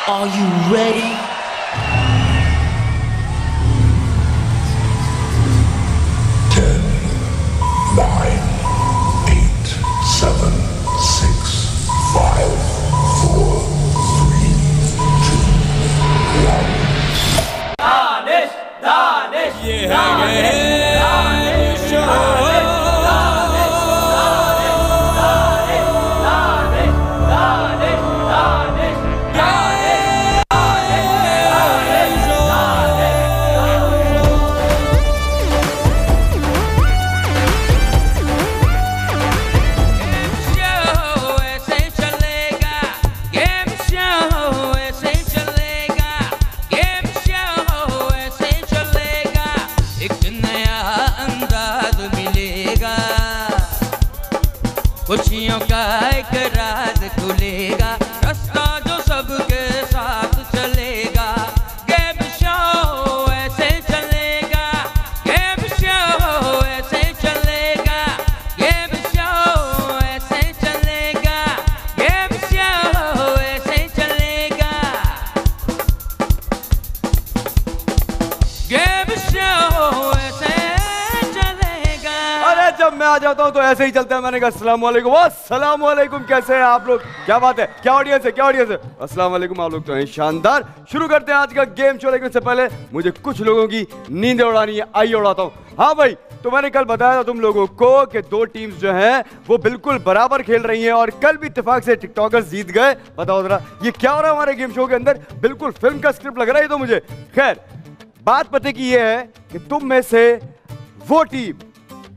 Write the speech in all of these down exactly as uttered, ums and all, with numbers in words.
Are you ready? Ten, nine, eight, seven, six, five, four, three, two, one. Danish, Danish, Yeah, Danish, yeah. Danish, Sure. Danish, Danish, Danish, Danish, Danish, Danish, खुशियों का एक राज खुलेगा, रास्ता जो सबके साथ चलेगा। गेम शो ऐसे चलेगा, गेम शो ऐसे चलेगा, गेम शो ऐसे चलेगा, गेम शो ऐसे चलेगा, गेम शो ऐसे चलेगा। अरे जब मैं आ जाता हूँ तो ऐसे ही चलता है। मैंने कहा अस्सलाम वालेकुम। अस्सलाम वालेकुम, कैसे हैं आप लोग? क्या बात है, क्या ऑडियंस है, क्या ऑडियंस है? अस्सलाम वालेकुम, आप लोग तो हैं शानदार। शुरू करते हैं आज का गेम शो, लेकिन उससे पहले मुझे कुछ लोगों की नींद उड़ानी है। आइए उड़ाता हूँ। हाँ भाई, तो मैंने कल बताया था तुम लोगों को कि दो टीम्स जो हैं वो बिल्कुल बराबर खेल रही हैं और कल भी इत्तेफाक से टिकटॉकर्स जीत गए। बताओ जरा ये क्या हो रहा है हमारे गेम शो के अंदर? बिल्कुल फिल्म का स्क्रिप्ट लग रहा है ये तो मुझे। खैर, बात पते की ये है कि तुम में से वो टीम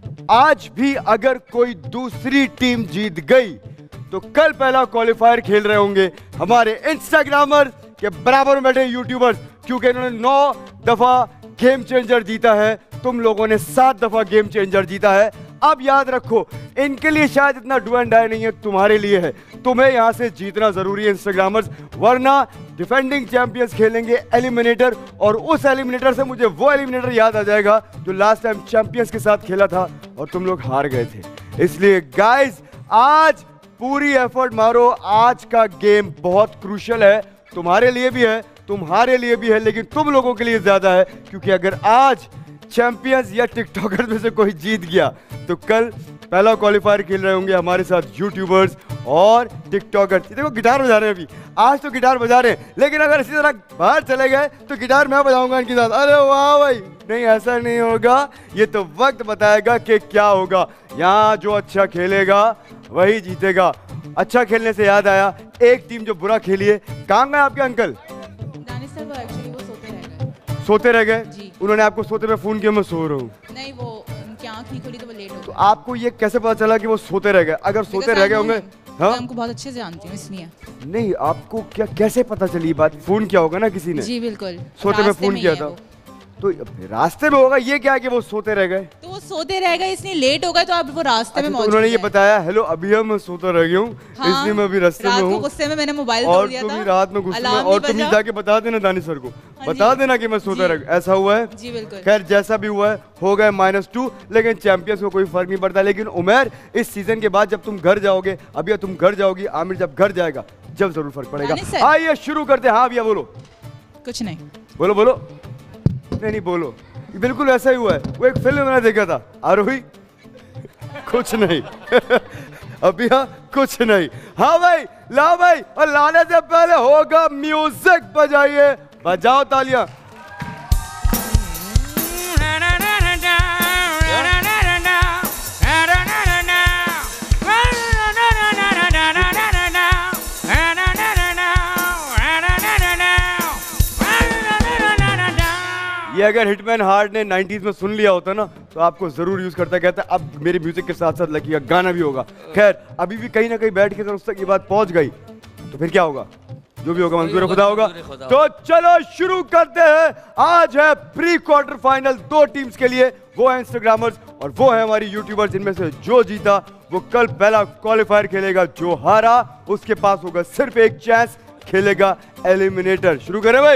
आज भी अगर कोई दूसरी टीम जीत गई तो कल पहला क्वालिफायर खेल रहे होंगे हमारे इंस्टाग्रामर्स के बराबर में बैठे यूट्यूबर्स, क्योंकि इन्होंने नौ दफा गेम चेंजर जीता है, तुम लोगों ने सात दफा गेम चेंजर जीता है। अब याद रखो, इनके लिए शायद इतना डू एंड डाई नहीं है, तुम्हारे लिए है। तुम्हें यहां से जीतना जरूरी है इंस्टाग्रामर्स, वरना डिफेंडिंग चैंपियंस खेलेंगे एलिमिनेटर, और उस एलिमिनेटर से मुझे वो एलिमिनेटर याद आ जाएगा जो लास्ट टाइम चैंपियंस के साथ खेला था और तुम लोग हार गए थे। इसलिए गाइस आज पूरी एफर्ट मारो, आज का गेम बहुत क्रूशियल है, तुम्हारे लिए भी है, तुम्हारे लिए भी है, लेकिन तुम लोगों के लिए ज्यादा है, क्योंकि अगर आज चैंपियंस या टिकटॉकर में से कोई जीत गया तो कल पहला क्वालिफायर खेल रहे होंगे हमारे साथ यूट्यूबर्स और टिकटॉकर। देखो गिटार बजा रहे हैं अभी, आज तो गिटार बजा रहे हैं, लेकिन अगर इसी तरह बाहर चले गए तो गिटार मैं बजाऊंगा इनके साथ। अरे वाह भाई, नहीं ऐसा नहीं होगा, ये तो वक्त बताएगा कि क्या होगा। यहाँ जो अच्छा खेलेगा वही जीतेगा। अच्छा खेलने से याद आया, एक टीम जो बुरा खेली है, कहाँ गए आपके अंकल? दानिश सर वो एक्चुअली वो सोते रह गए। सोते रह गए? जी। उन्होंने आपको सोते में फोन किया मैं सो रहा हूँ? नहीं, वो उनकी आँख नहीं खुली तो वो लेट हो तो गए। आपको ये कैसे पता चला कि वो सोते रह गए? अगर सोते रह गए होंगे, हाँ? मैं उनको बहुत अच्छे से जानती हूँ इसलिए। नहीं, आपको क्या कैसे पता चली बात? फोन किया होगा ना किसी ने? जी बिल्कुल, सोते में फोन किया था, तो रास्ते में होगा। ये क्या है कि वो सोते रह गए? तो वो सोते रह गए इसलिए लेट हो गए, तो अब वो रास्ते में अच्छा, तो मौजूद उन्होंने ये है। बताया हेलो अभी हम सोता रह गया हूँ, हाँ, इसलिए मैं अभी रास्ते में रात को हूँ, गुस्से में मैंने मोबाइल तोड़ और दिया तुम था। ही रात में गुस्से में, अलार्म और नहीं तुम ही बजा। जाके बता देना दानिश सर को, हाँ बता जी। देना कि मैं सोता जी। रह गया। ऐसा हुआ है? जी बिल्कुल। खैर जैसा भी हुआ है, हो गए माइनस टू, लेकिन चैंपियंस को कोई फर्क नहीं पड़ता। लेकिन उमर, इस सीजन के बाद जब तुम घर जाओगे, अभी तुम घर जाओगी, आमिर जब घर जाएगा जब जरूर फर्क पड़ेगा। दानिश सर। आइए शुरू करते हैं। हाँ भैया बोलो। कुछ नहीं। बोलो बोलो। नहीं नहीं बोलो, बिल्कुल ऐसा ही हुआ है। वो एक फिल्म मैंने देखा था, आरोही। कुछ नहीं। अभी हाँ कुछ नहीं। हाँ भाई, ला भाई, और लाने से पहले होगा म्यूजिक, बजाइए, बजाओ तालियां। ये अगर हिटमैन हार्ट ने नाइंटीज़ में सुन लिया होता ना तो आपको जरूर यूज करता, कहता अब मेरे म्यूजिक के साथ साथ लकी का गाना भी होगा। खैर अभी भी कहीं ना कहीं बैठ के अगर उस तक ये बात पहुंच गई तो फिर क्या होगा? जो भी होगा मंजूर खुदा होगा। तो चलो शुरू करते हैं। आज है प्री क्वार्टर फाइनल दो टीम्स के लिए, वो है इंस्टाग्रामर्स और वो है हमारी यूट्यूबर्स। इनमें से जो जीता वो कल पहला क्वालिफायर खेलेगा, जो हारा उसके पास होगा सिर्फ एक चांस, खेलेगा एलिमिनेटर। शुरू करें भाई?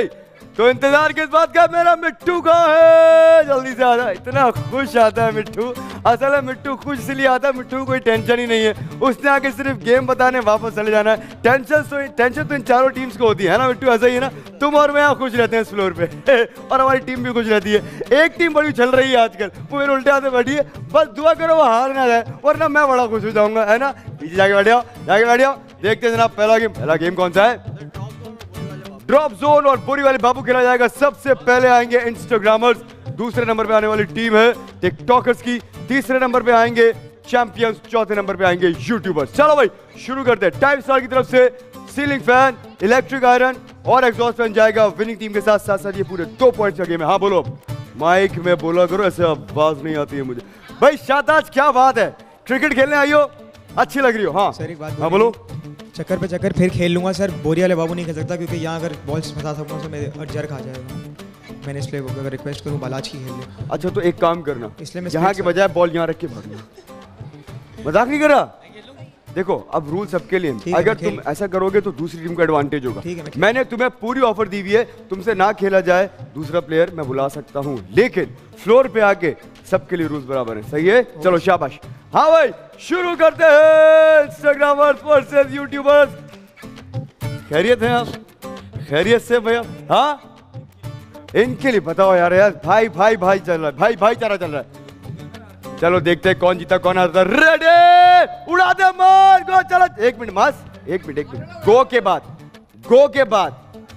तो इंतजार किस बात का, मेरा मिट्टू कहाँ है, जल्दी से आता है। इतना खुश आता है मिट्टू, असल में मिट्टू खुश इसलिए आता है, मिट्टू को कोई टेंशन ही नहीं है, उसने आके सिर्फ गेम बताने वापस चले जाना है। टेंशन तो टेंशन तो इन चारों टीम्स को होती है ना मिट्टू, ऐसा ही है ना, तुम और मैं यहाँ खुश रहते हैं इस फ्लोर पे और हमारी टीम भी खुश रहती है। एक टीम बड़ी चल रही है आजकल, वो मेरे उल्टे हाथ में बैठी है, बस दुआ करो वो हार ना जाए, वरना मैं बड़ा खुश हो जाऊंगा, है ना। पीछे जाके बैठ जाओ, जाके बैठ जाओ। देखते हैं जनाब पहला गेम, पहला गेम कौन सा है, ड्रॉप जोन और बोरी वाले बाबू खेला जाएगा। सबसे पहले आएंगे इंस्टाग्रामर्स, दूसरे नंबर पे आने वाली टीम है टिकटॉकर्स की, तीसरे नंबर पे आएंगे चैंपियंस, चौथे नंबर पे आएंगे यूट्यूबर्स। चलो भाई शुरू करते हैं। टाइम स्टार की तरफ से सीलिंग फैन, इलेक्ट्रिक आयरन और एग्जॉस्ट फैन जाएगा विनिंग टीम के साथ। साथ साथ ये पूरे दो पॉइंट्स का गेम है। हाँ बोलो, माइक में बोला करो, ऐसे आवाज नहीं आती है मुझे। भाई शाताज क्या बात है, क्रिकेट खेलने आई हो, अच्छी लग रही हो। हाँ सर एक बात हाँ बोलो। चक्कर पे चक्कर फिर खेल लूंगा सर, बोरी वाले बाबू नहीं खेल सकता क्योंकि यहाँ अगर बॉल्स फंसा सकूँ तो मेरे जर खा जाएगा। मैंने इसलिए अगर रिक्वेस्ट करूँ बालाज की खेल ले। अच्छा तो एक काम करना, इसलिए मैं यहाँ के बजाय बॉल यहाँ रख के भागना। मजाक नहीं कर रहा, देखो अब रूल सबके लिए, अगर तुम ऐसा करोगे तो दूसरी टीम को एडवांटेज होगा। मैंने तुम्हें पूरी ऑफर दी हुई है, तुमसे ना खेला जाए दूसरा प्लेयर मैं बुला सकता हूँ, लेकिन फ्लोर पे आके सबके लिए रूल्स बराबर है। सही है, चलो शाबाश। हाँ भाई शुरू करते हैं। इंस्टाग्रामर्स वर्सेस यूट्यूबर्स, खैरियत है आप, खैरियत से भैया। हाँ इनके लिए बताओ यार, यार भाई भाई भाई चल रहा है, भाई भाई चारा चल रहा है। चलो देखते हैं कौन जीता कौन हारता। रेडी, उड़ा दे मार, गो। चलो एक मिनट मास, एक मिनट एक मिनट, गो के बाद, गो के बाद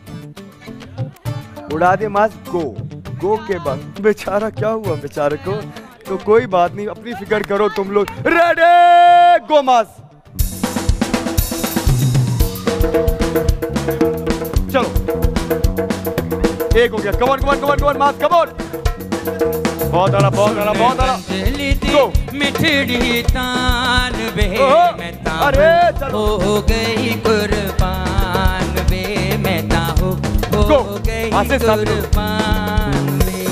उड़ा दे मास, गो गो के बाद। बेचारा क्या हुआ बेचारे को, तो कोई बात नहीं, अपनी फिक्र करो तुम लोग। रेडी, गो मास। चलो एक हो गया, कमॉन कमॉन कमॉन कमॉन मास, कमॉन। बहुत आला बहुत आला बहुत आला। गो मिठड़ी तान बे मैं अरे चलो हो गई कुर्बान बे मैं हो हो गई कुर्बान बे।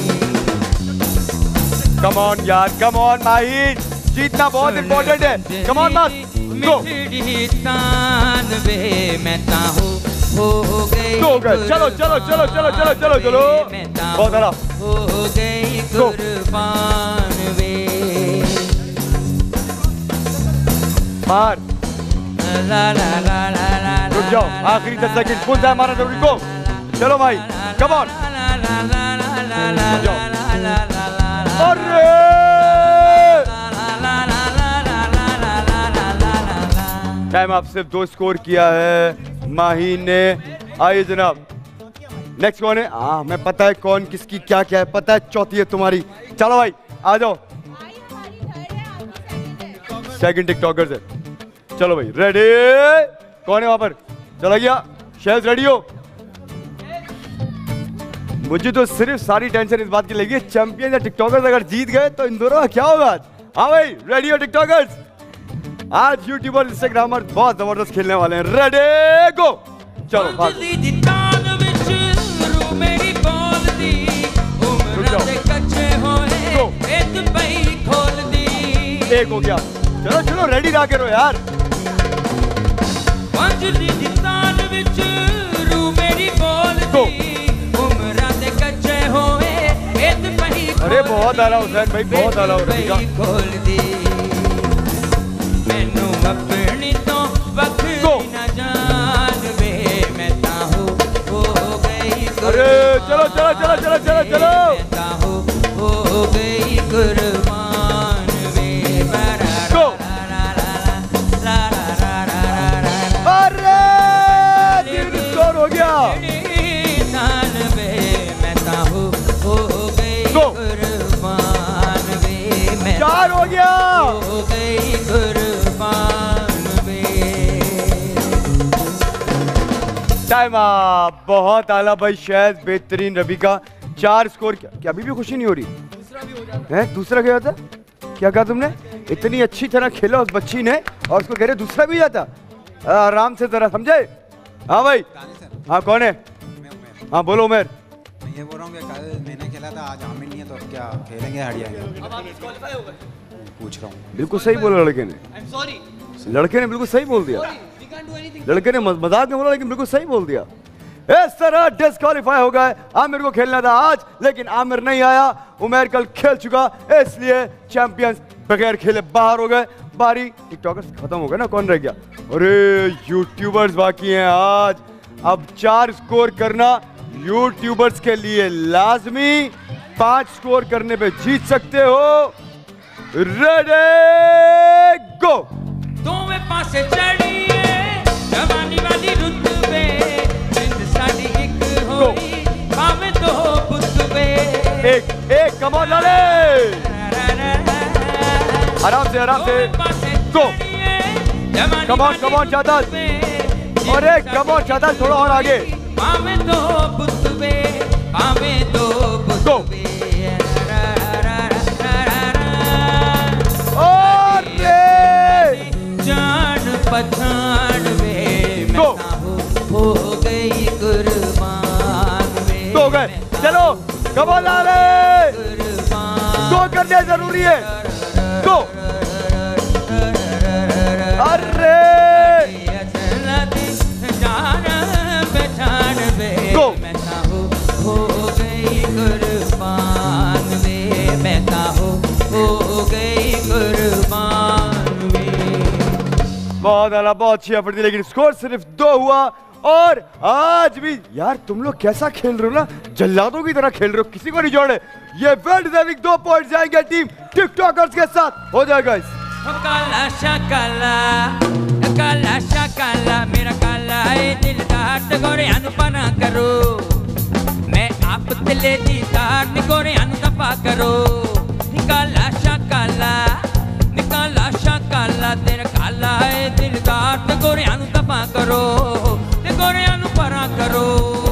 कम ऑन यार, कम ऑन माही, जीतना बहुत इंपॉर्टेंट है। कम ऑन मास, गो। मिठड़ी तान बे मैं हो हो गई गो गए, चलो चलो चलो चलो चलो चलो चलो, बहुत आला। हो गई कुर्बान बे। मार, ला ला ला ला ला। रुक जाओ, आखिरी दस सेकंड, फुल टाइम मारना जरूरी। गो, चलो भाई, कम ऑन। अरे टाइम आप सिर्फ दो स्कोर किया है माही ने। आइए जनाब, नेक्स्ट कौन है? हाँ मैं पता है कौन किसकी क्या क्या है, पता है, चौथी है तुम्हारी। चलो भाई आ जाओ, सेकंड टिकटॉकर से। चलो भाई रेडी, कौन है वहां पर? चला गया, शेल्स रेडी हो? मुझे तो सिर्फ सारी टेंशन इस बात की लगी है, चैंपियन या टिकटॉकर्स अगर जीत गए तो इन दोनों का क्या होगा आज? हाँ भाई रेडी हो टिकटॉकर्स? आज यूट्यूबर इंस्टाग्रामर बहुत जबरदस्त खेलने वाले हैं। रेडी गो, चलो भागो। एक हो गया, चलो चलो रेडी रहा करो यार। अरे बहुत आला हुसैन भाई, बहुत आला हो रहा है। मैनू अपनी तो बखरी न जान वे मैं ताहू हो गई। अरे चलो चलो चलो चलो चलो चलो, ताहू हो गई कुर्बान वे। गो। अरे तीन स्कोर हो गया। जान वे मैं ताहू हो गई कुर्बान वे मैं। चार हो गया, हो गई कुर्बान वे। टाइम अप, बहुत आला भाई, शायद बेहतरीन रवि का चार स्कोर। क्या, क्या अभी भी खुशी नहीं हो रही? दूसरा भी हो जाता है। दूसरा क्या होता? क्या कहा तुमने? इतनी अच्छी तरह खेला उस बच्ची ने और उसको कह रहे दूसरा भी जाता। आराम से जरा, समझे? हाँ भाई, हाँ कौन है? हाँ बोलो उमेर। मैं ये बोल रहा हूँ कि कल मैंने खेला था, आज हामिद नहीं है, तो अब क्या खेलेंगे? हरियाणा पूछ रहा हूँ। बिल्कुल सही बोला लड़के ने, लड़के ने बिल्कुल सही बोल दिया। लड़के ने मजाक में बोला लेकिन बिल्कुल सही बोल दिया। इस तरह डिस्क्वालीफाई हो गए। आमिर को खेलना था आज, लेकिन आमिर नहीं आया। उमर कल खेल चुका, इसलिए चैंपियंस बगैर खेले बाहर हो गए। बारी टिकटॉकर्स खत्म हो गए ना, कौन रह गया? अरे यूट्यूबर्स बाकी हैं आज। अब चार स्कोर करना यूट्यूबर्स के लिए लाजमी। पांच स्कोर करने पे जीत सकते हो। रेडी गो। दोवें पासे चढ़िए जवानी वाली रुत पे, जिंद साडी एक होई भावें दो बुत पे। एक एक कमॉन लाले, आराम से आराम से गो। कमॉन कमॉन शादाब, अरे कमॉन शादाब, थोड़ा और आगे। भावें दो बुत पे, भावें दो बुत गो। पे। जान पहचान वे मैं हो, हो गई कुर्बान वे। दो गए, चलो कमॉन लाले, दो करने जरूरी है। दो, अरे जान पहचान वे मैं हो, हो गई कुर्बान वे मैं हो, हो गई कुर्बान वे। बहुत आला, बहुत अच्छी एफर्ट थी, लेकिन स्कोर सिर्फ दो हुआ। और आज भी यार तुम लोग कैसा खेल रहे हो ना, जल्लादों की तरह खेल रहे हो, किसी को नहीं जोड़े। ये वेल डिजर्विंग दो पॉइंट जाएंगे टीम टिकटॉकर्स के साथ। हो जाएगा इस काला शाकाला, काला शाकाला, मेरा काला है दिल काट गोरे अनुपना करो। मैं आप दिले दी काट गोरे अनुदफा करो। काला शाकाला, काला शाकाला, तेरा काला है दिल काट गोरे अनुदफा करो, ते गोरे अनुपना करो।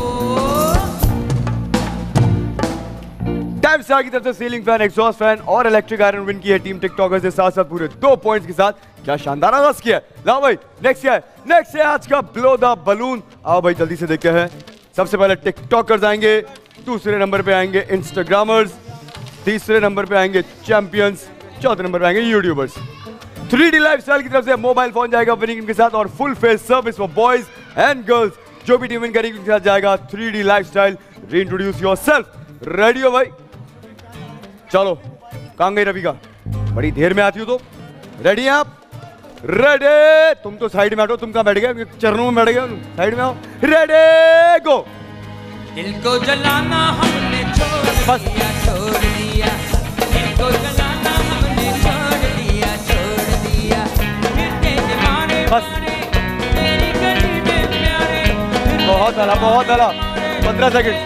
टाइम स्टार की तरफ से सीलिंग फैन, एग्जॉस्ट फैन और इलेक्ट्रिक आयरन विन की है टीम टिकटॉकर्स के साथ साथ पूरे दो पॉइंट्स के साथ। क्या शानदार आगाज किया है। लाओ भाई नेक्स्ट क्या है? नेक्स्ट है आज का ब्लो द बलून। आओ भाई जल्दी से देखते हैं। सबसे पहले टिकटॉकर्स आएंगे, दूसरे नंबर पे आएंगे इंस्टाग्रामर्स, तीसरे नंबर पे आएंगे चैंपियंस, चौथे नंबर पे आएंगे यूट्यूबर्स। थ्री डी लाइफस्टाइल की तरफ से मोबाइल फोन जाएगा विनिंग के साथ और full face service for boys and girls. जो भी टीम विन करेगी उनके साथ जाएगा three D lifestyle. Reintroduce yourself. Ready हो भाई? चलो, कहां गई रवि का? बड़ी देर में आती हो तो। रेडी हैं आप? रेडी। तुम तो साइड में हटो, तुम कहां बैठ गए? चरणों में बैठ गए, साइड में आओ। Ready go. दिल को जलाना हमने छोड़ दिया, छोड़ दिया। दिल को जलाना हमने छोड़ दिया, छोड़ दिया। मिलते जमाने बस। तेरी गली में प्यारे। बहुत आला, बहुत आला। पंद्रह सेकंड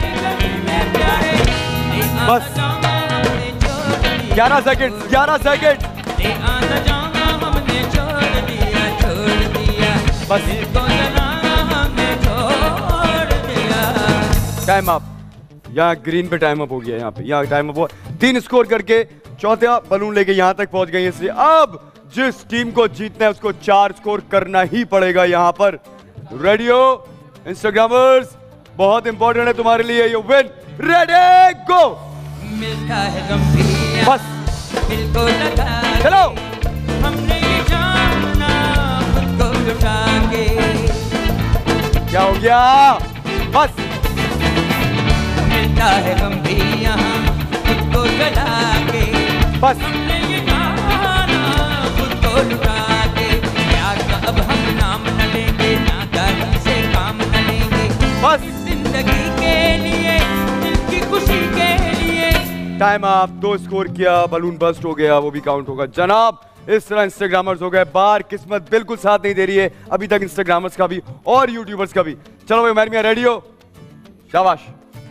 बस। ग्यारह सेकंड, ग्यारह सेकंड हमने छोड़ दिया, छोड़ दिया। बस। दिल को जलाना हमने छोड़ दिया। Time up. यहाँ ग्रीन पे टाइम अप हो गया, यहाँ पे यहाँ टाइम अप हुआ। तीन स्कोर करके चौथा बलून लेके यहाँ तक पहुंच गई, इसलिए अब जिस टीम को जीतना है उसको चार स्कोर करना ही पड़ेगा यहाँ पर। रेडी हो इंस्टाग्रामर्स? बहुत इंपॉर्टेंट है तुम्हारे लिए ये विन। रेडी गो। मिलता है गंभीर बस। दिल को लगा चलो। हमने ये जाना खुद को लुटा के। क्या हो गया? बस। मिलता है गंभीर यहाँ खुद को जला के। बस। हमने ये जाना खुद को लुटा के। प्यार का अब हम नाम न लेंगे, ना गाली से काम न लेंगे। बस। जिंदगी के लिए, दिल की खुशी के लिए। टाइम आप। दो स्कोर किया, बलून बस्ट हो गया, वो भी काउंट होगा जनाब। इस तरह इंस्टाग्रामर्स हो गए बाहर। किस्मत बिल्कुल साथ नहीं दे रही है अभी तक इंस्टाग्रामर्स का भी और यूट्यूबर्स का भी। चलो भाई मैडम रेडी हो? शाबाश।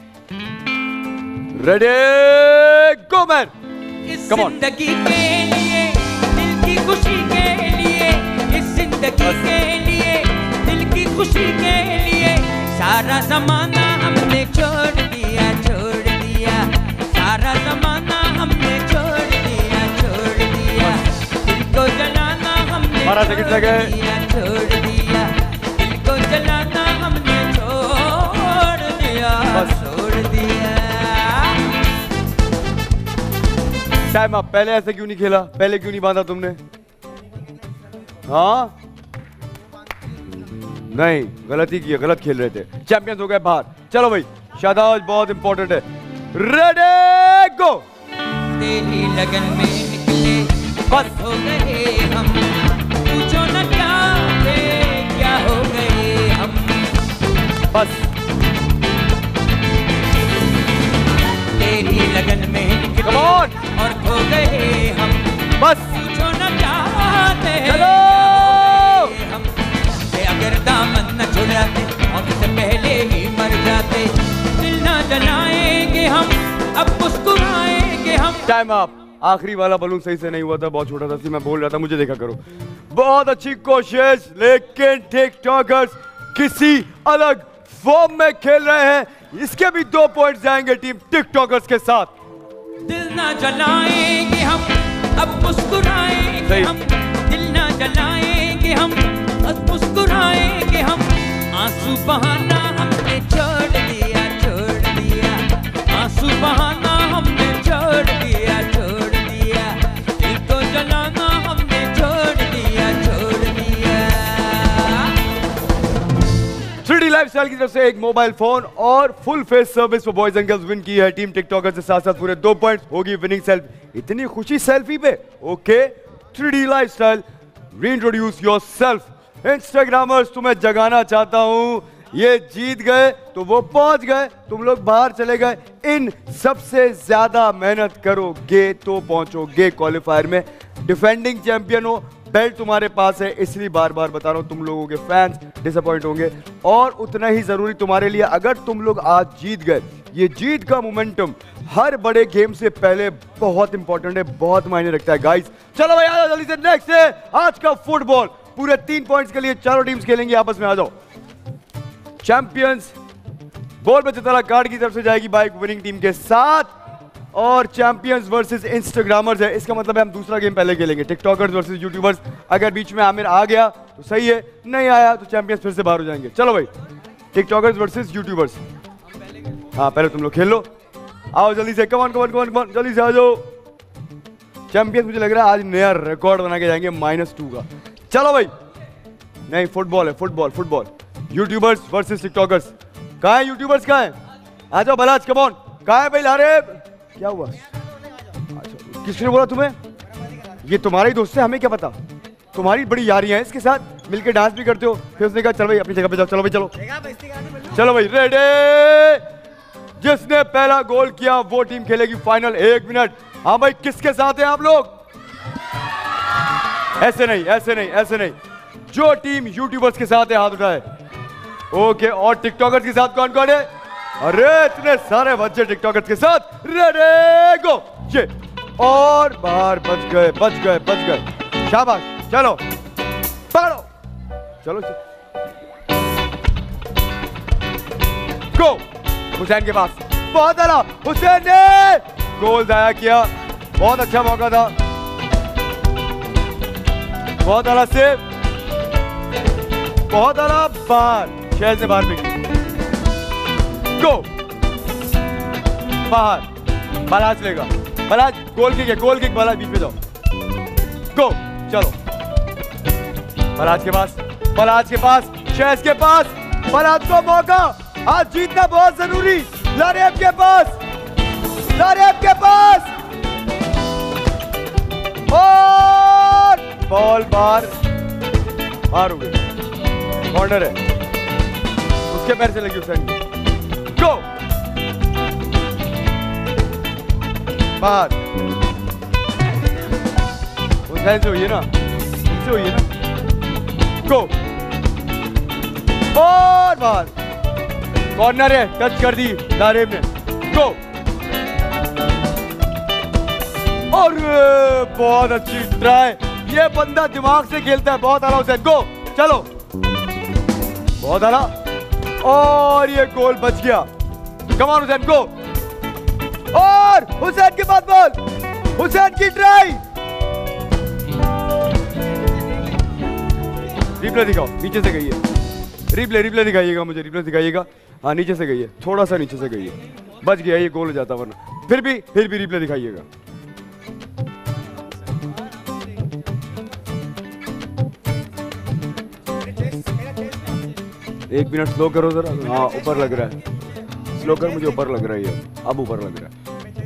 Ready go man. इस Come on. जिंदगी के लिए, दिल की खुशी के लिए। इस जिंदगी के लिए, दिल की खुशी के लिए। सारा जमाना हमने छोड़ दिया, छोड़ दिया। सारा जमाना हमने छोड़ दिया, छोड़ दिया। दिल को जलाना हमने बारह सेकंड छोड़ रह गए। दिया, छोड़ दिया। दिल को जलाना हमने छोड़ दिया, बस। छोड़ दिया। टाइम आप। पहले ऐसे क्यों नहीं खेला? पहले क्यों नहीं बांधा तुमने? हाँ नहीं, गलती की, गलत खेल रहे थे। चैंपियंस हो गए बाहर। चलो भाई, शादाब बहुत इंपॉर्टेंट है। Ready go. तेरी लगन में निकले बस हो गए हम, पूछो न क्या थे क्या हो गए हम। बस तेरी लगन में निकले Come on! और खो गए हम, बस पूछो न क्या थे चलो। हम। ते अगर दामन न छुड़ाते और से पहले ही मर जाते, दिल न जलाएंगे हम, अब मुस्कुराएंगे हम। Time up. आखिरी वाला बलून सही से नहीं हुआ था, बहुत छोटा था, इसलिए मैं बोल रहा था मुझे देखा करो। बहुत अच्छी कोशिश, लेकिन टिकटॉकर्स किसी अलग फॉर्म में खेल रहे हैं। इसके भी दो पॉइंट्स जाएंगे टीम टिकटॉकर्स के साथ। दिल ना जलाएंगे हम, अब मुस्कुराएंगे सही। हम। दिल ना जलाएंगे हम, अब मुस्कुराएंगे हम। आंसू बहाना हमने छोड़ दिया, छोड़ दिया। आंसू बहाना हमने छोड़ दिया, छोड़ दिया। दिल को जलाना हमने छोड़ दिया, छोड़ दिया। थ्री डी लाइफस्टाइल की तरफ से एक मोबाइल फोन और full face service for boys and girls win की है टीम टिकटॉकर्स के साथ साथ पूरे दो पॉइंट्स होगी विनिंग सेल्फी। इतनी खुशी सेल्फी पे। Okay, three D lifestyle reintroduce yourself. Instagrammers तुम्हें जगाना चाहता हूं, ये जीत गए तो वो पहुंच गए, तुम लोग बाहर चले गए। इन सबसे ज्यादा मेहनत करोगे तो पहुंचोगे क्वालिफायर में। डिफेंडिंग चैंपियन हो, बेल्ट तुम्हारे पास है, इसलिए बार बार बता रहा हूं, तुम लोगों के फैंस डिसअपॉइंट होंगे। और उतना ही जरूरी तुम्हारे लिए, अगर तुम लोग आज जीत गए, ये जीत का मोमेंटम हर बड़े गेम से पहले बहुत इंपॉर्टेंट है, बहुत मायने रखता है गाइस। चलो भाई आ जाओ जल्दी से। नेक्स्ट है आज का फुटबॉल। पूरे तीन पॉइंट्स के लिए चारों टीम्स खेलेंगी आपस में। आ जाओ। चैंपियंस बॉल पे चतरा कार्ड की तरफ से जाएगी बाइक विनिंग टीम के साथ, और चैंपियंस वर्सेस इंस्टाग्रामर्स है। इसका मतलब है हम दूसरा गेम पहले खेलेंगे, टिकटॉकर्स वर्सेस यूट्यूबर्स। अगर बीच में आमिर आ गया तो सही है, नहीं आया तो चैंपियंस फिर से बाहर हो जाएंगे। चलो भाई, टिकटॉकर्स वर्सेस यूट्यूबर्स। हाँ पहले तुम लोग खेल लो। आओ जल्दी से, कमान कमान कमान कमान, जल्दी से आ जाओ। चैंपियंस मुझे लग रहा है आज नया रिकॉर्ड बना के जाएंगे माइनस टू का। चलो भाई, नहीं फुटबॉल है, football football. YouTubers versus TikTokers. कहाँ है यूट्यूबर्स, कहाँ है? आ जाओ बलाज, कम ऑन। कहाँ है भाई लारे? क्या हुआ? अच्छा, किसने बोला तुम्हें? ये तुम्हारा ही दोस्त है, हमें क्या पता। तुम्हारी बड़ी यारियां हैं इसके साथ, मिलके डांस भी करते हो। फिर उसने कहा चल भाई अपनी जगह पे जाओ। चलो भाई चलो चलो भाई, रेडी। जिसने पहला गोल किया वो टीम खेलेगी फाइनल। एक मिनट। हाँ भाई, किसके साथ हैं आप लोग? ऐसे नहीं ऐसे नहीं ऐसे नहीं। जो टीम यूट्यूबर्स के साथ है हाथ उठाए। ओके, और टिकटॉकर्स के साथ कौन कौन है? अरे इतने सारे बच्चे टिकटॉकर्स के साथ। Ready go. ये और बाहर, बच गए बच गए बच गए। शाबाश, चलो पकड़ो, चलो गो। हुसैन के पास, बहुत आला। हुसैन ने गोल दाया किया, बहुत अच्छा मौका था, बहुत आला सेव, बहुत आला। बाहर, शहर से बाहर फेंकी। गो, बाहर। बलाज लेगा, बलाज गोल किक है, गोल किक। बलाज बीच में जाओ। गो, चलो बलाज के पास, बलाज के पास, शहर के पास। बलाज को मौका, आज जीतना बहुत जरूरी। लारेब के पास, लारेब के पास, और बॉल बाहर, बाहर हो गई। कॉर्नर है, उसके पैर से लगी हुसैन की। गो, बाहर। हुसैन से हुई है ना, उनसे हुई है ना। गो, और बाहर। कॉर्नर है, टच कर दी लारेब ने। गो, और बहुत अच्छी ट्राई। ये बंदा दिमाग से खेलता है, बहुत आला हुसैन। गो, चलो, बहुत आला, और ये गोल बच गया। Come on Hussain, go. और हुसैन के बाद बॉल, हुसैन की ट्राई। रिप्ले दिखाओ, नीचे से गई है। रिप्ले रिप्ले दिखाइएगा मुझे, रिप्ले दिखाइएगा। हाँ नीचे से गई है, थोड़ा सा नीचे से गई है, बच गया, ये गोल हो जाता वरना। फिर भी फिर भी रिप्ले दिखाइएगा। एक मिनट स्लो करो जरा। हाँ ऊपर लग रहा है, स्लो कर, मुझे ऊपर लग रहा है ये, अब ऊपर लग रहा है।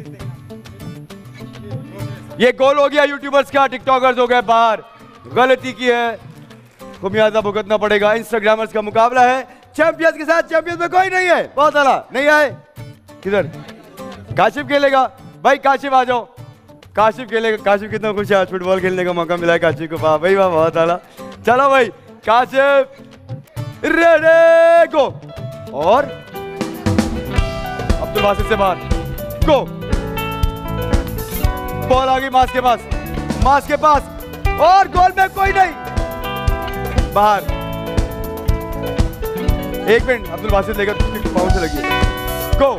ये गोल हो गया यूट्यूबर्स का, टिकटॉकर्स हो गए बाहर। गलती की है, खुमियाजा भुगतना पड़ेगा। इंस्टाग्रामर्स का मुकाबला है चैंपियंस के साथ। चैंपियंस में कोई नहीं है, बहुत आला नहीं आए। किधर काशिफ खेलेगा? भाई काशिफ आ जाओ, काशिफ खेलेगा। काशिफ कितना खुश है, आज फुटबॉल खेलने का मौका मिला है काशिफ को। वाह भाई वाह, बहुत आला। चलो भाई काशिफ रेडी गो। और अब्दुल बासित से बाहर गो। बॉल आ गई मास के पास, मास के पास, और गोल में कोई नहीं, बाहर। एक मिनट, अब्दुल बासित लेकर पाँव से लगी, गो।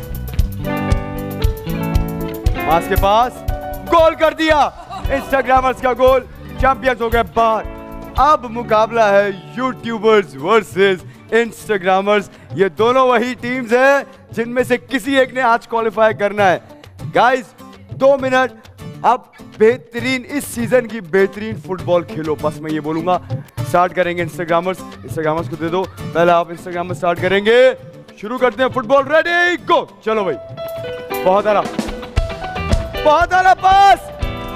मास के पास, गोल कर दिया। इंस्टाग्रामर्स का गोल, चैंपियंस हो गए बाहर। अब मुकाबला है यूट्यूबर्स वर्सेस इंस्टाग्रामर्स। ये दोनों वही टीम्स हैं जिनमें से किसी एक ने आज क्वालिफाई करना है। गाइस दो मिनट, अब बेहतरीन इस सीजन की बेहतरीन फुटबॉल खेलो, बस मैं ये बोलूंगा। स्टार्ट करेंगे इंस्टाग्रामर्स, इंस्टाग्रामर्स को दे दो पहले, आप इंस्टाग्रामर्स स्टार्ट करेंगे। शुरू करते हैं फुटबॉल, रेडी गो। चलो भाई, बहुत आला, बहुत आला पास।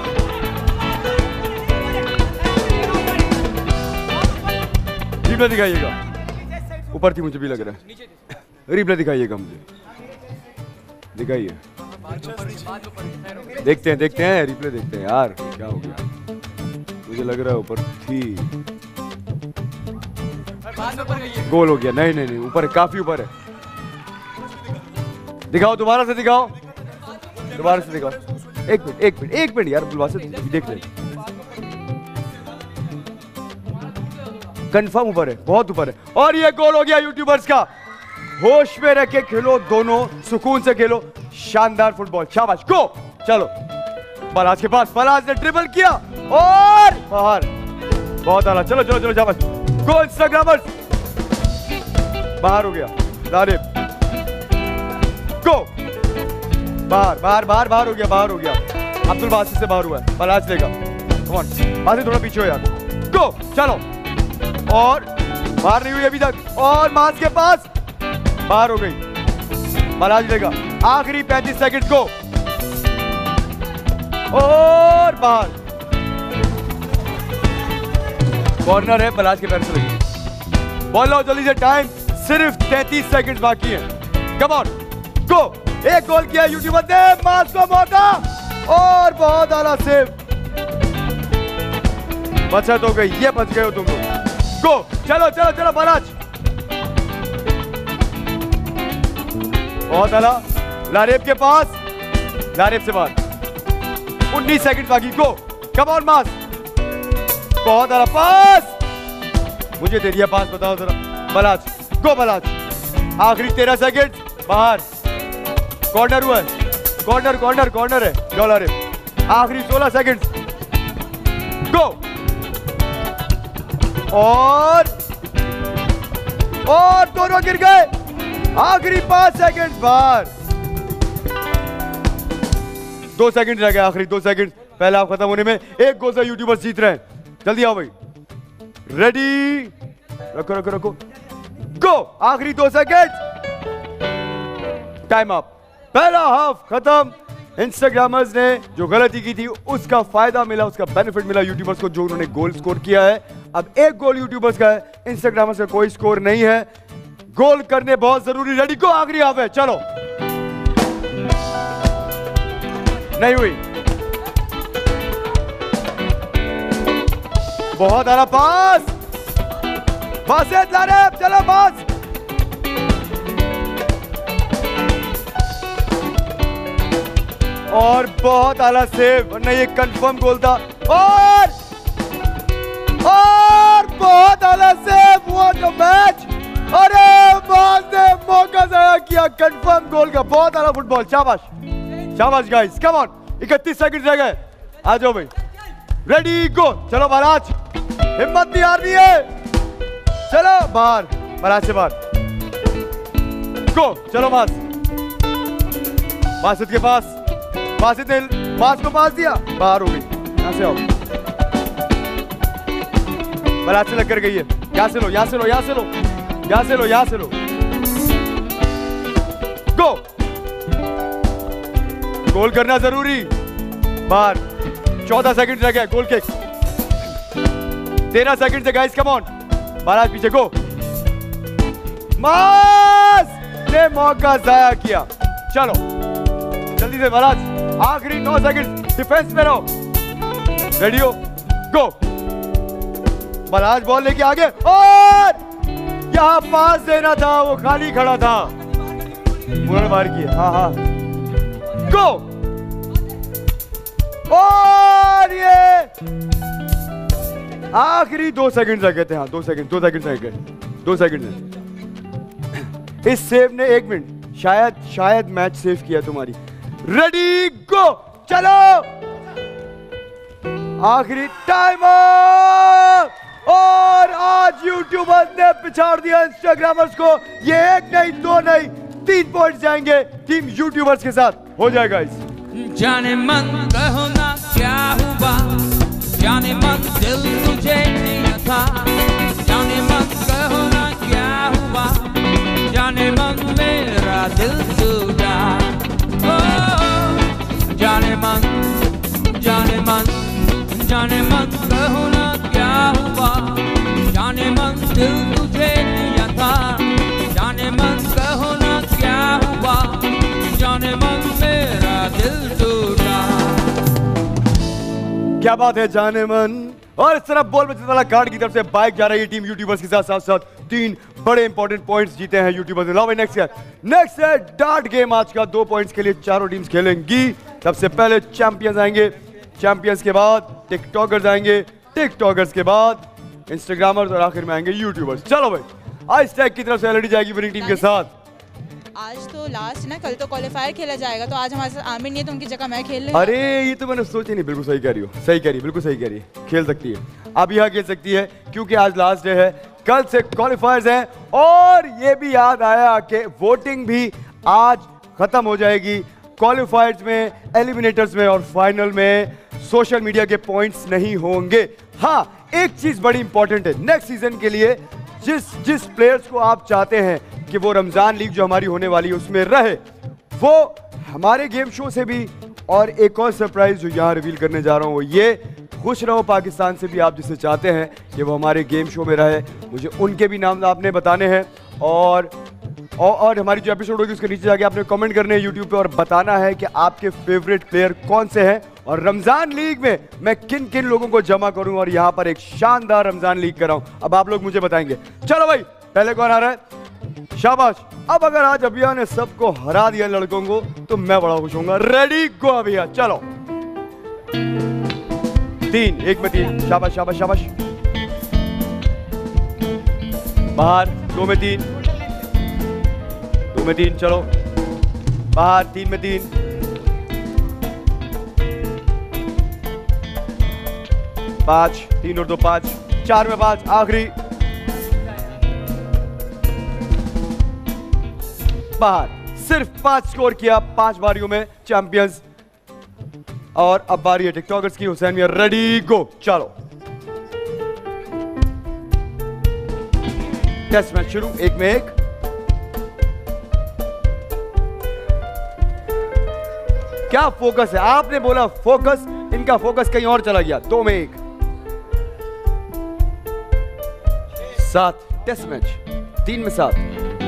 रिप्ले दिखाइएगा, ऊपर थी मुझे भी लग रहा है। रिप्ले दिखाइएगा, मुझे दिखाइए। देखते हैं देखते हैं रिप्ले देखते हैं यार, क्या हो गया। मुझे लग रहा है ऊपर थी, गोल हो गया। नहीं नहीं नहीं, ऊपर है, काफी ऊपर है। दिखाओ, दोबारा से दिखाओ, दोबारा से दिखाओ। एक मिनट एक मिनट एक मिनट यार, बुलवा से देख ले। कंफर्म ऊपर है, बहुत ऊपर है। और ये गोल हो गया यूट्यूबर्स का। होश में रह के खेलो, दोनों सुकून से खेलो। शानदार फुटबॉल, शाबाश, गो। चलो बलाज के पास, बलाज ने ड्रिबल किया और बाहर, बहुत आला। चलो चलो चलो, शाबाश, गो। इंस्टाग्रामर्स बाहर हो गया, लारिब गो। बाहर बाहर बाहर बाहर हो गया, बाहर हो गया। अब्दुल बासित से बाहर हुआ है, बलाज लेगा। कौन बासित, थोड़ा पीछे हो यार, गो। चलो, और बाहर नहीं हुई अभी तक, और मास के पास, बाहर हो गई। बलाज लेगा, आखिरी पैंतीस सेकंड को, और बाहर। कॉर्नर है, बलाज के पैर से लगी। बॉल लो जल्दी से, टाइम सिर्फ तैंतीस सेकंड बाकी है। Come on, go. एक गोल किया यूट्यूबर ने, मास को मौका, और बहुत आला सेव। बचत हो गई, ये बच गए हो तुम लोग। गो, चलो चलो चलो, बलाज बहुत आला। लारेब के पास, लारेब से बाहर, उन्नीस सेकंड बाकी, गो। कम ऑन मास, बहुत आला पास, मुझे दे दिया पास, बताओ जरा। बलाज, गो बलाज, आखिरी तेरह सेकंड, बाहर। कॉर्नर हुआ है, कॉर्नर कॉर्नर कॉर्नर है, जाओ लारेब, आखिरी सोलह सेकंड, गो। और और दोनों गिर गए, आखिरी पांच सेकंड, बाहर। दो सेकंड रह गए, आखिरी दो सेकंड पहले आप खत्म होने में। एक गोल से यूट्यूबर्स जीत रहे हैं। जल्दी आओ भाई, रेडी, रखो रखो रखो, गो। आखिरी दो सेकंड, टाइम अप। पहला हाफ खत्म। इंस्टाग्रामर्स ने जो गलती की थी उसका फायदा मिला, उसका बेनिफिट मिला यूट्यूबर्स को, जो उन्होंने गोल स्कोर किया है। अब एक गोल यूट्यूबर्स का है, इंस्टाग्रामर्स का कोई स्कोर नहीं है। गोल करने बहुत जरूरी, रेडी गो। आखिरी हाफ है, चलो। नहीं हुई, बहुत आला पास, बासित लारेब, चलो पास। और बहुत आला सेव, वरना ये कंफर्म गोल था। और और बहुत आला सेव, व्हाट अ मैच। अरे बास ने मौका जाया किया, कंफर्म गोल का। बहुत आला फुटबॉल, शाबाश शाबाश गाइस, कम ऑन। इकतीस सेकंड रह गए, आ जाओ भाई, रेडी गो। चलो बलाज, हिम्मत नहीं हारनी है, चलो बाहर, बलाज से बाहर, गो। चलो मास, बासित के पास, बासित ने मास को पास दिया, बाहर हो गई। यहाँ से आओ, बलाज से लग कर गई है, यहाँ से लो यहाँ से लो यहाँ से लो, यहां से लो, यहां से लो। गो। गोल करना जरूरी। बाहर चौदह सेकंड रह गए। Goal kick. तेरह सेकंड से गाइस, कम ऑन। महाराज पीछे, गो। मास ने मौका जाया किया। चलो जल्दी से महाराज, आखिरी नौ सेकंड, डिफेंस में रहो। रेडी हो, गो। महाराज बॉल लेके आगे, और यहां पास देना था, वो खाली खड़ा था। उन्होंने मार किया। हाँ हाँ, गो। और ये आखिरी दो सेकंड रह गए थे। हाँ, दो सेकंड, दो सेकंड रह गए, दो सेकंड। इस सेव ने एक मिनट, शायद शायद मैच सेव किया तुम्हारी। Ready, go. चलो, आखिरी टाइम। और आज यूट्यूबर्स ने पिछाड़ दिया इंस्टाग्रामर्स को। ये एक नहीं, दो नहीं, तीन पॉइंट्स जाएंगे टीम यूट्यूबर्स के साथ। हो जाएगा इस। जाने मन कहो ना क्या हुआ, जाने मन दिल तुझे दिया था, जाने मन कहो ना क्या हुआ, जाने मन मेरा दिल टूटा। ओ जाने मन, जाने मन, जाने मन कहो ना क्या हुआ, जाने मन दिल तुझे दिया था, जाने मन कहो ना क्या हुआ, जाने मन मेरा दिल टूटा। क्या बात है, जाने मन। और इस तरह बोल बचने वाला कार्ड की तरफ से बाइक जा रही है टीम यूट्यूबर्स के साथ। साथ साथ तीन बड़े इंपॉर्टेंट पॉइंट्स जीते हैं यूट्यूबर्स ने। लाओ भाई, नेक्स्ट है नेक्स्ट है डार्ट गेम। आज का दो पॉइंट्स के लिए चारों टीम्स खेलेंगी। सबसे पहले चैंपियंस आएंगे, चैंपियंस के बाद टिकटॉकर्स आएंगे, टिकटॉकर्स के बाद इंस्टाग्रामर्स, और आखिर में आएंगे यूट्यूबर्स। चलो भाई, आज टैग की तरफ से एलईडी जाएगी विनिंग टीम के साथ। आज तो लास्ट ना, कल तो क्वालिफायर खेला जाएगा, तो आज हमारे साथ आमिर नहीं है, तो उनकी जगह मैं खेल लूंगा। अरे ये तो मैंने सोचा नहीं। बिल्कुल सही कह रही हो, सही कह रही है, बिल्कुल सही कह रही है। खेल सकती है, अब यहाँ खेल सकती है, क्योंकि आज लास्ट डे है, कल से क्वालिफायर्स हैं। और ये भी याद आया कि वोटिंग भी आज खत्म हो जाएगी। क्वालिफायर्स में, एलिमिनेटर्स में और फाइनल में सोशल मीडिया के पॉइंट्स नहीं होंगे। हाँ, एक चीज बड़ी इंपॉर्टेंट है नेक्स्ट सीजन के लिए, जिस जिस प्लेयर्स को आप चाहते हैं कि वो रमजान लीग जो हमारी होने वाली है उसमें रहे, वो हमारे गेम शो से भी, और एक और सरप्राइज जो यहाँ रिवील करने जा रहा हूँ वो ये, खुश रहो पाकिस्तान से भी आप जिसे चाहते हैं कि वो हमारे गेम शो में रहे, मुझे उनके भी नाम आपने बताने हैं। और और, और हमारी जो एपिसोड होगी उसके नीचे जाके आपने कमेंट करने हैं यूट्यूब पे, और बताना है कि आपके फेवरेट प्लेयर कौन से हैं, और रमजान लीग में मैं किन किन लोगों को जमा करूं और यहाँ पर एक शानदार रमजान लीग कराऊं। अब आप लोग मुझे बताएंगे। चलो भाई, पहले कौन आ रहा है? शाबाश। अब अगर आज अभिया ने सबको हरा दिया लड़कों को, तो मैं बड़ा खुश होऊंगा। Ready, go Abiya. चलो, तीन, एक में तीन। शाबाश शाबाश शाबाश। बाहर, दो में तीन, दो में तीन। चलो बाहर, तीन में तीन, पांच, तीन और दो पांच, चार में पांच, आखिरी बाहर। सिर्फ पांच स्कोर किया पांच बारियों में चैंपियंस। और अब बारी है टिकटॉकर्स की। हुसैन मियां, रेडी, गो। चलो, टेस्ट मैच शुरू, एक में एक। क्या फोकस है? आपने बोला फोकस, इनका फोकस कहीं और चला गया। दो में एक, सात। टेस्ट मैच, तीन में सात।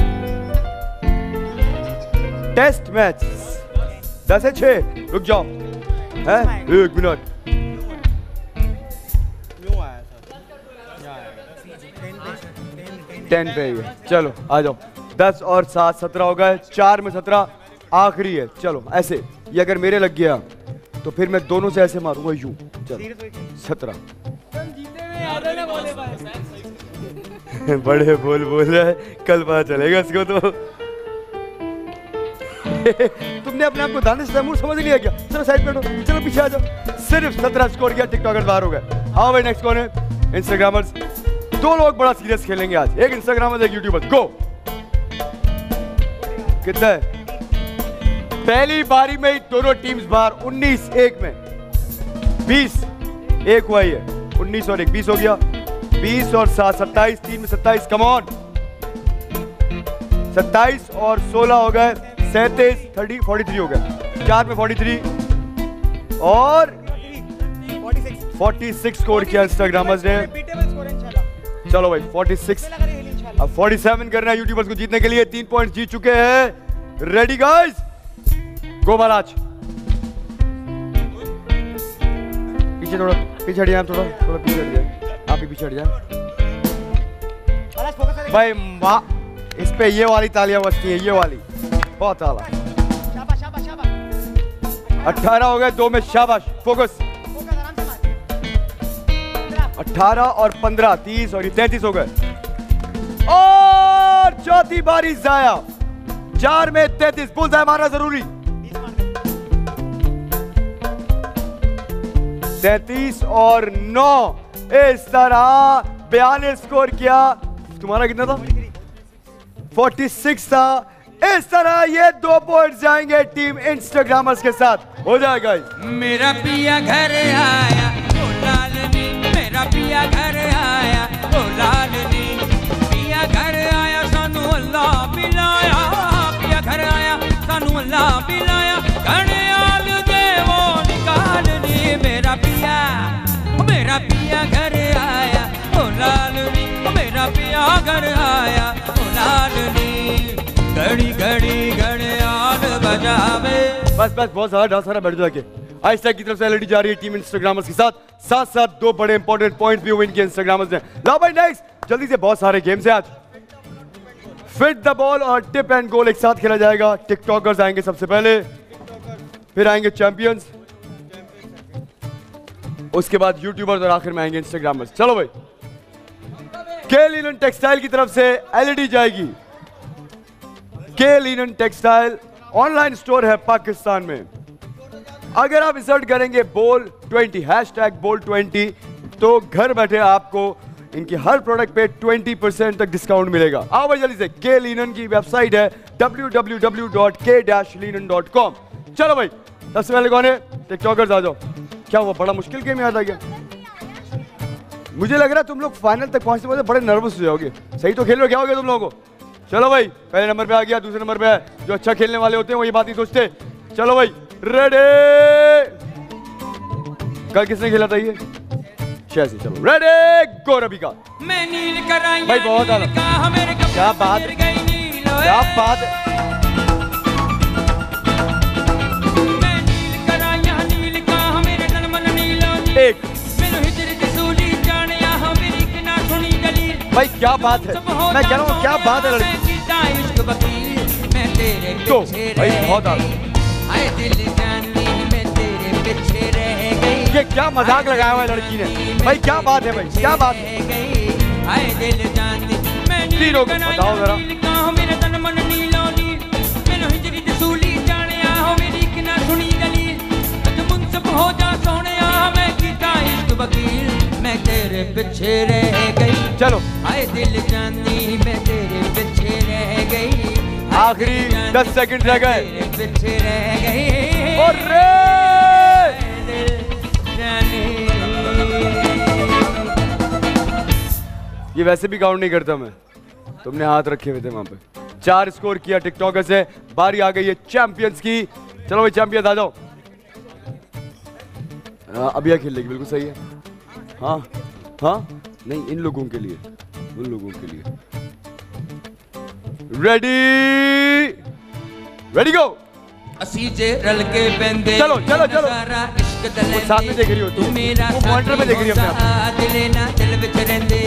टेस्ट मैच, दस है छह। रुक जाओ, है एक मिनट। टेन पे है। चलो आ जाओ, दस और सात, सत्रह हो गए। चार में सत्रह, आखिरी है। चलो ऐसे, ये अगर मेरे लग गया तो फिर मैं दोनों से ऐसे मारूंगा यूं। चलो, सत्रह। बड़े बोल बोल रहा है, कल पता चलेगा इसको तो। तुमने अपने आप को दानिश तैमूर समझ लिया क्या? चलो साइड पे हटो, चलो पीछे आ जाओ। सिर्फ सत्रह स्कोर किया, टिकटॉकर्स बाहर हो गए। आओ भाई, नेक्स्ट कौन है? इंस्टाग्रामर्स। दो लोग बड़ा सीरियस खेलेंगे आज, एक इंस्टाग्रामर एक यूट्यूबर। गो। कितना है? पहली बारी में ही दोनों टीम्स बाहर। उन्नीस एक में, बीस एक हुआ ही है। उन्नीस और एक, बीस हो गया। बीस और सात, सत्ताईस। तीन में सत्ताईस। कम ऑन, सत्ताईस और सोलह हो गए, सैंतीस, थर्टी, फोर्टी थ्री हो गए। चार में फोर्टी थ्री और फोर्टी सिक्स स्कोर किया इंस्टाग्रामर्स ने। चलो भाई फोर्टी सिक्स, अब फोर्टी सेवन करना है यूट्यूबर्स को जीतने के लिए। तीन पॉइंट जीत चुके हैं। Ready guys, go Balaj. पीछे थोड़ा पीछे हट जाए, थोड़ा थोड़ा पीछे हट जाए, आप भी पीछे हट जाए भाई। माँ इस पे ये वाली तालियां बजती है, ये वाली बहुत आला। अठारह हो गए, दो में शाबाश, फोकस। अठारह और पंद्रह, तीस और ये तैतीस हो गए। और चौथी बारी जाया, चार में तैतीस, बुलसआई मारना जरूरी। तैतीस और नौ, इस तरह बयालीस स्कोर किया। तुम्हारा कितना था? छियालीस था। इस तरह ये दो पॉइंट जाएंगे टीम इंस्टाग्रामर्स के साथ। हो जाएगा। मेरा पिया घर आया ओ लालनी, मेरा पिया घर आया ओ लालनी, पिया घर आया सानू अल्लाह पिलाया, पिया घर आया सानू अल्लाह पिलाया, घड़ियाल दे वो निकालनी। मेरा पिया मेरा पिया घर आया ओ लालनी, मेरा पिया घर आया ओ लालनी, घड़ी घड़ी घड़ियाल बजावे। बस बस बहुत सारा डांस सारा बैठ जाके। आइस्ता की तरफ से एलईडी जा रही है टीम इंस्टाग्रामर्स के साथ, साथ साथ दो बड़े इंपॉर्टेंट पॉइंट्स भी विन किए इंस्टाग्रामर्स ने। लाओ भाई नेक्स्ट, जल्दी से, बहुत सारे गेम्स हैं आज। फिट द बॉल और टिप एंड गोल एक साथ खेला जाएगा। टिकटॉकर्स आएंगे सबसे पहले, फिर आएंगे चैंपियंस, उसके बाद यूट्यूबर्स और आखिर में आएंगे इंस्टाग्रामर्स। चलो भाई, के लिनन टेक्सटाइल की तरफ से एलईडी जाएगी। के लिनन टेक्सटाइल ऑनलाइन स्टोर है पाकिस्तान में। अगर आप इंसर्ट करेंगे बोल ट्वेंटी, हैशटैग बोल ट्वेंटी, तो घर बैठे आपको इनके हर प्रोडक्ट पे ट्वेंटी परसेंट तक डिस्काउंट मिलेगा। आओ भाई जल्दी से, के लिनन की वेबसाइट है W W W dot K dash Linen dot com. चलो भाई, सबसे पहले कौन है? टिकटॉकर्स आ जाओ। क्या हुआ, बड़ा मुश्किल गेम याद आ गया? मुझे लग रहा है तुम लोग फाइनल तक पहुंचते पहुंचते बड़े नर्वस हो जाओगे। सही तो खेल रहे हो, क्या हो गया तुम लोगों को? चलो भाई, पहले नंबर पे आ गया, दूसरे नंबर पे है। जो अच्छा खेलने वाले होते हैं वो ये बात नहीं सोचते। चलो भाई, रेडी। कल किसने खेला था ये? शैसी। चलो रेडी, गो रबिका। मैं नील कराया भाई बहुत आला, क्या बात, क्या बात है। मैं नील कराया नील का मेरे तन मन नीलो नी, एक मैनू हिजर दी सूली जानिया मेरी किना सुनी गली। भाई क्या बात है, मैं कह रहा हूँ क्या बात है लड़की। इश्क वकील मैं तेरे तो पीछे भाई रह बहुत आला। गई, आए दिल जानी मैं तेरे पीछे रह गई। ये क्या मजाक लगाया हुआ है लड़की ने। भाई क्या बात है, भाई क्या बात है। आए दिल जानी मैं तीनों को बताओ जरा। मेरे तन मन नीलो नी, मैनू हिजरी दी सूली जानिया हो मेरी किना सुनी गली। अज मुंसफ हो जा सोनिया मैं कीता इश्क वकील मैं तेरे पीछे रह गई। चलो आए दिल जानी मैं तेरे पीछे रह गई, आखिरी दस सेकंड रह गए। तेरे पीछे रह गई। और रे दिल जानी। ये वैसे भी काउंट नहीं करता मैं, तुमने हाथ रखे हुए थे वहां पे। चार स्कोर किया टिकटॉकर से। बारी आ गई है चैंपियंस की। चलो भाई चैंपियंस आ जाओ। अभी खेल लेगी, बिल्कुल सही है। हाँ हाँ, नहीं इन लोगों के लिए, उन लोगों के लिए। Ready ready go. असी जे रल के बंदे चलो चलो चलो। सारा इश्क दले वो सामने देख रही हो तुम, मेरा वो मॉनिटर में देख रही हो अपने आप। दिले ना दिल विच रहंदे,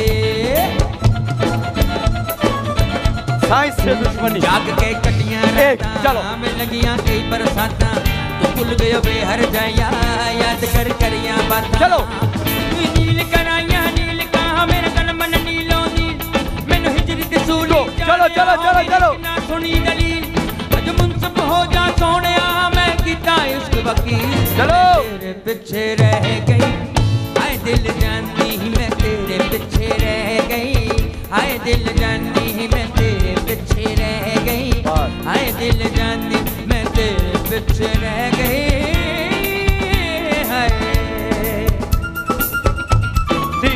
साइंस से दुश्मनी जाग के कटियां एक, चलो। रातां में लगियां कई बरसातां, तू भुल गयो बेहर जाया याद कर करियां बातां। चलो। नील कराया नील का मेरा तन मन नीलो नी, मैनू हिजरी दी सूली चलो, चलो, चलो, चलो, चलो। ना सुनी गली। अज मुंसफ हो जा सोनिया मैं कीता इश्क वकील। चलो। तेरे पीछे रह गई, आए दिल जानी मैं तेरे पीछे रह गई, आए दिल जानी मैं तेरे पीछे रह गई, आए दिल जानी मैं तेरे पीछे रह गई। हाय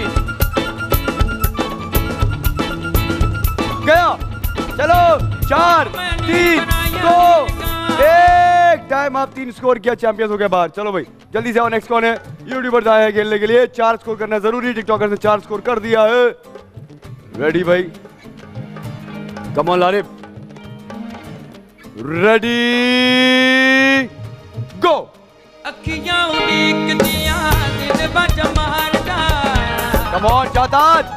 गया। चलो चार टाइम आप तीन स्कोर किया, चैंपियंस हो गया बाहर। चलो भाई जल्दी से आओ, नेक्स्ट कौन है? यूट्यूबर्स आए हैं खेलने के लिए, चार स्कोर करना जरूरी, टिकटॉकर ने चार स्कोर कर दिया है। रेडी भाई, कम ऑन लारिफ, रेडी गो। अखियां उड़ीक दिया दिल बज मारदा, कम ऑन शाहताज,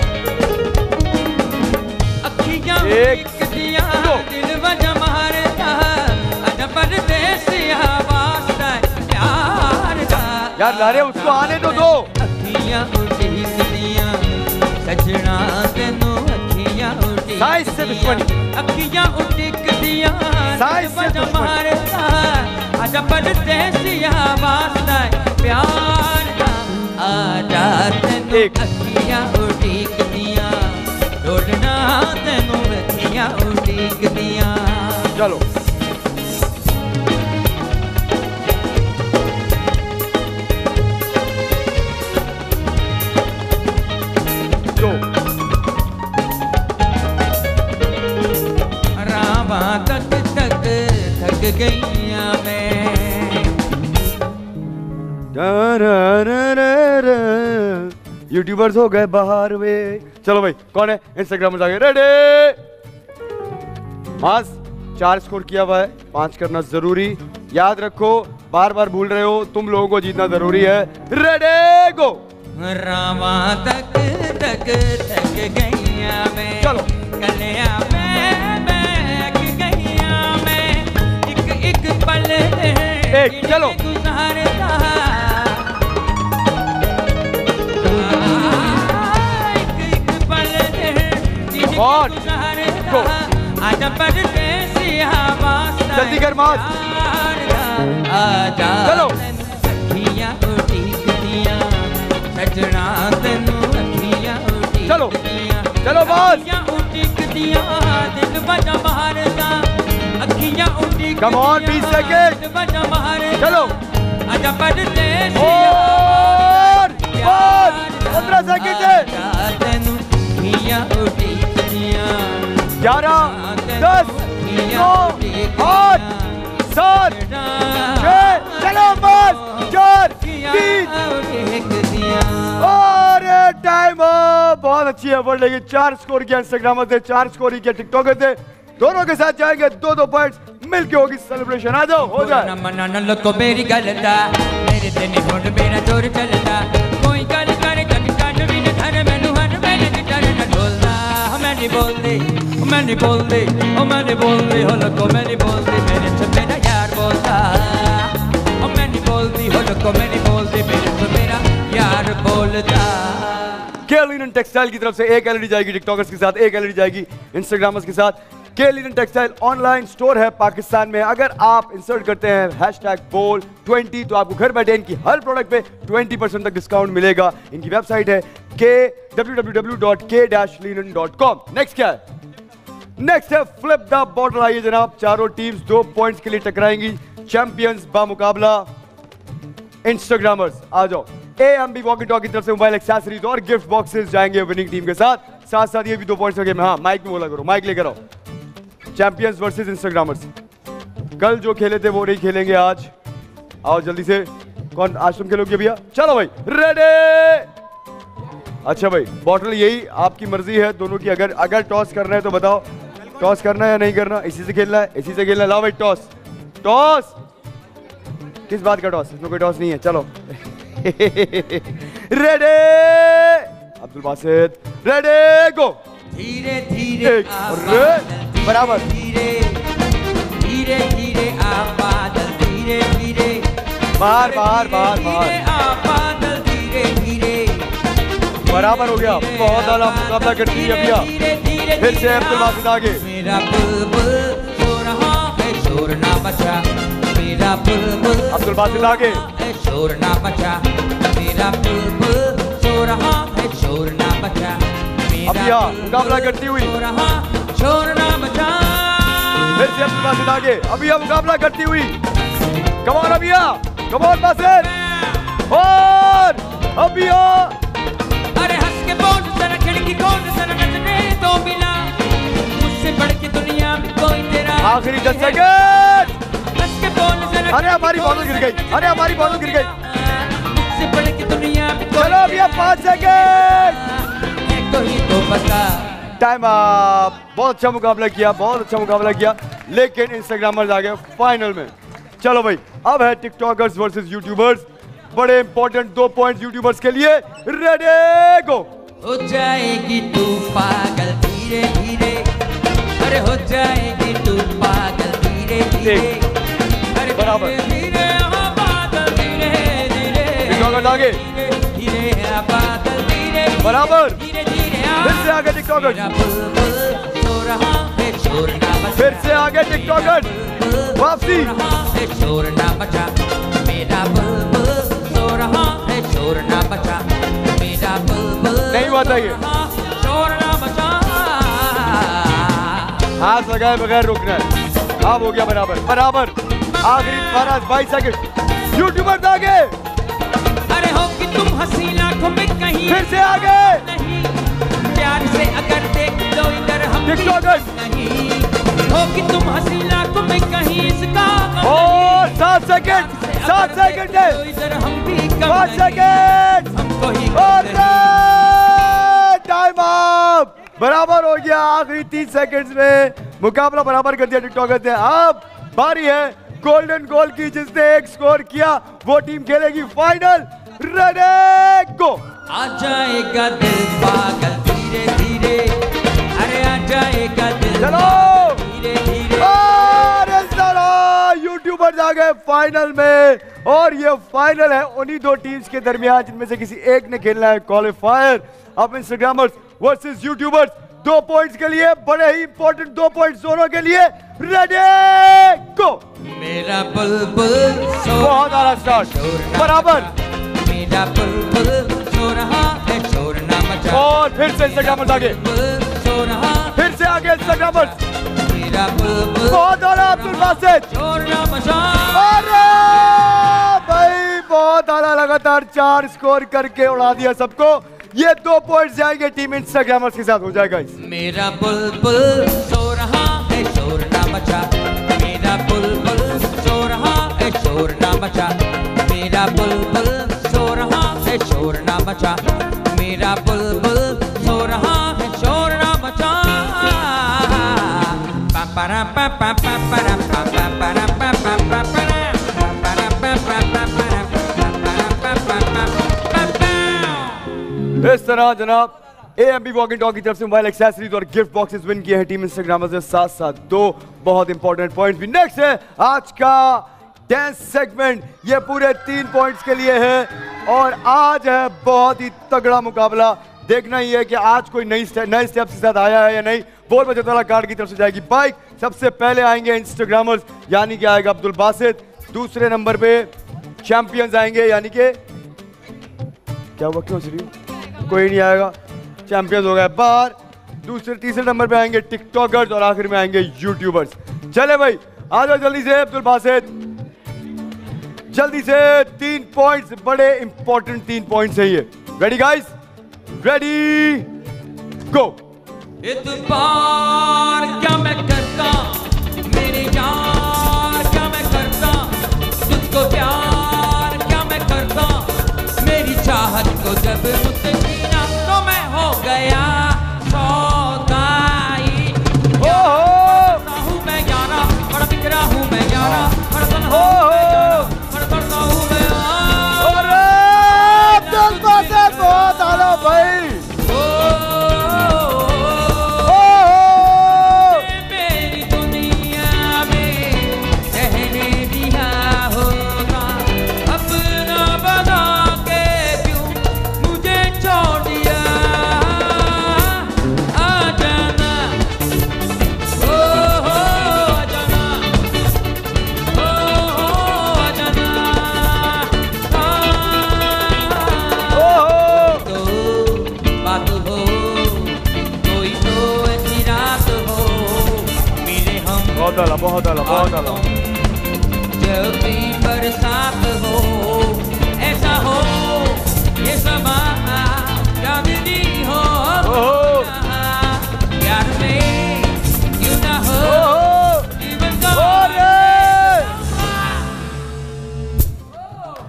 अखियां एक, उड़ीक दिया दिल बज मारदा, अज परदेसिया वास्ता प्यार दा। यार लारे उसको आने तो दो। अखियां उड़ीक दिया सजना तेनू, अखियां उड़ीक साइज से दुश्मनी, अखियां उड़ीक दिया साइज से बज मारदा, अज परदेसिया वास्ता प्यार दा। आजा तेनू अखियां उड़ीक दिया, ढोलना तेनू अखियां उड़ीक दिया। चलो दो, रावा तक तक थक गईया मैं, यूट्यूबर्स हो गए बाहर वे। चलो भाई कौन है? इंस्टाग्राम आगे, रेडी मास, चार स्कोर किया हुआ है, पांच करना जरूरी, याद रखो, बार बार भूल रहे हो, तुम लोगों को जीतना जरूरी है। रेडी गो। रावा तक तक थक गईया मैं, चलो कलिया मैं बैठ गईया मैं, एक एक पल एक, चलो गुजारता, एक एक पल on, go. आजा परदेसिया वास्ता जल्दी कर मास, आजा चलो अखियां उड़ीक दिया सजना तेनू, अखियां उड़ीक चलो दिया, चलो मास, अखियां उड़ीक दिया दिल बजा मारदा, अखियां उड़ीक कम ऑन, बीस सेकंड, दिल बजा मारदा, चलो आजा परदेसिया और पंद्रह सेकंड है, तेनू अखियां उड़ीक दिया, ग्यारह, दस, नौ, आठ, सात, छह, चलो बस, चार, तीन, और टाइम बहुत अच्छी एफर्ट, लेकिन चार स्कोर किया इंस्टाग्रामर से, चार स्कोर ही किया टिकटॉकर से, दोनों के साथ जाएंगे दो दो पॉइंट्स मिलके होगी सेलिब्रेशन। आ जाओ, हो जाए। मना न लो मेरी गलता, मेरे ते नहीं होड़ मेरा जोर चलता, कोई गल करे जग कंड भी न धर मैनू हर मैंने गिटार न ढोलदा, मैं नहीं बोलदी मैं नहीं बोलदी ओ मैं नहीं बोलदी, हो लोगो मैं नहीं बोलदी, मेरे से मेरा यार बोलदा, ओ मैं नहीं बोलदी, हो लोगो मैं नहीं बोलदी, मेरे से मेरा यार बोलदा। के लिनन टेक्सटाइल की तरफ से एक एलईडी जाएगी टिकटॉकर्स के साथ, एक एलईडी जाएगी इंस्टाग्रामर्स के साथ। के लिनन टेक्सटाइल ऑनलाइन स्टोर है पाकिस्तान में, अगर आप इंसर्ट करते हैं हैशटैग बोल ट्वेंटी तो आपको घर बैठे इनकी हर प्रोडक्ट पे ट्वेंटी परसेंट तक डिस्काउंट मिलेगा। इनकी वेबसाइट है के W W W dot K dash Linen dot com. Next क्या है? नेक्स्ट है फ्लिप द बॉटल। आइए जनाब, चारों टीम्स दो पॉइंट्स के लिए टकराएंगी, चैंपियंस बा मुकाबला इंस्टाग्रामर्स। आ जाओ। A M B walkie talkie की तरफ से मोबाइल एक्सेसरीज और गिफ्ट बॉक्सेस जाएंगे विनिंग टीम के साथ, साथ साथ ये भी दो पॉइंट्स के। हाँ माइक में बोला करो, माइक लेकर आओ। चैंपियंस वर्सेस इंस्टाग्रामर्स, कल जो खेले थे वो नहीं खेलेंगे आज। आओ जल्दी से, कौन आज तुम खेलोगे भैया? चलो भाई, रेडी। अच्छा भाई, बॉटल यही आपकी मर्जी है दोनों की, अगर अगर टॉस करना है तो बताओ, टॉस करना है या नहीं करना? इसी से खेलना है, इसी से खेलना है। लाओ भाई टॉस, टॉस किस बात का टॉस? इसमें कोई टॉस नहीं है। चलो ready, Abdul Basit ready, go. धीरे धीरे बराबर, धीरे धीरे धीरे आ बादल, धीरे धीरे बाहर बाहर बाहर बाहर आ बादल, धीरे धीरे बराबर हो गया। बहुत आला मुकाबला करती है भैया। फिर से अब्दुल बासित आगे। मेरा बुलबुल सो रहा है, शोर ना मचा, मेरा बुलबुल अब्दुल बासित आगे। शोर ना मचा, मेरा बुलबुल सो रहा है, शोर ना मचा, अबिया मुकाबला करती हुई, शोर ना मचा। फिर से अब्दुल बासित आगे। अबिया मुकाबला करती हुई, come on Abiya, come on Basit, और अबिया। अरे हंस के बोल जरा, खिड़की खोल जरा, नजरे तो मिला, मुझसे बढ़ के दुनिया में कोई तेरा। आखिरी दस सेकंड, हंस के बोल जरा, अरे हमारी बॉटल गिर गई, अरे हमारी बॉटल गिर गई। मुझसे बढ़ के दुनिया में कोई चलो भैया पाँच सेकेंड। है कोई तो बता। Time up. बहुत अच्छा मुकाबला किया, बहुत अच्छा मुकाबला किया, लेकिन इंस्टाग्रामर्स आ गए फाइनल में। चलो भाई, अब है टिकटॉकर्स वर्सेस यूट्यूबर्स। बड़े इंपॉर्टेंट दो पॉइंट्स यूट्यूबर्स के लिए। Ready go. हो जाएगी तू पागल धीरे धीरे, अरे हो जाएगी तू पागल धीरे धीरे, अरे बराबर। धीरे धीरे हाँ बादल धीरे धीरे, टिकटॉकर्स आगे। धीरे हाँ बादल धीरे बराबर। धीरे धीरे हाँ। फिर से आगे टिकटॉकर्स। मेरा बुलबुल सो रहा है शोर ना मचा। फिर से आगे टिकटॉकर्स। वापसी। सो रहा है शोर ना मचा। मेरा बुलबुल सो रहा है शोर ना मचा। मेरा बुलबुल नहीं हुआ था ये। शोर ना मचा। हाथ लगाए बगैर रुकना है। अब हो गया बराबर बराबर। आखिरी बारह बाईस सेकंड। यूट्यूबर आगे। अरे हो कि तुम हंसी लाखों में कहीं फिर से आगे। नहीं, प्यार से अगर देख लो इधर हम भी टिकटॉकर्स। नहीं, हो कि तुम हंसी लाखों में कहीं इसका गम और नहीं। सात सेकंड, प्यार से सात अगर सेकंड देख है। लो इधर हम भी कम पाँच नहीं। सेकंड। हमको ही और गम नहीं। Time up. बराबर हो गया। आखिरी तीन सेकंड्स में मुकाबला बराबर कर दिया टिकटॉकर्स ने। अब बारी है गोल्डन गोल की। जिसने एक स्कोर किया वो टीम खेलेगी फाइनल। रेडी गो। आ जाएगा दिल पागल धीरे धीरे, अरे आ जाएगा दिल चलो। पागल धीरे धीरे। और इस तरह यूट्यूबर्स आ गए फाइनल में। और ये फाइनल है उन्हीं दो टीम्स के दरमियान जिनमें से किसी एक ने खेलना है क्वालिफायर। अब इंस्टाग्रामर्स वर्सेस यूट्यूबर्स दो पॉइंट्स के लिए, बड़े ही इंपॉर्टेंट दो पॉइंट्स दोनों के लिए। Ready go. मेरा बुलबुल सो बहुत आला स्टार्ट। शोर ना बराबर। मचा। मेरा बुलबुल सो रहा है शोर ना मचा। और फिर से इंस्टाग्रामर्स आगे। बुलबुल सो रहा फिर से आगे इंस्टाग्रामर्स। मेरा बुलबुल बहुत आला अब्दुल बासित। शोर ना मचा। अरे भाई बहुत आला, लगातार चार स्कोर करके उड़ा दिया सबको। ये दो पॉइंट्स जाएंगे टीम इंस्टाग्रामर्स के साथ। हो जाएगा इस। मेरा बुलबुल सो रहा है शोर ना मचा। मेरा बुलबुल सो रहा है शोर ना मचा। मेरा बुलबुल सो रहा है शोर ना मचा। मेरा बुलबुल सो रहा है शोर ना मचा। पा पा पा पा पा पा पा पा पा पा पा पा पा। इस तरह जनाब एएमबी वॉकिंग टॉक की तरफ से मोबाइल एक्सेसरीज और गिफ्ट बॉक्सेस विन किए हैं टीम इंस्टाग्रामर्स के साथ साथ दो बहुत इंपॉर्टेंट पॉइंट्स भी। नेक्स्ट है आज का डांस सेगमेंट। ये पूरे तीन पॉइंट्स के लिए है और आज है बहुत ही तगड़ा मुकाबला। देखना ही है कि आज कोई नई नए स्टेप्स के साथ आया है या नहीं। बोल बचत वाला कार्ड की तरफ से जाएगी बाइक। सबसे पहले आएंगे इंस्टाग्रामर्स यानी कि आएगा अब्दुल बासित। दूसरे नंबर पे चैंपियंस आएंगे यानी कि क्या हुआ, क्यों हंस रही हो? कोई नहीं आएगा, चैंपियंस हो गए बाहर। दूसरे तीसरे नंबर पे आएंगे टिकटॉकर्स और आखिर में आएंगे यूट्यूबर्स। चले भाई आ जाओ जल्दी से अब्दुल बासित, जल्दी से। तीन पॉइंट्स, बड़े इंपॉर्टेंट तीन पॉइंट्स है ये। Ready guys? Ready go. इतबार क्या मैं करता मेरी यार, क्या मैं करता तुझको प्यार, क्या मैं करता मेरी चाहत को जब मुझसे छीना तो मैं हो गया सौदाई। बड़ा हूँ मैं यारा, बड़ा बिखरा हूँ मैं यारा, बड़ा तन्हा हूँ मैं यारा, बड़ा करता हूँ मैं यारा। अब्दुल बासित बहुत आला भाई। मेरी दुनिया में रहने दिया होगा, अपना बना के क्यों मुझे छोड़ दिया। आ जाना ओ हो आ जाना ओ हो आ जाना। तो बात हो कोई तो ऐसी रात हो मिले हम बहुत आला, बहुत आला, बहुत आला। जब भी बरसात हो ऐसा हो ये समा चांदनी हो प्यार में क्यों ना हो जीवन का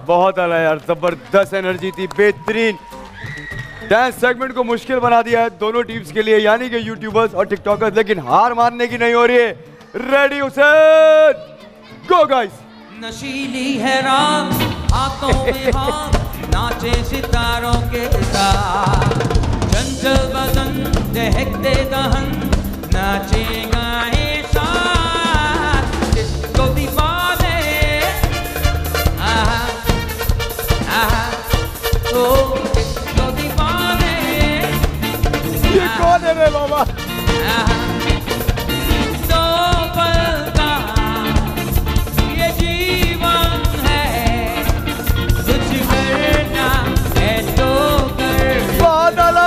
बहुत आला यार, जबरदस्त एनर्जी थी, बेहतरीन। डांस सेगमेंट को मुश्किल बना दिया है दोनों टीम्स के लिए, यानी कि यूट्यूबर्स और टिकटॉकर्स, लेकिन हार मानने की नहीं हो रही है। Ready Hussain, go guys. नशीली है रात, हाथों में हाथ, नाचे सितारों के साथ, चंचल बदन दहकते दहन, नाचे गाए साथ, जिसको दीवाने आहा आहा ओ जिसको दीवाने ये कौन है रे बाबा? आहा तो पल का ये जीवन है, कुछ करना है तो कर। बहुत आला।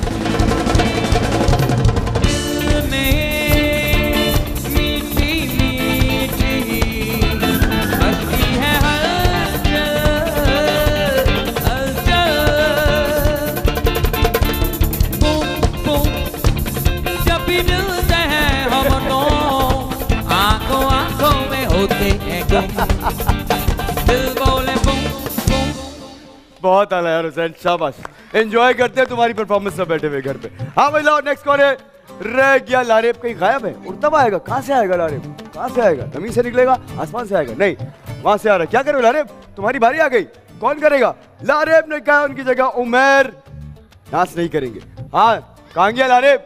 दिल में मीठी मीठी बजती है हलचल हलचल, बूम बूम जब भी मिलते हैं हम दोनों, आंखों आंखों में होते हैं गुम, दिल बोले बूम बूम। बहुत आला यार हुसैन, शाबाश। एंजॉय करते हैं तुम्हारी परफॉर्मेंस से बैठे हुए घर पे। हाँ भाई लाओ, नेक्स्ट कौन है? रह गया लारेब, कहीं गायब है। उड़ता हुआ आएगा, कहाँ से आएगा लारेब? कहाँ से आएगा? जमीन से निकलेगा, आसमान से आएगा? नहीं, वहां से आ रहा है। क्या करो लारेब, तुम्हारी बारी आ गई, कौन करेगा? लारेब ने कहा उनकी जगह उमर डांस नहीं करेंगे। हाँ, कहाँ गया लारेब?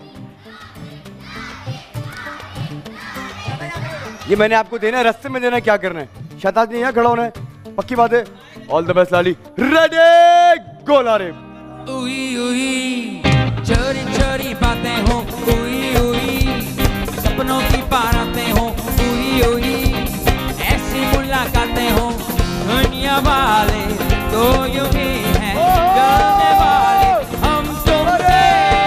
ये मैंने आपको देना है, रास्ते में देना है, क्या करना है? शताब्दी यहाँ खड़ा होना है, पक्की बात है। All the best Lali, ready go Laraib. उई उई चोरी चोरी बातें हो, उई उई सपनों की बारातें हो, उई उई ऐसी मुलाकातें हो, दुनिया वाले तो यूं ही हैं जाने वाले, हम तुमसे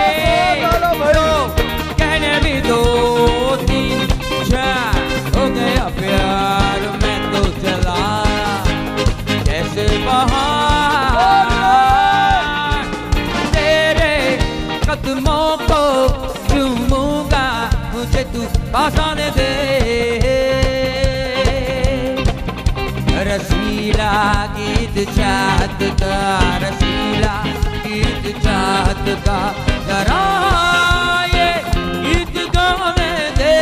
तो कहने भी दो तीन चार, हो गया प्यार मैं तो चला जैसे बहार, तेरे कदमों को चूमूंगा, मुझे तू पास आने दे, रसीला गीत चाहत का, रसीला गीत चाहत का, जरा ये गीत गाने दे।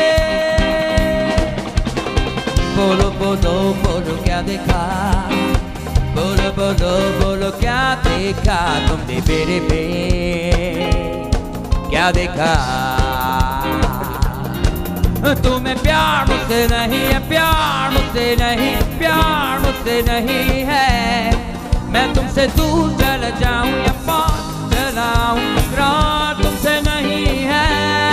बोलो बोलो बोलो क्या देखा, बोलो बोलो बोलो क्या देखा तुमने मेरे पे, क्या देखा? तुम्हें प्यार मुझसे नहीं है, प्यार मुझसे नहीं, प्यार मुझसे नहीं है, मैं तुमसे दूर चल जाऊं या पास चलाऊं, इकरार तुमसे नहीं है।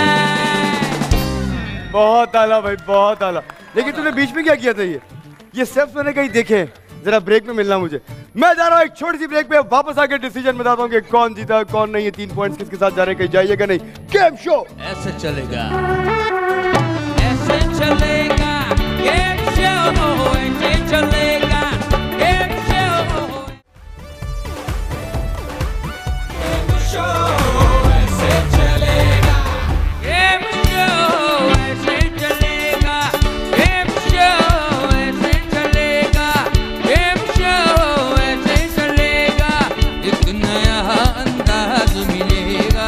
बहुत आला भाई, बहुत आला। लेकिन तूने बीच में क्या किया था? ये ये स्टेप्स मैंने कहीं देखे हैं, जरा ब्रेक में मिलना मुझे। मैं जा रहा हूँ एक छोटी सी ब्रेक पे, वापस आके डिसीजन बताता हूँ कि कौन जीता कौन नहीं है, तीन पॉइंट्स किसके साथ जा रहे हैं, कहीं जाइएगा नहीं। गेम शो ऐसे चलेगा, ऐसे चलेगा गेम शो, ऐसे चलेगा गेम शो, गेम शो ऐसे चलेगा, गेम शो ऐसे चलेगा, गेम शो ऐसे चलेगा, गेम शो ऐसे चलेगा, एक नया अंदाज मिलेगा,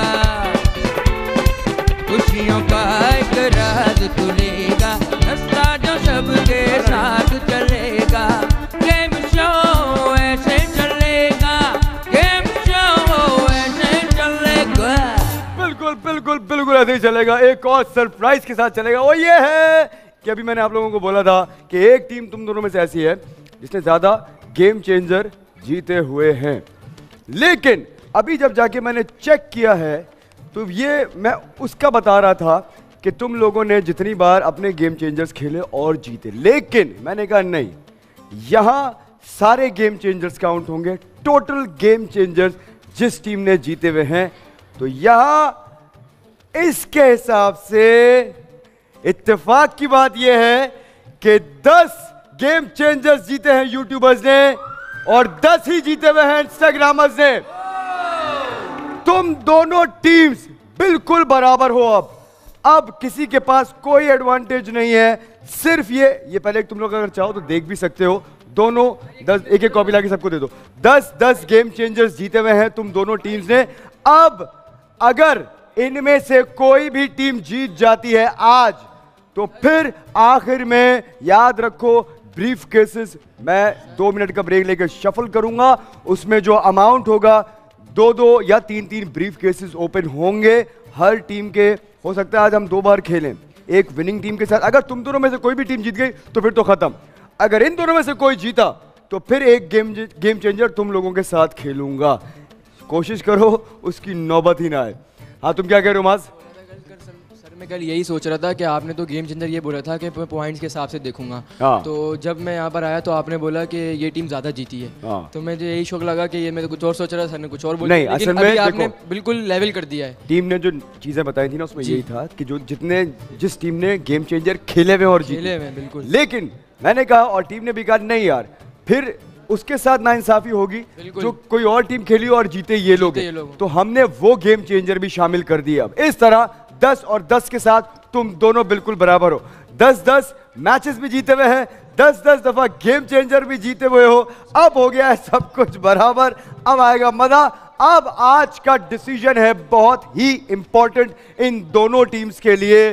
खुशियों का एक राज खुलेगा, रास्ता जो सबके साथ चलेगा, गेम शो ऐसे चलेगा, गेम शो ऐसे चलेगा। बिल्कुल बिल्कुल बिल्कुल ऐसे ही चलेगा। एक और सरप्राइज के साथ चलेगा, वो ये है कि अभी मैंने आप लोगों को बोला था कि एक टीम तुम दोनों में से ऐसी है जिसने ज्यादा गेम चेंजर जीते हुए हैं, लेकिन अभी जब जाके मैंने चेक किया है तो ये मैं उसका बता रहा था कि तुम लोगों ने जितनी बार अपने गेम चेंजर्स खेले और जीते, लेकिन मैंने कहा नहीं, यहां सारे गेम चेंजर्स काउंट होंगे, टोटल गेम चेंजर्स जिस टीम ने जीते हुए हैं। तो यहां इसके हिसाब से इत्तेफाक की बात यह है कि दस गेम चेंजर्स जीते हैं यूट्यूबर्स ने और दस ही जीते हुए हैं इंस्टाग्रामर्स ने। तुम दोनों टीम्स बिल्कुल बराबर हो। अब अब किसी के पास कोई एडवांटेज नहीं है, सिर्फ ये ये पहले तुम लोग अगर चाहो तो देख भी सकते हो, दोनों दस एक एक कॉपी लाके सबको दे दो। दस दस गेम चेंजर्स जीते हुए हैं तुम दोनों टीम्स ने। अब अगर इनमें से कोई भी टीम जीत जाती है आज, तो फिर आखिर में याद रखो ब्रीफ केसेस मैं दो मिनट का ब्रेक लेकर शफल करूंगा, उसमें जो अमाउंट होगा दो दो या तीन तीन ब्रीफ केसेस ओपन होंगे हर टीम के। हो सकता है आज हम दो बार खेलें एक विनिंग टीम के साथ। अगर तुम दोनों में से कोई भी टीम जीत गई तो फिर तो खत्म। अगर इन दोनों में से कोई जीता तो फिर एक गेम गेम चेंजर तुम लोगों के साथ खेलूंगा। कोशिश करो उसकी नौबत ही ना आए। हाँ तुम क्या कह रहे हो माज? सर मैं कल यही सोच रहा था कि आपने तो गेम चेंजर ये बोला था कि मैं पॉइंट्स के हिसाब से देखूंगा। हाँ। तो जब मैं यहाँ पर आया तो आपने बोला कि ये टीम ज्यादा जीती है। हाँ। तो मुझे यही शौक लगा कि ये मैं तो कुछ और सोच रहा था, सर ने कुछ और बोला। नहीं, लेकिन असल में अभी आपने देखो, बिल्कुल लेवल कर दिया है। टीम ने जो चीजें बताई थी ना उसमें यही था कि जो जितने जिस टीम ने गेम चेंजर खेले हुए और खेले हुए जीते, बिल्कुल। लेकिन मैंने कहा और टीम ने भी कहा नहीं यार, फिर उसके साथ नाइंसाफी होगी जो कोई और टीम खेली और जीते ये लोग, ये लोग। तो हमने वो गेम चेंजर भी शामिल कर दिए। अब इस तरह दस और दस के साथ तुम दोनों बिल्कुल बराबर हो। दस दस मैचेस भी जीते हुए हैं, दस दस दफा गेम चेंजर भी जीते हुए हो। अब हो गया है सब कुछ बराबर, अब आएगा मजा। अब आज का डिसीजन है बहुत ही इंपॉर्टेंट इन दोनों टीम्स के लिए।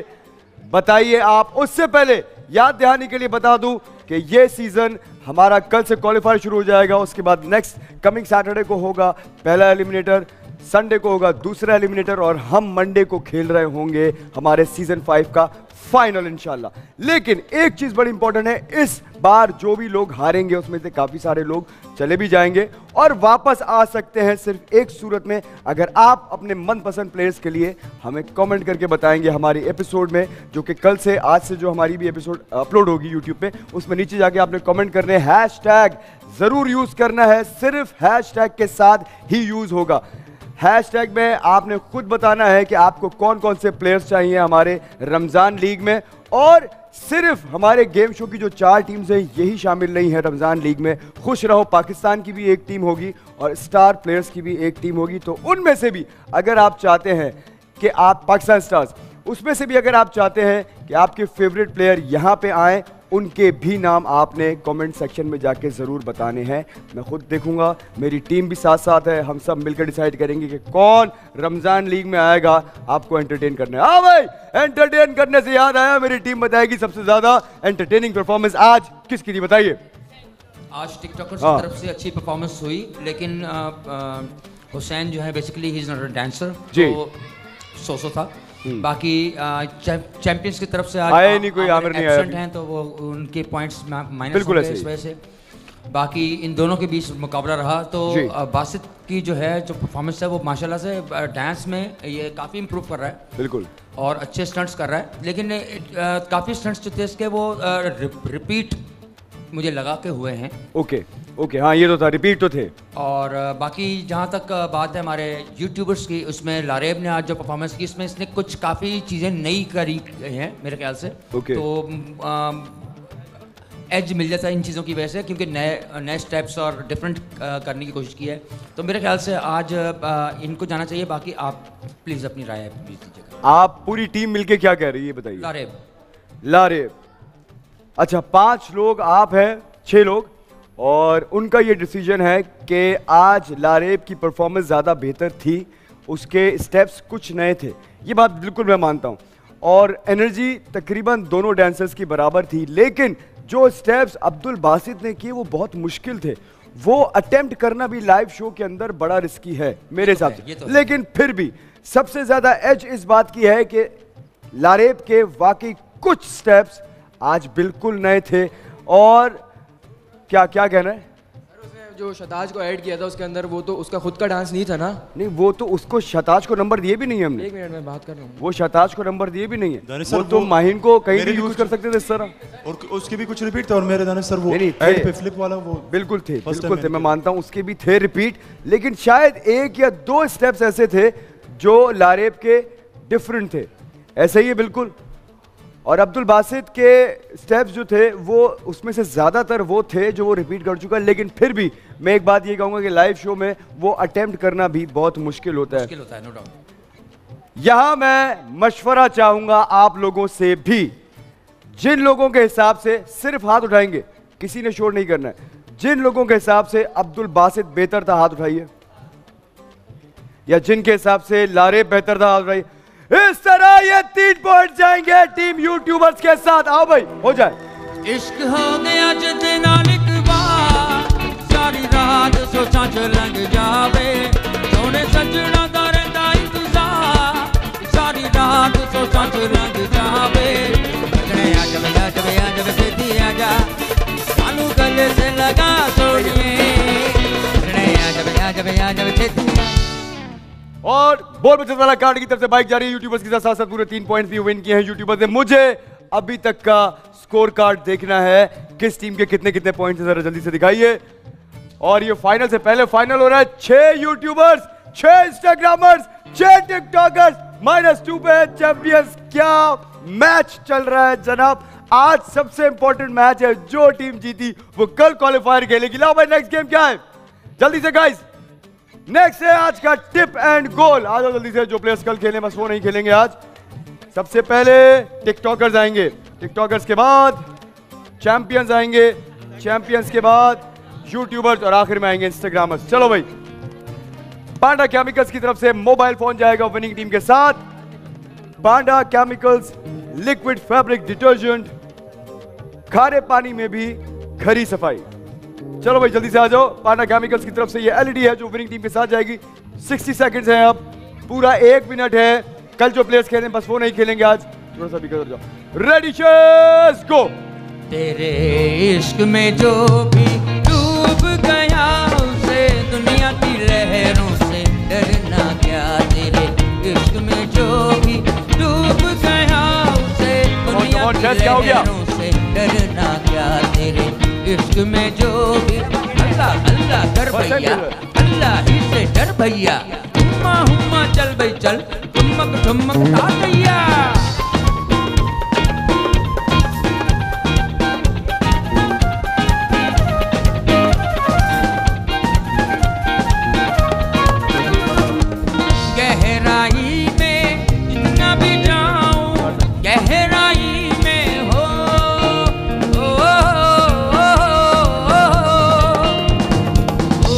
बताइए आप। उससे पहले याद दहानी के लिए बता दूं कि ये सीजन हमारा कल से क्वालिफायर शुरू हो जाएगा। उसके बाद नेक्स्ट कमिंग सैटरडे को होगा पहला एलिमिनेटर, संडे को होगा दूसरा एलिमिनेटर और हम मंडे को खेल रहे होंगे हमारे सीजन फाइव का फाइनल इंशाल्लाह। लेकिन एक चीज बड़ी इंपॉर्टेंट है, इस बार जो भी लोग हारेंगे उसमें से काफी सारे लोग चले भी जाएंगे और वापस आ सकते हैं सिर्फ एक सूरत में, अगर आप अपने मनपसंद प्लेयर्स के लिए हमें कमेंट करके बताएंगे हमारी एपिसोड में, जो कि कल से आज से जो हमारी भी एपिसोड अपलोड होगी यूट्यूब पे, उसमें नीचे जाके आपने कमेंट करने, हैशटैग जरूर यूज करना है, सिर्फ हैशटैग के साथ ही यूज होगा। हैशटैग में आपने खुद बताना है कि आपको कौन कौन से प्लेयर्स चाहिए हमारे रमजान लीग में, और सिर्फ हमारे गेम शो की जो चार टीम्स हैं यही शामिल नहीं है रमजान लीग में। खुश रहो पाकिस्तान की भी एक टीम होगी और स्टार प्लेयर्स की भी एक टीम होगी, तो उनमें से भी अगर आप चाहते हैं कि आप पाकिस्तान स्टार्स, उसमें से भी अगर आप चाहते हैं कि आपके फेवरेट प्लेयर यहाँ पे आए, उनके भी नाम आपने कमेंट सेक्शन में जाके ज़रूर बताने हैं। मैं खुद देखूंगा, मेरी टीम भी साथ साथ है, हम सब मिलकर डिसाइड करेंगे कि कौन रमज़ान लीग में आएगा आपको एंटरटेन करने। हाँ भाई, एंटरटेन करने से याद आया, मेरी टीम बताएगी सबसे ज़्यादा एंटरटेनिंग परफॉर्मेंस आज किसकी थी, बताइए। आज टिकटॉकर्स हाँ। की तरफ से अच्छी परफॉर्मेंस हुई, लेकिन आ, आ, हुसैन जो है basically he is not a dancer, तो सो सो था। बाकी चैंपियंस की तरफ से आज आए नहीं कोई, आमिर नहीं आया एब्सेंट हैं तो वो उनके पॉइंट्स माइनस बिल्कुल हो गए ऐसे इस ही। वजह से। बाकी इन दोनों के बीच मुकाबला रहा, तो जी। आ, बासित की जो है जो परफॉर्मेंस है वो माशाल्लाह से आ, डांस में ये काफ़ी इम्प्रूव कर रहा है बिल्कुल, और अच्छे स्टंट्स कर रहा है, लेकिन आ, काफ़ी स्टंट्स जो थे इसके वो आ, रिप, रिपीट मुझे लगा के हुए हैं। ओके ओके, हाँ ये तो था, रिपीट तो थे। और अ, बाकी जहाँ तक अ, बात है हमारे यूट्यूबर्स की, उसमें लारेब ने आज जो परफॉर्मेंस की इसमें इसने कुछ काफ़ी चीज़ें नई करी हैं मेरे ख्याल से। Okay. तो एज मिल जाता है इन चीज़ों की वजह से, क्योंकि नए नए स्टेप्स और डिफरेंट करने की कोशिश की है। तो मेरे ख्याल से आज अ, इनको जाना चाहिए। बाकी आप प्लीज़ अपनी राय प्लीज दीजिएगा। आप पूरी टीम मिलके क्या कह रही है बताइए। लारेब लारेब, अच्छा पांच लोग आप हैं, छह लोग, और उनका ये डिसीजन है कि आज लारेब की परफॉर्मेंस ज़्यादा बेहतर थी, उसके स्टेप्स कुछ नए थे, ये बात बिल्कुल मैं मानता हूँ, और एनर्जी तकरीबन दोनों डांसर्स की बराबर थी, लेकिन जो स्टेप्स अब्दुल बासित ने किए वो बहुत मुश्किल थे। वो अटेम्प्ट करना भी लाइव शो के अंदर बड़ा रिस्की है मेरे हिसाब ये से, तो है। लेकिन फिर भी सबसे ज़्यादा एज इस बात की है कि लारेब के वाकई कुछ स्टेप्स आज बिल्कुल नए थे। और क्या क्या कहना है? सर उसने जो शताज को ऐड किया था उसके अंदर, वो तो उसका खुद का डांस नहीं था ना। नहीं, वो तो उसको शताज को नंबर दिए भी नहीं हमने, एक मिनट में बात कर रहा हूँ। वो शताज को नंबर दिए भी नहीं है, दानिश वो सर, तो वो माहिन को कहीं मेरे भी भी यूज कुछ- कर सकते थे इस तरह। और उसके भी कुछ रिपीट थे, और मेरे दानिश सर वो नहीं, नहीं, एड थे। पे फ्लिप वाला वो बिल्कुल थे, First बिल्कुल time थे, मैं मैंने मानता हूँ उसके भी थे रिपीट, लेकिन शायद एक या दो स्टेप्स ऐसे थे जो लारेब के डिफरेंट थे, ऐसे ही है बिल्कुल। और अब्दुल बासित के स्टेप्स जो थे वो उसमें से ज़्यादातर वो थे जो वो रिपीट कर चुका है, लेकिन फिर भी मैं एक बात ये कहूँगा कि लाइव शो में वो अटेम्प्ट करना भी बहुत मुश्किल होता है। मुश्किल होता है, नो डाउट। यहां मैं मशवरा चाहूंगा आप लोगों से भी, जिन लोगों के हिसाब से सिर्फ हाथ उठाएंगे किसी ने शोर नहीं करना है। जिन लोगों के हिसाब से अब्दुल बासित बेहतर था हाथ उठाइए, या जिनके हिसाब से लारे बेहतर था हाथ उठाइए। इस तरह ये तीन पॉइंट जाएंगे टीम यूट्यूबर्स के साथ। आओ भाई हो जाए। इश्क हो गया जिद नालिक बार, सारी रात सोचा च लंघ जावे, सोने सजना दा रहिंदा इंतजार, सारी रात सोचा च लंघ जावे। सजने आ जावे आ जावे आ जावे छेती आ जा, सानू गले से लगा छोड़िए, सजने आ जावे आ जावे आ जावे छेती। और बोल बचत वाला कार्ड की तरफ से बाइक जा रही है यूट्यूबर्स के साथ साथ पूरे तीन पॉइंट्स भी विन किए हैं यूट्यूबर्स ने। मुझे अभी तक का स्कोर कार्ड देखना है, किस टीम के कितने कितने पॉइंट्स हैं जरा जल्दी से दिखाइए। और ये फाइनल से पहले फाइनल हो रहा है। छह यूट्यूबर्स, छह इंस्टाग्रामर्स, छह टिकटॉकर्स माइनस टू पे चैंपियंस। क्या मैच चल रहा है जनाब। आज सबसे इंपॉर्टेंट मैच है, जो टीम जीती वो कल क्वालिफायर खेलेगी। लाओ भाई नेक्स्ट गेम क्या है जल्दी से गाइस। नेक्स्ट है आज का टिप एंड गोल। आ जाओ जल्दी से, जो प्लेयर्स कल खेले बस वो नहीं खेलेंगे आज। सबसे पहले टिकटॉकर्स आएंगे, टिकटॉकर्स के बाद चैंपियंस आएंगे, चैंपियंस के बाद यूट्यूबर्स और आखिर में आएंगे इंस्टाग्रामर्स। चलो भाई, पांडा केमिकल्स की तरफ से मोबाइल फोन जाएगा विनिंग टीम के साथ। Panda Chemicals liquid fabric detergent, खारे पानी में भी खरी सफाई। चलो भाई जल्दी से आ जाओ। पांडा केमिकल्स की तरफ से ये एलईडी है जो विनिंग टीम के साथ जाएगी। साठ सेकंड्स हैं, अब पूरा एक मिनट है। कल जो प्लेयर्स खेले बस वो नहीं खेलेंगे आज, थोड़ा सा भी कर जाओ। रेडी शेस गो। तेरे इश्क में जो भी डूब गया, उसे दुनिया की लहरों से डरना क्या। तेरे इश्क में जो भी डूब गया, उसे दुनिया की लहरों से डरना क्या। तेरे इश्क में जो भी अल्लाह अल्लाह कर भैया, अल्लाह ही से डर भैया। हुम्मा हुम्मा चल भाई चल, ठुमक ठुमक आ भैया। गहराई में जितना भी जाऊं, गहराई में हो, ओ, ओ, ओ, ओ,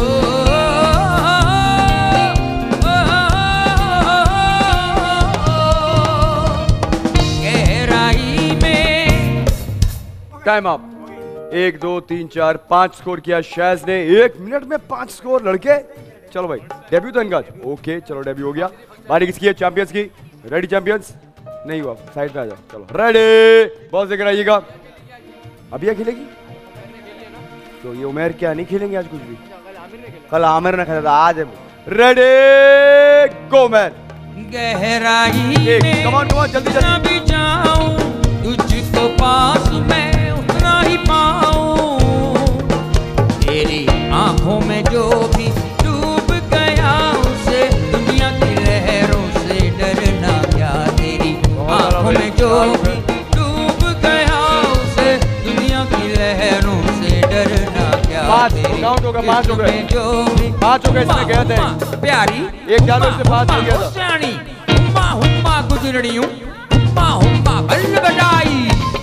गहराई में। Time up. एक दो तीन चार पांच स्कोर किया शैज ने एक मिनट में पांच स्कोर लड़के। चलो भाई डेब्यू तो इनका ओके, चलो डेब्यू हो गया। बारी किसकी है? चैंपियंस की। Ready champions? नहीं हुआ, साइड पे आ जाओ। चलो रेडी, बॉस देकर आइएगा। अभी क्या खेलेगी? तो ये उमेर क्या नहीं खेलेंगे आज कुछ भी? कल आमिर ने खेला था, आज रेडी गो मैन। गहराई में कमान कमान जल्दी जितना भी जाऊं, तुझको पास मैं उतना ही पाऊं। तेरी आंखों में जो भी डूब गया, उसे दुनिया की लहरों से डरना क्या। तेरी आंखों में जो भी डूब गया, उसे दुनिया की लहरों से डरना क्या। पांच काउंट हो गया, पांच हो गए, जो भी पांच हो गए। इसमें गए थे प्यारी एक जादू से पांच हो गया था। सियाणी हुम्मा हुम्मा गुजरनी हूँ, हुम्मा हुम्मा बल्ल बजाई।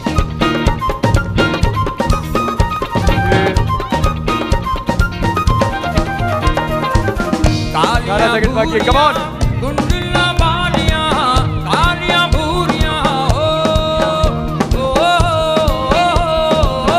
बारह सेकंड बाकी है, कम ऑन। कुंडला बालियां कालियां भूरियां हो, ओ, ओ, ओ, ओ,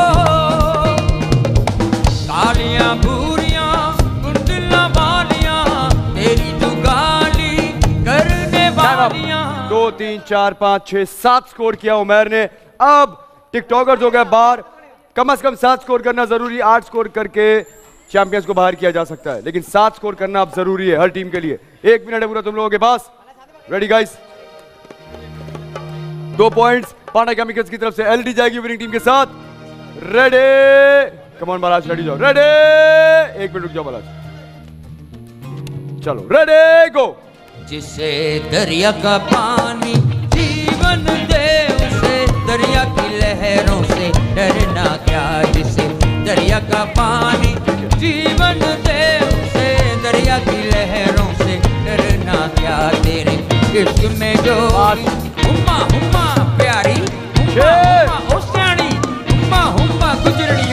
कालियां भूरियां कुंडला बालियां, तेरी जुगाली करने वालियां। दो तीन चार पाँच छह सात स्कोर किया उमर ने। अब टिकटॉकर्स हो गए बाहर। कम से कम सात स्कोर करना जरूरी। आठ स्कोर करके चैंपियंस को बाहर किया जा सकता है, लेकिन सात स्कोर करना अब जरूरी है हर टीम के लिए। एक मिनट है पूरा तुम लोगों के पास। Ready guys? दो पॉइंट्स पांडा केमिकल्स की तरफ से एलडी जाएगी विनिंग टीम के साथ। Ready come on Balaj, ready जाओ। रेडी एक मिनट रुक जाओ बालाज। चलो रेडी गो। जिसे दरिया का पानी जीवन दे, उसे दरिया की लहरों से डरना क्या। जिसे दरिया का पानी जीवन दे, उसे दरिया की लहरों से डरना क्या। तेरे इश्क में जो हुम्मा हुम्मा प्यारी, हुम्मा हुम्मा ओ सियाणी, हुम्मा हुम्मा गुजरनी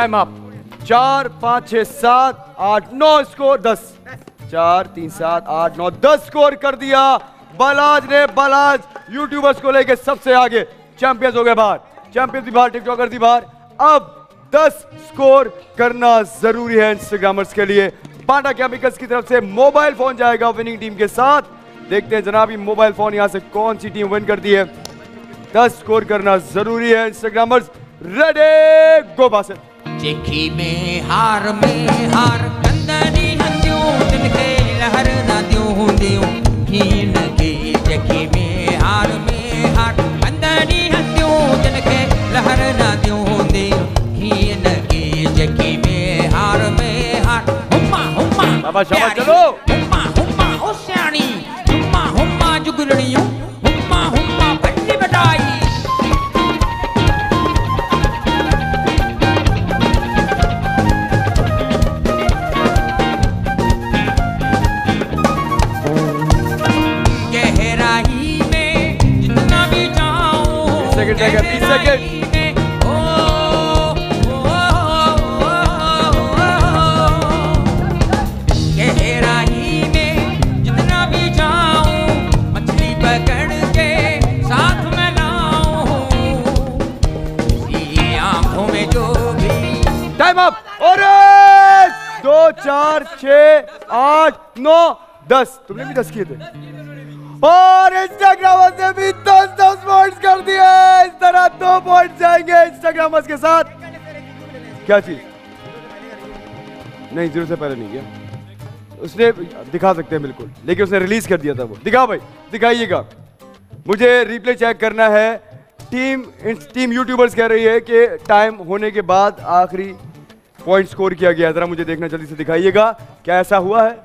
टाइम अप। चार पाँच छः सात आठ नौ स्कोर दस। चार तीन सात आठ नौ दस स्कोर कर दिया बालाज ने। बालाज यूट्यूबर्स को लेके सबसे आगे। चैंपियंस हो गए बाहर, चैंपियंस भी बाहर, टिकटॉकर भी बाहर। अब दस स्कोर करना जरूरी है इंस्टाग्रामर्स के लिए। पांडा केमिकल्स की तरफ से मोबाइल फोन जाएगा विनिंग टीम के साथ। देखते हैं जनाब, मोबाइल फोन यहां से कौन सी टीम विन करती है। दस स्कोर करना जरूरी है इंस्टाग्रामर्स। Ready go Basit. चिखी में हार में हार कंदनी हंदियों दिल के लहर ना दियों दियों हीन की। चिखी में हार में हार कंदनी हंदियों दिल के लहर ना दियों दियों हीन की। चिखी में हार में हार हुम्मा हुम्मा बाबा शाबाश चलो। हुम्मा हुम्मा ओ स्याणी हुम्मा हुम्मा जुगलड़ियों हुम्मा हुम्मा भट्टी बटाई। बीस सेकंड। गहराई में जितना भी जाऊं मछली पकड़ के साथ में लाऊं इसी आंखों में जो भी। Time up. और दो चार छः आठ नौ दस। तुमने भी दस किए थे और इंस्टाग्रामर्स ने भी दस दस पॉइंट्स कर दिए। इस तरह दो पॉइंट्स जाएंगे इंस्टाग्रामर्स के साथ। क्या चीज? नहीं, जीरो से पहले नहीं किया उसने। दिखा सकते हैं बिल्कुल, लेकिन उसने रिलीज कर दिया था वो। दिखाओ भाई, दिखाइएगा। मुझे रिप्ले चेक करना है। टीम टीम यूट्यूबर्स कह रही है कि टाइम होने के बाद आखिरी पॉइंट स्कोर किया गया। जरा मुझे देखना, जल्दी से दिखाइएगा क्या ऐसा हुआ है।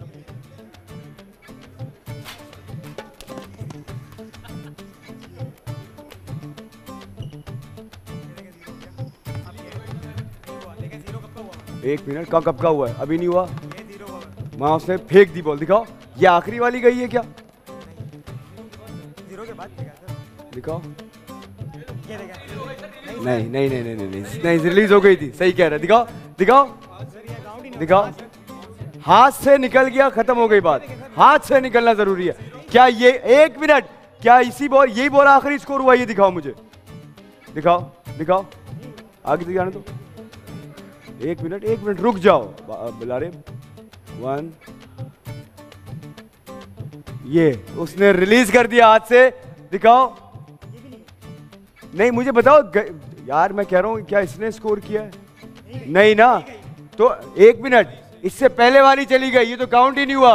एक मिनट का कब का हुआ है? अभी नहीं हुआ। वहां उसने फेंक दी बॉल। दिखाओ, ये आखिरी वाली गई है क्या? जीरो के बाद दिखाओ। नहीं नहीं नहीं नहीं नहीं नहीं रिलीज हो गई थी। सही कह रहे। दिखाओ दिखाओ दिखाओ। हाथ से निकल गया, खत्म हो गई बात। हाथ से निकलना जरूरी है। क्या ये एक मिनट, क्या इसी बॉल यही बॉल आखिरी स्कोर हुआ? ये दिखाओ मुझे, दिखाओ दिखाओ। आगे दिखाने दो। एक मिनट एक मिनट रुक जाओ। बुला रहे वन। ये उसने रिलीज कर दिया हाथ से। दिखाओ। नहीं मुझे बताओ यार, मैं कह रहा हूं क्या इसने स्कोर किया है? नहीं ना। तो एक मिनट, इससे पहले वाली चली गई, ये तो काउंट ही नहीं हुआ।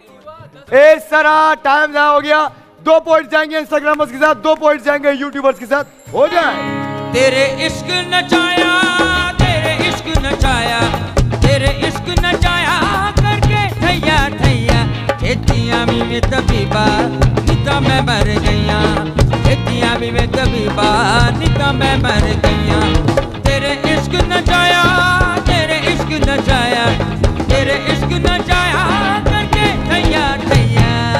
इस तरह टाइम ज़ाया हो गया। दो पॉइंट जाएंगे इंस्टाग्रामर्स के साथ, दो पॉइंट जाएंगे यूट्यूबर्स के साथ। हो जाए। तेरे इश्क नचाया, तेरे इश्क नचाया, तेरे इश्क नचाया करके ठैया ठैया। खेतियां भी में तबीबा निता मैं मर गईया। खेतियां भी में तबीबा निता मैं मर गईया। तेरे इश्क नचाया, तेरे इश्क नचाया, तेरे इश्क नचाया करके ठैया ठैया।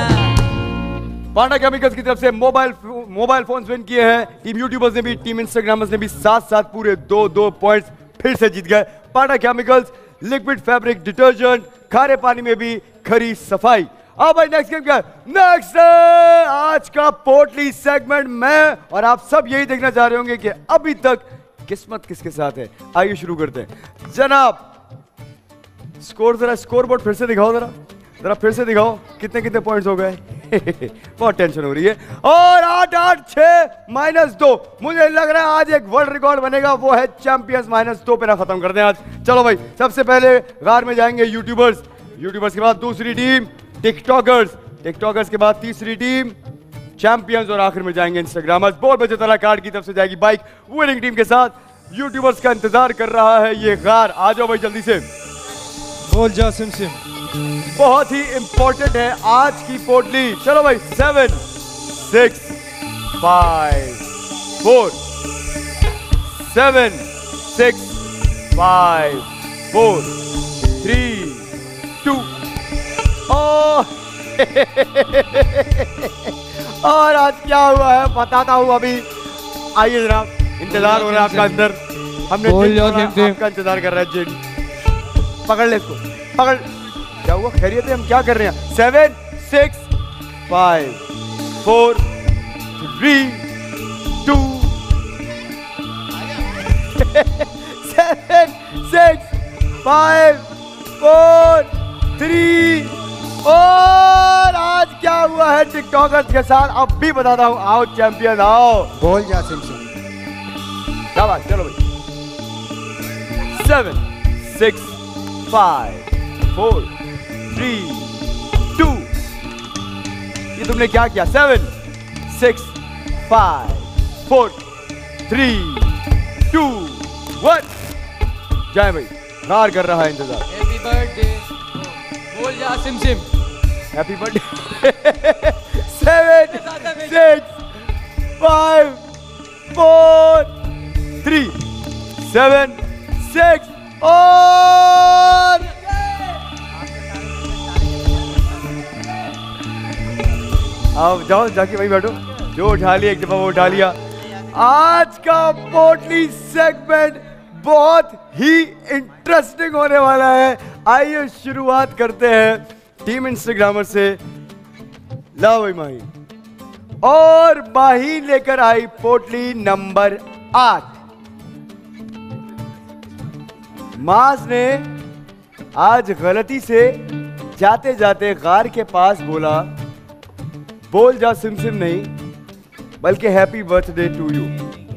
पांडा केमिकल्स की तरफ से मोबाइल मोबाइल फोन्स विन किए हैं। टीम यूट्यूबर्स ने भी, टीम इंस्टाग्रामर्स ने भी साथ साथ पूरे दो दो पॉइंट्स फिर से जीत गए। Panda Chemicals liquid fabric detergent, खारे पानी में भी खरी सफाई। अब भाई नेक्स्ट गेम क्या है? नेक्स्ट आज का पोटली सेगमेंट में, और आप सब यही देखना चाह रहे होंगे कि अभी तक किस्मत किसके साथ है। आइए शुरू करते हैं जनाब। स्कोर जरा, स्कोर बोर्ड फिर से दिखाओ जरा, जरा फिर से दिखाओ कितने कितने पॉइंट्स हो गए। बहुत टेंशन हो रही है। और आठ आठ छह माइनस दो। मुझे लग रहा है आज एक वर्ल्ड रिकॉर्ड बनेगा, वो है चैंपियंस माइनस दो पे ना खत्म कर दें आज। चलो भाई, सबसे पहले गार में जाएंगे यूट्यूबर्स, यूट्यूबर्स के बाद दूसरी टीम टिकटॉकर्स, टिकटॉकर्स के बाद तीसरी टीम चैंपियंस, और आखिर में जाएंगे इंस्टाग्रामर्स। बोल बचे तला कार्ड की तरफ से जाएगी बाइक विनिंग टीम के साथ। यूट्यूबर्स का इंतजार कर रहा है ये गार। आ जाओ भाई जल्दी से। बोल जा सिम सिम। बहुत ही इंपॉर्टेंट है आज की पोटली। चलो भाई, seven six five four, seven six five four three two. और आज क्या हुआ है बताता हूं अभी। आइए जनाब, इंतजार हो रहा है आपका अंदर। हमने बोल जिन जाओ छोड़ा, सिम सिम। आपका इंतजार कर रहा है जिन। पकड़ ले इसको, पकड़। क्या हुआ, खैरियत है? हम क्या कर रहे हैं? Seven six five four three two seven six five four three. और आज क्या हुआ है टिकटॉकर्स के साथ अब भी बताता हूं। आओ चैंपियन आओ। बोल जा सिम सिम। क्या बात, चलो भाई। Seven six five four three two. ये तुमने क्या किया? Seven six five four three two one. जाए भाई, नार कर रहा है इंतजार। हैप्पी बर्थडे बोल जा सिम सिम। Happy birthday. Seven six five four three seven six और अब जाओ, जाके वहीं बैठो। जो उठा लिया एक दफा वो उठा लिया। आज का पोटली सेगमेंट बहुत ही इंटरेस्टिंग होने वाला है। आइए शुरुआत करते हैं टीम इंस्टाग्रामर से। लाओ भाई माही। और माही लेकर आई पोटली नंबर आठ। माज ने आज गलती से जाते जाते गार के पास बोला, बोल जा सिम सिम नहीं बल्कि हैप्पी बर्थडे टू यू।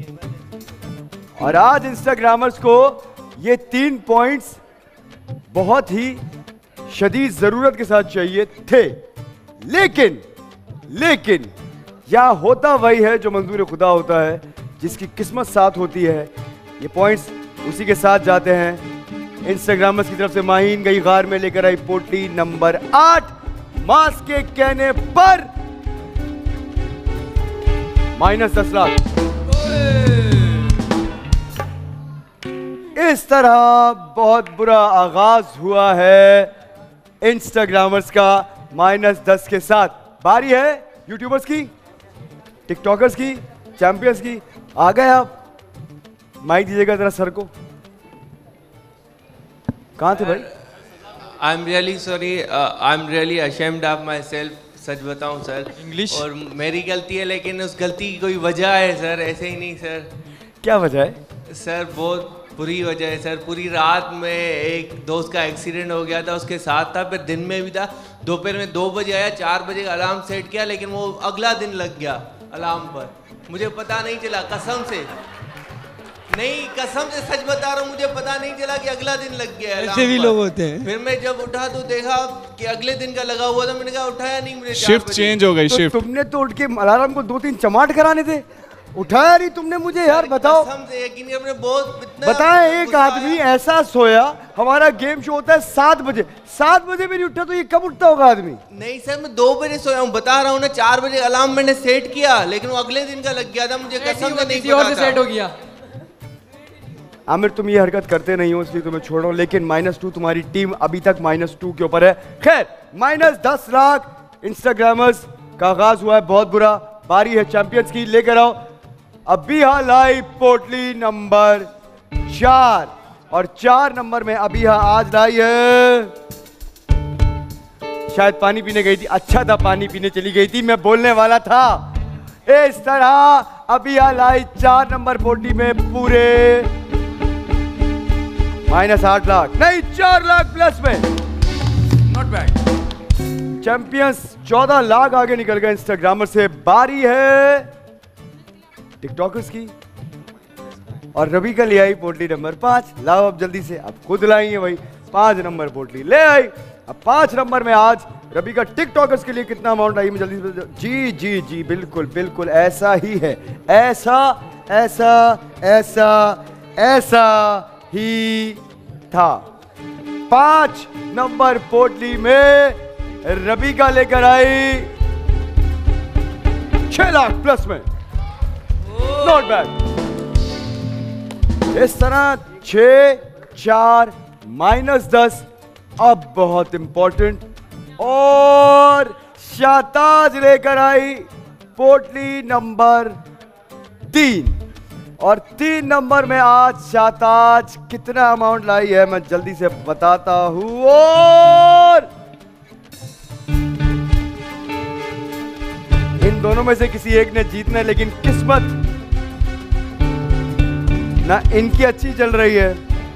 और आज इंस्टाग्रामर्स को ये तीन पॉइंट्स बहुत ही शदीद जरूरत के साथ चाहिए थे, लेकिन लेकिन यह होता वही है जो मंजूर खुदा होता है, जिसकी किस्मत साथ होती है। ये पॉइंट्स उसी के साथ जाते हैं। इंस्टाग्रामर्स की तरफ से माहीन गई गार में लेकर आई पोटली नंबर आठ। मास के कहने पर माइनस दस लाख। इस तरह बहुत बुरा आगाज हुआ है इंस्टाग्रामर्स का माइनस दस के साथ। बारी है यूट्यूबर्स की, टिकटॉकर्स की, चैंपियंस की। आ गए आप, माइक दीजिएगा जरा सर को। कहाँ थे भाई? I am really sorry, I am really ashamed of myself. सच बताऊं सर, इंग्लिश और मेरी गलती है, लेकिन उस गलती की कोई वजह है सर, ऐसे ही नहीं सर। क्या वजह है? सर बहुत बुरी वजह है सर। पूरी रात में एक दोस्त का एक्सीडेंट हो गया था, उसके साथ था, फिर दिन में भी था। दोपहर में दो बजे आया, चार बजे का अलार्म सेट किया, लेकिन वो अगला दिन लग गया अलार्म पर। मुझे पता नहीं चला, कसम से नहीं, कसम से सच बता रहा हूँ, मुझे पता नहीं चला कि अगला दिन लग गया है। ऐसे भी लोग होते हैं। फिर मैं जब उठा तो देखा कि अगले दिन का लगा हुआ था। मैंने कहा उठाया नहीं, मुझे शिफ्ट चेंज हो गई। तो शिफ्ट तुमने तो उठ के अलार्म को दो तीन चमाट कराने थे, उठाया नहीं तुमने। मुझे यार बताओ, कसम से यकीन अपने बहुत बताएं, एक आदमी ऐसा सोया, हमारा गेम शो होता है सात बजे, सात बजे भी नहीं उठा तो ये कब उठता होगा आदमी? नहीं सर, मैं दो बजे सोया हूँ, बता रहा हूँ ना। चार बजे अलार्म मैंने सेट किया, लेकिन वो अगले दिन का लग गया था। मुझे कसम से नहीं और से सेट हो गया। आमिर तुम ये हरकत करते नहीं हो, इसलिए तुम्हें छोड़ रहा हूं, लेकिन माइनस टू तुम्हारी टीम अभी तक माइनस टू के ऊपर है। खैर, माइनस दस लाख इंस्टाग्रामर्स का आगाज हुआ है बहुत बुरा। बारी है चैंपियंस की, लेकर आओ अबीहा लाई पोटली नंबर चार। और चार नंबर में अबीहा आज लाई है, शायद पानी पीने गई थी। अच्छा था पानी पीने चली गई थी, मैं बोलने वाला था। इस तरह अबीहा लाई चार नंबर पोटली में पूरे माइनस आठ लाख नहीं चार लाख प्लस में। Not bad. चैंपियंस चौदह लाख आगे निकल गए इंस्टाग्रामर से। बारी है टिकटॉकर्स की, और रवि का ले आई पोटली नंबर पांच। लाओ अब जल्दी से, अब खुद लाई है भाई पांच नंबर पोटली ले आई। अब पांच नंबर में आज रवि का टिकटॉकर्स के लिए कितना अमाउंट आई मैं जल्दी से। जी जी जी बिल्कुल बिल्कुल ऐसा ही है, ऐसा ऐसा ऐसा ऐसा ही था। पांच नंबर पोटली में रवि का लेकर आई छह लाख प्लस में। Not bad. इस तरह छह चार माइनस दस अब बहुत इंपॉर्टेंट। और शाताज लेकर आई पोटली नंबर तीन। और तीन नंबर में आज शाताज कितना अमाउंट लाई है मैं जल्दी से बताता हूं। और इन दोनों में से किसी एक ने जीतना है, लेकिन किस्मत ना इनकी अच्छी चल रही है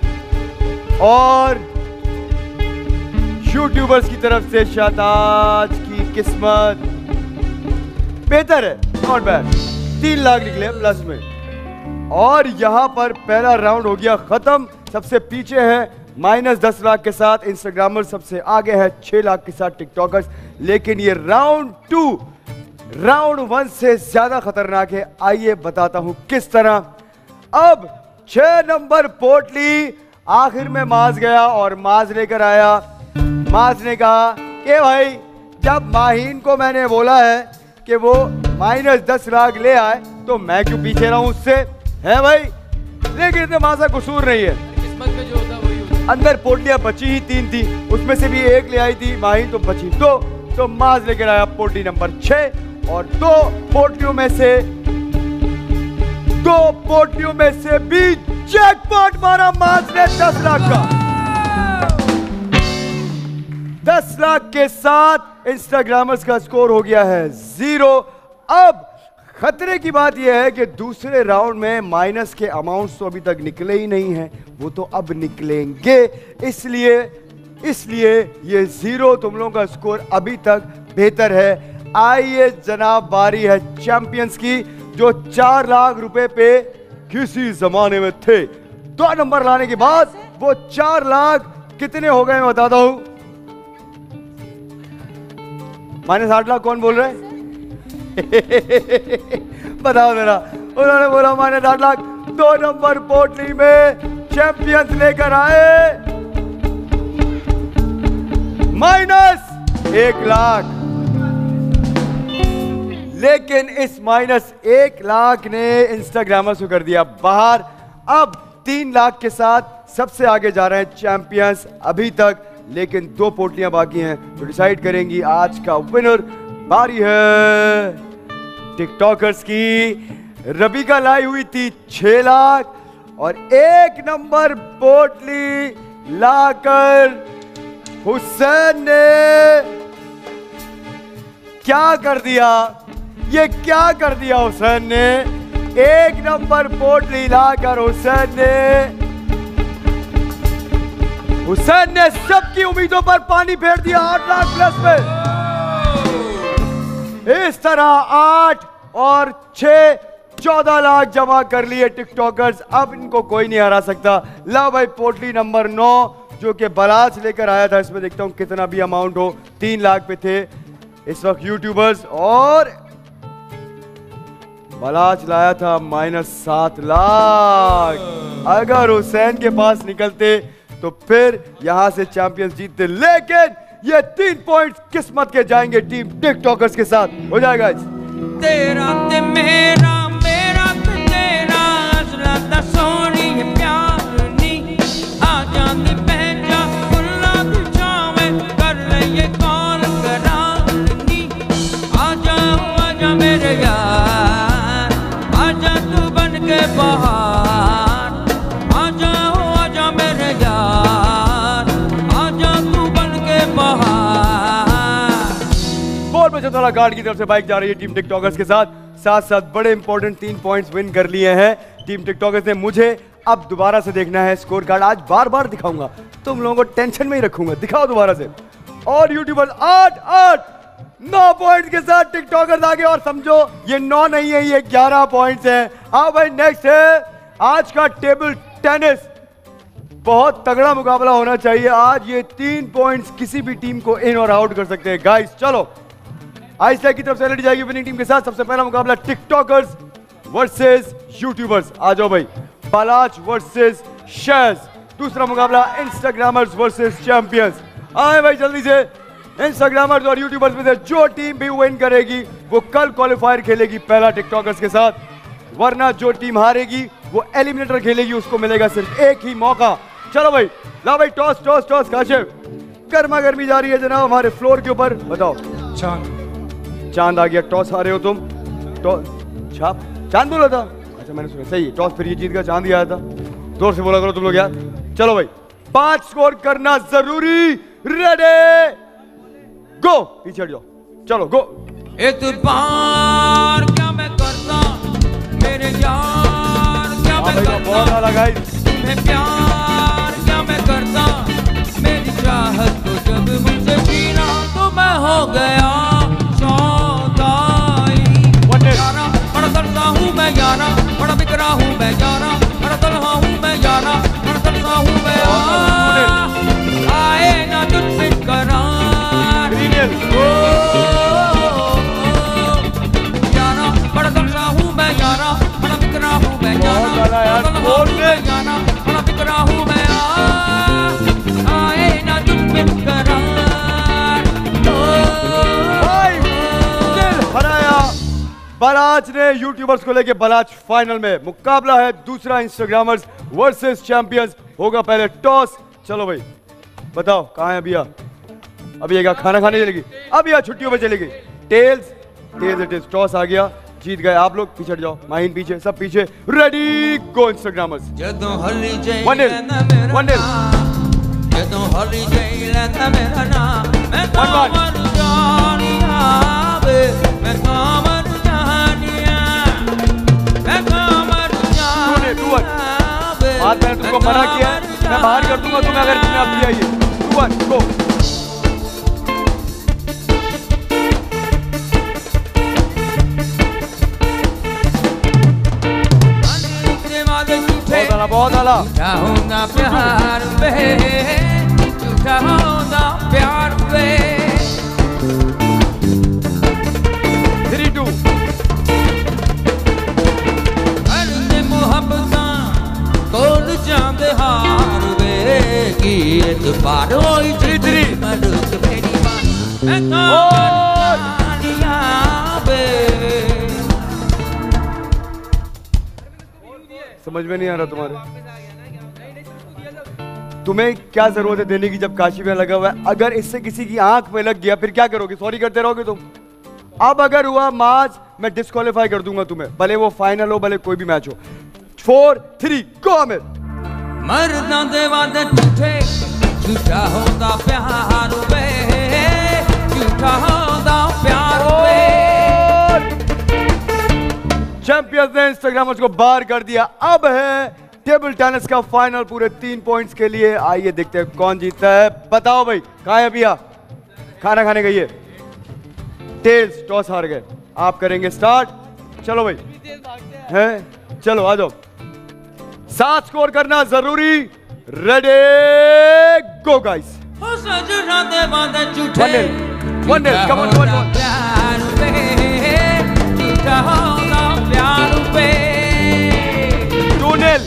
और यूट्यूबर्स की तरफ से शाताज की किस्मत बेहतर है। Not bad. तीन लाख निकले प्लस में और यहां पर पहला राउंड हो गया खत्म। सबसे पीछे है माइनस दस लाख के साथ इंस्टाग्रामर, सबसे आगे है छह लाख के साथ टिकटॉकर्स। लेकिन ये राउंड टू राउंड वन से ज्यादा खतरनाक है। आइए बताता हूं किस तरह। अब छह नंबर पोटली आखिर में माज गया और माज लेकर आया। माज ने कहा कि भाई जब माहीन को मैंने बोला है कि वो माइनस दस लाख ले आए तो मैं क्यों पीछे रहूं उससे, है भाई। लेकिन इतने मासा कसूर नहीं है, किस्मत में जो होता वही होता। अंदर पोटलियां बची ही तीन थी, उसमें से भी एक ले आई थी माहीन, तो बची दो। तो माज लेकर आया पोटली नंबर छह और दो पोटलियों में से दो पोटलियों में से भी जैकपॉट मारा माज ने दस लाख का। दस लाख के साथ इंस्टाग्रामर्स का स्कोर हो गया है जीरो। अब खतरे की बात यह है कि दूसरे राउंड में माइनस के अमाउंट्स तो अभी तक निकले ही नहीं हैं, वो तो अब निकलेंगे। इसलिए इसलिए ये जीरो तुम लोगों का स्कोर अभी तक बेहतर है। आइए जनाब, बारी है चैंपियंस की जो चार लाख रुपए पे किसी जमाने में थे। दो नंबर लाने के बाद वो चार लाख कितने हो गए मैं बताता हूं। माइनस आठ लाख कौन बोल रहे हैं? बताओ जरा। उन्होंने बोला माइनस आठ लाख। दो नंबर पोटली में चैंपियंस लेकर आए माइनस एक लाख। लेकिन इस माइनस एक लाख ने इंस्टाग्रामर्स को कर दिया बाहर। अब तीन लाख के साथ सबसे आगे जा रहे हैं चैंपियंस अभी तक, लेकिन दो पोटलियां बाकी हैं जो डिसाइड करेंगी आज का विनर। बारी है टिकटॉकर्स की। रबीका लाई हुई थी छह लाख और एक नंबर पोटली लाकर हुसैन ने क्या कर दिया? ये क्या कर दिया हुसैन ने? एक नंबर पोटली लाकर हुसैन ने हुसैन ने सबकी उम्मीदों पर पानी फेर दिया। आठ लाख प्लस में इस तरह आठ और छह चौदह लाख जमा कर लिए टिकटॉकर्स। अब इनको कोई नहीं हरा सकता। ला भाई पोटली नंबर नौ जो कि बलाच लेकर आया था, इसमें देखता हूं कितना भी अमाउंट हो। तीन लाख पे थे इस वक्त यूट्यूबर्स और बलाच लाया था माइनस सात लाख। अगर हुसैन के पास निकलते तो फिर यहां से चैंपियंस जीतते, लेकिन ये तीन पॉइंट्स किस्मत के जाएंगे टीम टिकटॉकर्स के साथ। हो जाएगा तेरा ते मेरा मेरा ते तेरा असला दा सोनी है प्यार नी आ जांदी पहचा फुल्ला दी छावे कर ले ये कौन करानी। आ जा आ जा मेरे यार, आ जा तू बन के बहार। आ जा आ जा मेरे यार, आ जा तू बन के बहार। बोल बचा वाला गार्ड की तरफ से बाइक जा रही है टीम टिकटॉकर्स के साथ। साथ साथ बड़े इंपॉर्टेंट तीन पॉइंट्स विन कर लिए हैं टीम टिकटॉकर्स ने। मुझे अब दोबारा से देखना है स्कोर कार्ड। आज बार बार दिखाऊंगा, तुम लोगों को टेंशन में ही रखूंगा। दिखाओ दोबारा से। और यूट्यूबर्स आठ आठ नौ पॉइंट्स के साथ टिकटॉकर्स आगे। और समझो ये नौ नहीं है, ये ग्यारह पॉइंट्स हैं। हाँ भाई, नेक्स्ट है आज का टेबल टेनिस। बहुत तगड़ा मुकाबला होना चाहिए आज। ये तीन पॉइंट्स किसी भी टीम को इन और आउट कर सकते हैं गाइस। चलो आइसलैंड की तरफ से लड़ी जाएगी विनिंग टीम के साथ। सबसे पहला मुकाबला टिकटॉकर्स वर्सेस यूट्यूबर्स। आ जाओ भाई। बालाच वर्सेस शैज। दूसरा मुकाबला इंस्टाग्रामर्स वर्सेस चैंपियंस। आए भाई जल्दी से। इंस्टाग्रामर्स और यूट्यूबर्स में से जो टीम भी विन करेगी वो कल क्वालिफायर खेलेगी पहला टिकटॉकर्स के साथ, वरना जो टीम हारेगी वो एलिमिनेटर खेलेगी, उसको मिलेगा सिर्फ एक ही मौका। चलो भाई, ला भाई टॉस टॉस टॉस। काशिफ, गर्मा गर्मी जा रही है जनाब हमारे फ्लोर के ऊपर। बताओ। चांद चांद आ गया। टॉस हारे हो तुम। टॉस छाप चांद बोला था। अच्छा मैंने सुना, सही है। टॉस फिर ये जीत गया, चांद ही आया था। जोर से बोला करो तुम लोग यार। चलो भाई, पांच स्कोर करना जरूरी। रेडी गो, पीछे हट जाओ, चलो गो। एतबार क्या मैं करता मेरे यार, क्या मैं करता बहुत वाला गाइस, तुम्हें प्यार क्या मैं करता, मेरी चाहत को जब मुझसे छीना तो मैं हो गया सौदाई। यारा बड़ा तरसा हूँ मैं यारा, बड़ा बिकरा हूँ मैं यारा, बड़ा तलहा हूँ मैं यारा, बड़ा तरसा हूँ मैं यारा। आए ना तुझसे करार ओ यारा, बड़ा तरसा हूँ मैं यारा, बड़ा बिकरा हूँ मैं यारा, बड़ा तलहा हूँ मैं यारा, बड़ा बिकरा हूँ मैं यारा। आए ना तुझसे करार हराया बलाच ने यूट्यूबर्स को लेके। बलाच फाइनल में मुकाबला है दूसरा इंस्टाग्रामर्स वर्सेस चैंपियंस। होगा पहले टॉस। चलो भाई बताओ कहाँ है अभिया? अभिया क्या खाना खाने चलेगी? अभिया छुट्टियों पे चलेगी। Tails, tails it is. Toss आ गया, जीत गए आप लोग। पीछे हट जाओ, माहिन पीछे, सब पीछे। Ready go Instagrammers. वन डिल, वन डिल, ਜਦੋਂ ਹੌਲੀ ਜਿਹੀ ਲੈਂਦਾ ਮੇਰਾ ਨਾਮ, ਮੈਂ ਤਾਂ ਮਰ ਜਾਣੀਆਂ ਵੇ, ਮੈਂ ਤਾਂ ਮਰ ਜਾਣੀਆਂ, ਮੈਂ ਤਾਂ ਮਰ ਜਾਣੀਆਂ ਵੇ। आज मैंने तुमको मना किया है, मैं बाहर कर दूंगा तुम्हें अगर तुमने अब दिया ये। Two one go. बहुत आला, बहुत आला। झूठा होना प्यार में, झूठा होना प्यार में। Three two. अरे मोहब्बतां कौन जांदे हार वे, की एतबार होई थ्री थ्री। मरुक मेरी बात, मैं तो जानिया वे। समझ में नहीं आ रहा तुम्हारे, तुम्हें क्या जरूरत है देने की जब काशी में लगा हुआ है? अगर इससे किसी की आंख में लग गया फिर क्या करोगे? सॉरी करते रहोगे तुम? अब अगर हुआ मैच मैं डिस्क्वालीफाई कर दूंगा तुम्हें, भले वो फाइनल हो भले कोई भी मैच हो। Four three go. आमिर मर्दां दे वादे झूठे, झूठा होंदा प्यार वे, झूठा होंदा प्यार वे। चैंपियंस ने इंस्टाग्रामर्स को बाहर कर दिया। अब है टेबल टेनिस का फाइनल पूरे तीन पॉइंट्स के लिए। आइए देखते हैं कौन जीतता है। बताओ भाई कहाँ है अभिया? खाना खाने गई है। टेल्स टॉस हार गए, आप करेंगे स्टार्ट। चलो भाई है, चलो आ जाओ। सात स्कोर करना जरूरी। Ready go guys. हो सजना दे वादे झूठे, वन डिल, वन डिल, कम ऑन कम ऑन। प्यार वे, झूठा होंदा प्यार वे। To dill.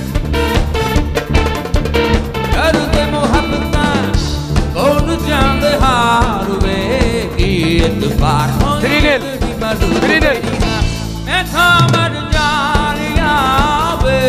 करदे मोहब्बतां कौन जांदे हार वे, की एतबार होई थ्री डिल, थ्री डिल। मैं था मर जानिया वे।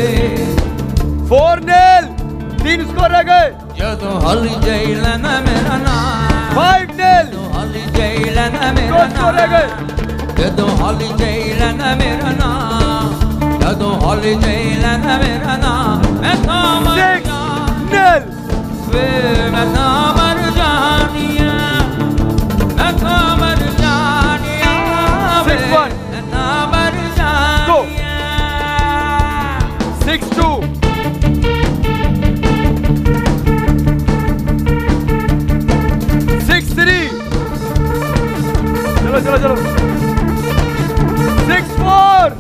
फोर डिल, तीन स्कोर रह गए। ਜਦੋਂ ਹੌਲੀ ਜਿਹੀ ਲੈਂਦਾ ਮੇਰਾ ਨਾਮ, फाइव डिल, ਜਦੋਂ ਹੌਲੀ ਜਿਹੀ ਲੈਂਦਾ ਮੇਰਾ दो स्कोर रह गए। ਨਾਮ, ਜਦੋਂ ਹੌਲੀ ਜਿਹੀ ਲੈਂਦਾ ਮੇਰਾ ਨਾਮ, ਜਦੋਂ ਹੌਲੀ ਜਿਹੀ ਲੈਂਦਾ ਮੇਰਾ ਨਾਮ, ਮੈਂ ਤਾਂ ਮਰ डिल। ਵੇ, ਮੈਂ ਤਾਂ ਮਰ ਜਾਣੀਆਂ, ਮੈਂ ਤਾਂ ਮਰ ਜਾਣੀਆਂ ਵੇ, Six one. ਮੈਂ ਤਾਂ ਮਰ ਜਾਣੀਆਂ। Six two. Six three. चलो चलो चलो। Six four.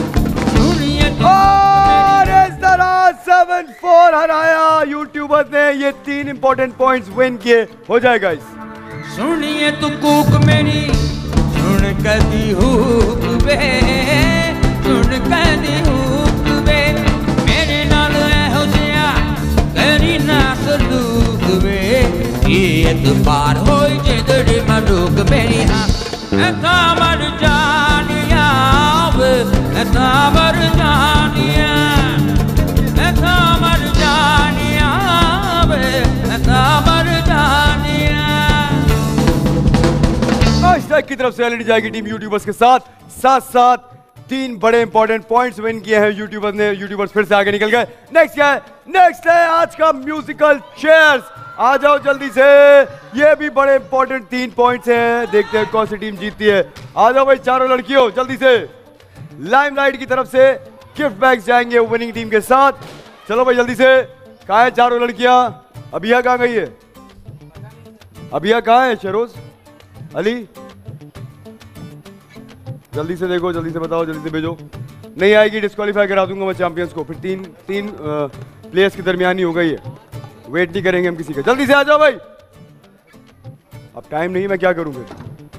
और इस तरह सेवन फोर हराया यूट्यूबर्स ने। ये तीन इंपॉर्टेंट पॉइंट्स विन किए। हो जाएगा इस। सुनिए तू कूक मेरी, सुन कदी हुक वे, सुन कदी हुक वे, मेरे नाल ऐहो जिहा करी ना सलूक वे, की एतबार होई जे गड़ी मरूक मेरी। हाँ मैं तां मर जानिया वे, मैं तां मर जानिया, मैं तां मर जानिया वे, मैं तां मर जानिया। आज तक की तरफ से एलईडी जाएगी टीम यूट्यूबर्स के साथ साथ साथ तीन बड़े इंपॉर्टेंट पॉइंट्स विन किए हैं यूट्यूबर्स ने। यूट्यूबर्स फिर से आगे निकल गए। नेक्स्ट क्या है? नेक्स्ट है आज का म्यूजिकल चेयर्स। आ जाओ जल्दी से, ये भी बड़े इंपॉर्टेंट तीन पॉइंट्स हैं। देखते हैं कौन सी टीम जीतती है। आ जाओ भाई चारों लड़कियों जल्दी से। लाइमलाइट की तरफ से गिफ्ट बैग्स जाएंगे विनिंग टीम के साथ। चलो भाई जल्दी से। कहाँ है चारों लड़कियां? अभिया कहाँ गई है? अभिया कहाँ है? शरोज, अली, जल्दी से देखो, जल्दी से बताओ, जल्दी से भेजो। नहीं आएगी डिस्क्वालीफाई करा दूंगा मैं चैंपियंस को। फिर तीन तीन प्लेयर्स के दरमियान ही हो गई है। वेट नहीं करेंगे हम किसी का। जल्दी से आ जाओ भाई, अब टाइम नहीं, मैं क्या करूं फिर।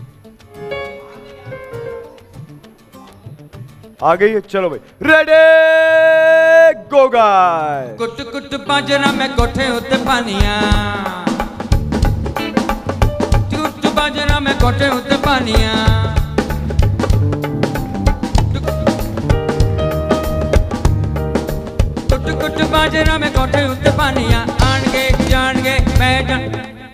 आ गई है, चलो भाई रेडी गो गाइस। कुट कुट बाजरा में कोठे उते पानिया, कुट बाजरा में कोठे उते पानिया, कुट कुट बाजरा में कोठे उते पानिया, आन गए जान गए मैं जान।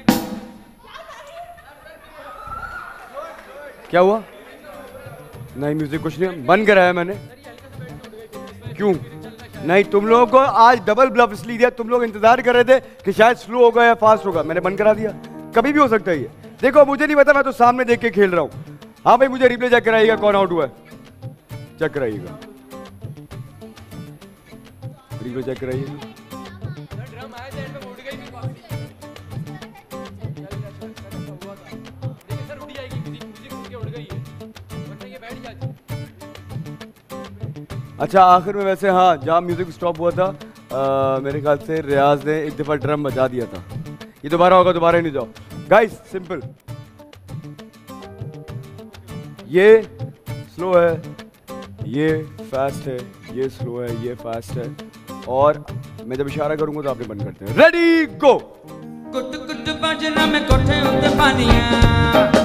क्या हुआ? नहीं म्यूजिक कुछ नहीं बंद कराया मैंने। क्यों? नहीं, तुम लोगों को आज डबल ब्लफ इसलिए दिया, तुम लोग इंतजार कर रहे थे कि शायद स्लो होगा या फास्ट होगा, मैंने बंद करा दिया। कभी भी हो सकता है ये। देखो मुझे नहीं पता, मैं तो सामने देख के खेल रहा हूँ। हाँ भाई मुझे रिप्ले चेक कराइएगा कौन आउट हुआ है, चेक कराइएगा, रिप्ले चेक कराइएगा। अच्छा आखिर में वैसे हाँ जहाँ म्यूजिक स्टॉप हुआ था आ, मेरे ख्याल से रियाज ने एक दफा ड्रम बजा दिया था। ये दोबारा होगा, दोबारा ही नहीं जाओ गाइस। सिंपल, ये स्लो है, ये फास्ट है, ये स्लो है, ये फास्ट है, और मैं जब इशारा करूंगा तो आपने बंद करते हैं। Ready go. कुट कुट बाजना में कोठे उते पानिया,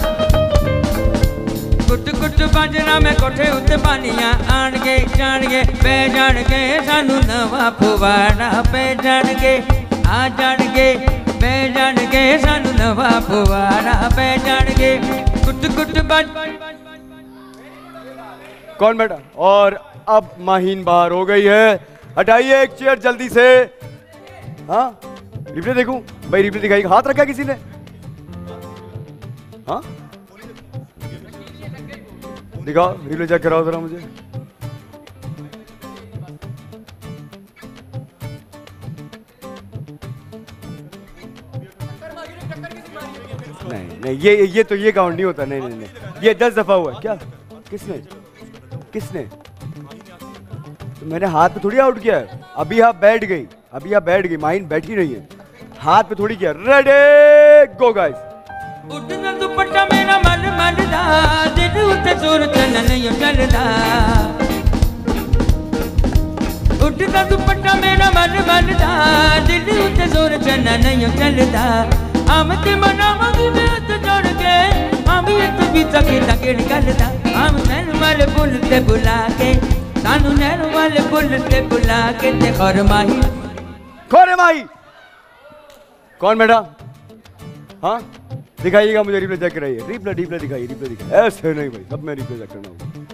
कुट कुट बाजना में कोठे उते पानिया, आन गए जान गए पे जान गए सानू नवा फुवाड़ा, पे जान गए आ जान गए पे जान गए सानू नवा फुवाड़ा, पे जान गए कुट कुट बाज। कौन बैठा? और अब माहीन बाहर हो गई है। हटाइए एक चेयर जल्दी से। हाँ रिप्ले देखूं भाई, रिप्ले दिखाइएगा। हाथ रखा किसी ने? हाँ दिखाओ, रिप्ले चेक कराओ जरा मुझे। नहीं नहीं ये ये तो ये काउंट नहीं होता। नहीं नहीं नहीं ये दस दफा हुआ। क्या? किसने किसने? तो मैंने हाथ पे थोड़ी आउट किया है। अभी आप बैठ गई, अभी आप बैठ गई, माइन बैठी नहीं है, हाथ पे थोड़ी किया। Ready go guys. उठना दुपट्टा मेरा मन मनदा, दिल उते जोर चलन नहीं चलदा, उठना दुपट्टा मेरा मन मनदा, दिल उते जोर चलन नहीं चलदा, हम ते मनावांगी मैं हथ जोड़ के, हम भी तू भी तके तके निकलदा, हम नैन वाले बुल ते बुला के, सानू नैन वाले बुल ते बुला के, ते खर माही खर माही। कौन बैठा? हाँ दिखाइएगा मुझे, रिप्ले चेक कराइए। रिप्ले रिप्ले दिखाइए, रिप्ले दिखाइए। ऐसे नहीं भाई, सब मैं रिप्ले चेक करना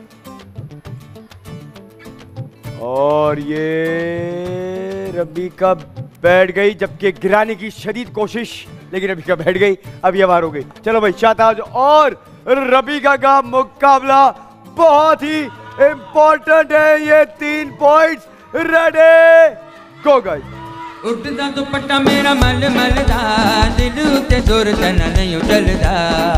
होगा। और ये रबी का बैठ गई, जबकि गिराने की शदीद कोशिश, लेकिन रबी का बैठ गई। अब ये बार हो गई। चलो भाई शाहताज और रबीका का मुकाबला बहुत ही इंपॉर्टेंट है। ये तीन पॉइंट्स। Ready go guys. उठदा दुपट्टा मेरा मल मलदा, दिल उते जोर चलन नहीं चलदा,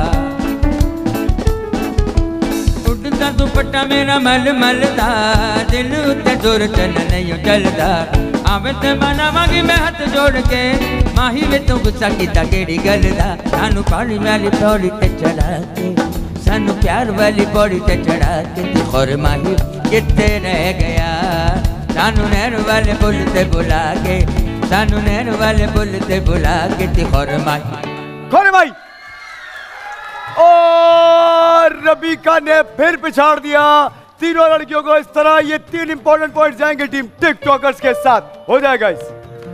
उठदा दुपट्टा मेरा मल मलदा, दिल उते जोर चलन नहीं चलदा, आवे ते मनावांगी मैं हथ जोड़ के, माही वे तू गुस्सा कीता केड़ी गल दा, सानू पानी वाली पौड़ी ते चढ़ा के, सानू प्यार वाली पौड़ी ते चढ़ा के, तू खौर माही किथे रह गया, सानू नहर वाले बुल ते बुला के, सानू नहर वाले बुल ते बुला के, ती खौर माही खौर माही। और रबीका ने फिर पिछाड़ दिया तीनों लड़कियों को। इस तरह ये तीन इंपॉर्टेंट पॉइंट जाएंगे टीम टिकटॉकर्स के साथ। हो जाएगा इस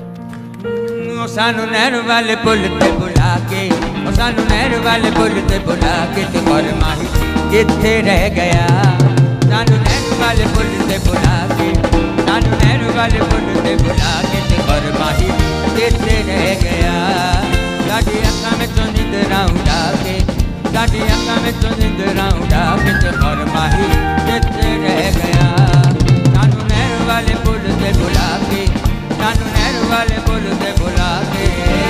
सानू नहर वाले बुल ते बुला के, सानू नहर वाले बुल ते बुला के, ती खौर माही किथे रह गया, सानू नैनू वाले पुल से बुला के सानू नैनू वाले पुल से बुला के ते घर माही चेते रह गया साडी अखां में तो निंदरा उड़ा के साडी अखां में तो निंदरा उड़ा के ते घर माही चेते रह गया सानू नैनू वाले पुल से बुला के सानू नैनू वाले पुल से बुला के।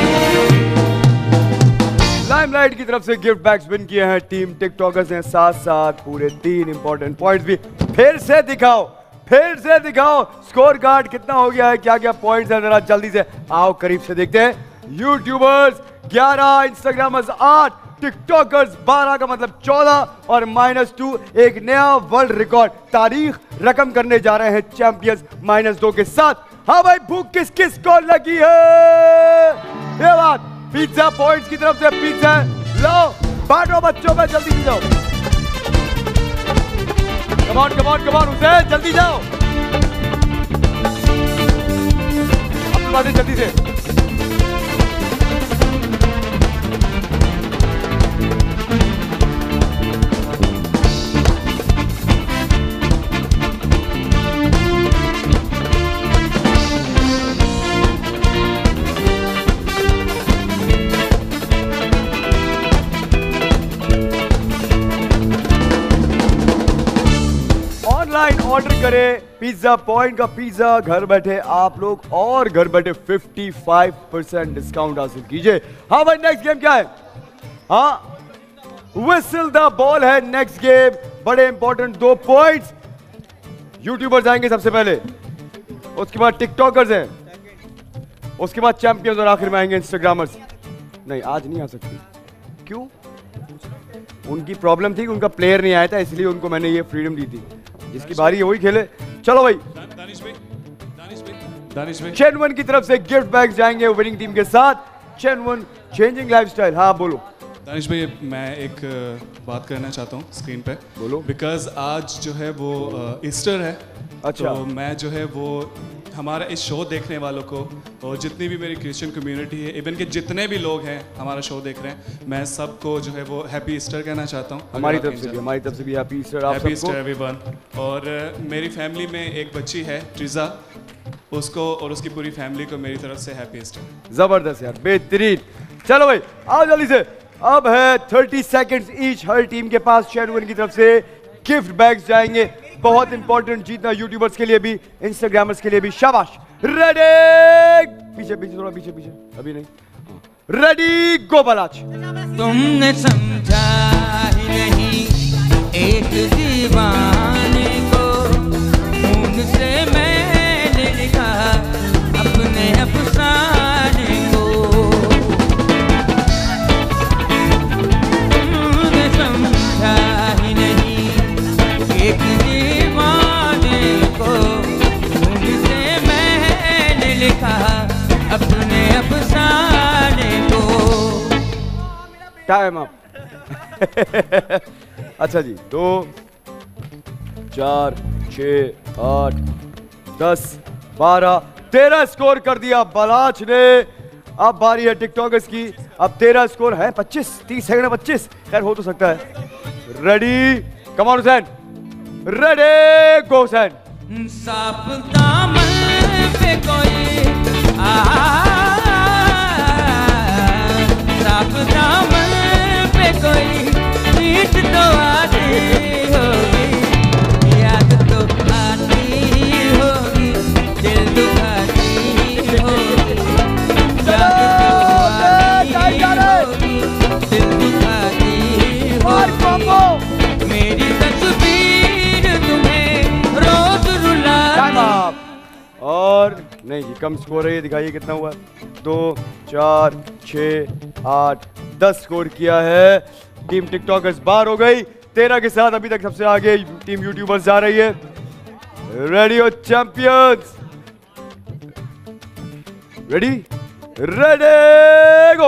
लाइमलाइट की तरफ से गिफ्ट बैग्स विन किए हैं टीम टिकटॉकर्स ने, साथ साथ पूरे तीन इंपॉर्टेंट पॉइंट्स भी। फिर से दिखाओ फिर से दिखाओ स्कोर कार्ड कितना हो गया है, क्या क्या पॉइंट्स है, जरा जल्दी से आओ करीब से देखते हैं। यूट्यूबर्स ग्यारह, इंस्टाग्रामर्स आठ, टिकटॉकर्स बारह का मतलब चौदह और माइनस टू एक नया वर्ल्ड रिकॉर्ड तारीख रकम करने जा रहे हैं चैंपियंस माइनस दो के साथ। हाँ भाई भूख किस किस को लगी है ये बात। पिज्जा पॉइंट्स की तरफ से पिज्जा लो, बांटो बच्चों में, जल्दी से जाओ। कमॉन कमॉन कमॉन हुसैन जल्दी जाओ, अपनी बातें जल्दी से। ऑनलाइन ऑर्डर करें पिज्जा पॉइंट का पिज्जा, घर बैठे आप लोग और घर बैठे पचपन परसेंट डिस्काउंट हासिल कीजिए। हाँ भाई नेक्स्ट गेम क्या है? हाँ विसल द बॉल है नेक्स्ट गेम, बड़े इंपॉर्टेंट दो पॉइंट्स। यूट्यूबर्स आएंगे सबसे पहले, उसके बाद टिकटॉकर्स हैं, उसके बाद चैंपियंस और आखिर में आएंगे इंस्टाग्रामर्स। नहीं आज नहीं आ सकती, क्यों? उनकी प्रॉब्लम थी कि उनका प्लेयर नहीं आया था, इसलिए उनको मैंने ये फ्रीडम दी थी। जिसकी बारी है वही खेले। चलो भाई दानिश भाई, दानिश भाई, दानिश भाई। चेनवन की तरफ से गिफ्ट बैग जाएंगे विनिंग टीम के साथ। ChenOne changing lifestyle. हाँ बोलो दानिश भाई, मैं एक बात करना चाहता हूँ स्क्रीन पे। बोलो। बिकॉज आज जो है वो ईस्टर है। अच्छा। तो मैं जो है वो हमारा इस शो देखने वालों को और जितनी भी मेरी क्रिश्चियन कम्युनिटी है, इवन के जितने भी लोग हैं हमारा शो देख रहे हैं, मैं सबको जो है वो हैप्पी ईस्टर कहना चाहता हूँ। हमारी तरफ से भी हमारी तरफ से भी हैप्पी ईस्टर आप सबको। Happy Easter everyone. और uh, मेरी फैमिली में एक बच्ची है ट्रिजा, उसको और उसकी पूरी फैमिली को मेरी तरफ से हैप्पी ईस्टर। जबरदस्त यार, बेहतरीन। चलो भाई आओ जल्दी से। अब है तीस सेकंड्स ईच हर टीम के पास। चैनवन की तरफ से गिफ्ट बैग्स जाएंगे, बहुत इंपॉर्टेंट जीतना यूट्यूबर्स के लिए भी, इंस्टाग्रामर्स के लिए भी। शाबाश। रेडी, पीछे पीछे थोड़ा पीछे पीछे, अभी नहीं। Ready go Balach. तुमने समझा ही नहीं एक दीवाने को, खून से मैंने लिखा अपने अफसाने को। तुमने समझा ही नहीं एक दीवाने को, खून से मैंने लिखा अपने अफसाने को। Time up. अच्छा जी, दो चार छ आठ दस बारह तेरह स्कोर कर दिया बलाच ने। अब बारी है टिकटॉकर्स की। अब तेरह स्कोर है, पच्चीस तीस सेकंड पच्चीस, खैर हो तो सकता है। Ready come on Hussain, ready go Hussain. साफ दामन पे कोई आ, साफ दामन पे कोई मीठ तो आती होगी, याद तो आती होगी, दिल दुखाती होगी, याद तो आती होगी, दिल दुखाती होगी, मेरी तस्वीर तुम्हें रोज रुलाती। और नहीं जी कम स्कोर है, ये दिखाइए कितना हुआ। दो चार छ आठ दस स्कोर किया है। टीम टिकटॉकर्स बाहर हो गई तेरह के साथ। अभी तक सबसे आगे टीम यूट्यूबर्स जा रही है। रेडी हो चैंपियंस? रेडी रेडी गो।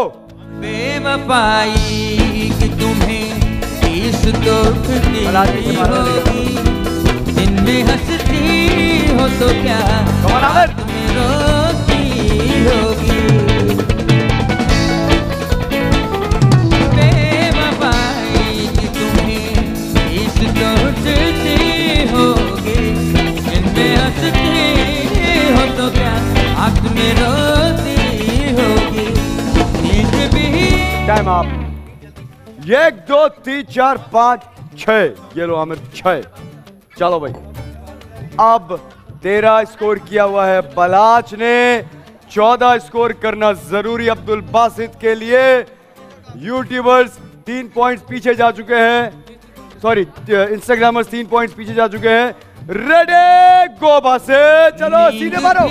बेवफाई कि तुम्हें इस तो होगी, दिन में हंसती हो तो क्या रात में रोती होगी। बेवफाई कि तुम्हें इस तो एक दो तीन चार पाँच छह, ये लो आमिर छह। चलो भाई, अब तेरह स्कोर किया हुआ है बलाच ने, चौदह स्कोर करना जरूरी अब्दुल बासित के लिए। यूट्यूबर्स तीन पॉइंट्स पीछे जा चुके हैं, सॉरी इंस्टाग्रामर्स तीन पॉइंट्स पीछे जा चुके हैं। रेडी गो बासित, चलो सीधे मारो।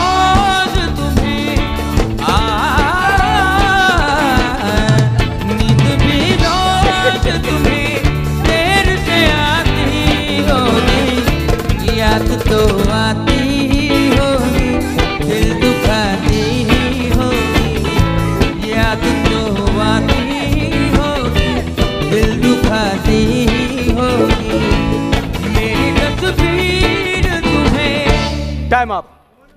नींद भी रोज तुम्हें देर से आती होगी, याद तो आती ही होगी, दिल दुखाती ही होगी, याद तो आती ही होगी, दिल दुखाती ही होगी, मेरी तस्वीर तुम्हें। Time up.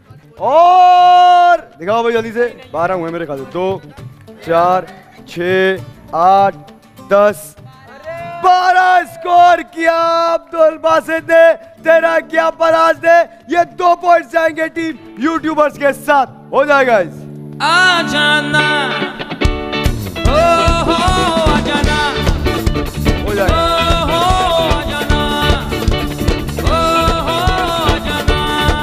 और दिखाओ भाई जल्दी से, बारह हुए मेरे ख्याल से, दो चार छः आठ दस बारह स्कोर किया अब्दुल बासित ने, तेरह किया बलाच ने। ये दो पॉइंट्स जाएंगे टीम यूट्यूबर्स के साथ, हो जाएगा इस आ जाना ओ हो आ जाना, हो जाएगा। ओ हो आ जाना, ओ हो आ जाना।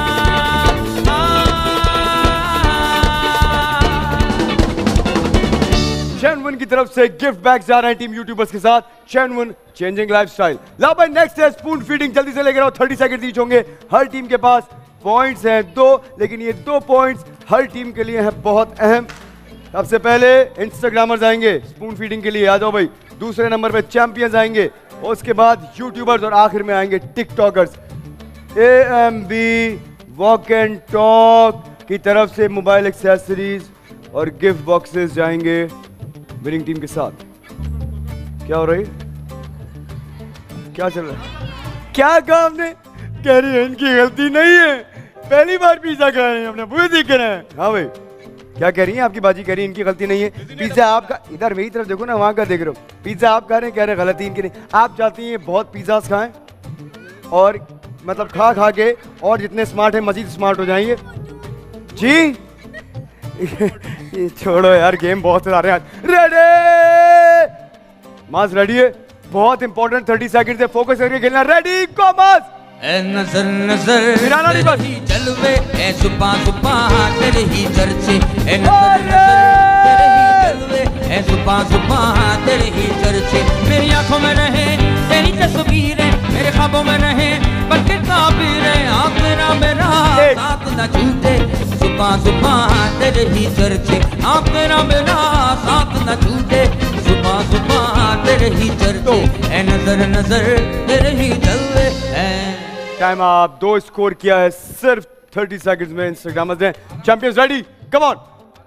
चैनवन की तरफ से गिफ्ट बैग जा रहे हैं टीम यूट्यूबर्स के साथ। चैनवन चेंजिंग लाइफस्टाइल। ला भाई नेक्स्ट है स्पून फीडिंग, जल्दी से लेकर आओ, तीस सेकंड ईच होंगे। हर टीम के पास पॉइंट्स हैं दो, लेकिन ये दो पॉइंट्स हर टीम के लिए हैं बहुत अहम। सबसे पहले इंस्टाग्रामर्स आएंगे स्पून फीडिंग के लिए, आ जाओ भाई। दूसरे नंबर पे चैंपियंस आएंगे, उसके बाद यूट्यूबर्स और आखिर में आएंगे TikTokers. A M B walk and talk की तरफ से मोबाइल एक्सेसरीज और गिफ्ट बॉक्सेस जाएंगे विनिंग टीम के साथ। क्या हो रही है, क्या चल रहा है, क्या काम ने कह रही है इनकी गलती नहीं है, पहली बार पिज्जा खा रहे हैं, अपने बुरे दिख रहे हैं। हाँ भाई क्या कह रही है आपकी बाजी, कह रही है इनकी गलती नहीं है, पिज्जा आपका, इधर मेरी तरफ देखो ना, वहां का देख रहे हो, पिज्जा आप खा रहे हैं, कह रहे हैं गलती इनकी नहीं। आप चाहती हैं बहुत पिज्जास खाएं और मतलब खा खा के और जितने स्मार्ट हैं मजीद स्मार्ट हो जाएंगे जी। ये छोड़ो यार, गेम बहुत आ रहे हैं। रेडी मास, रेडी है, बहुत इंपॉर्टेंट तीस सेकंड से फोकस करके खेलना। रेडी गो मास। ए नजर नजर तेरे ही जलवे, ए सुबह सुबह तेरे ही चर्चे, ए नजर नजर तेरे ही जलवे, ए सुबह सुबह तेरे ही चर्चे। मेरी आंखों में रहे तेरी तस्वीरें, मेरे ख्वाबों में रहे बल्कि ताबीरें, आप मेरा मेरा साथ न छूटे, सुबह सुबह तेरे ही चर्चे, आप मेरा मेरा साथ न छूटे, सुबह सुबह तेरे ही चर्चे, ए नजर नजर तेरे ही जलवे। टाइम आप दो स्कोर किया है सिर्फ तीस सेकंड्स में इंस्टाग्रामर्स ने। चैंपियंस रेडी, कम ऑन,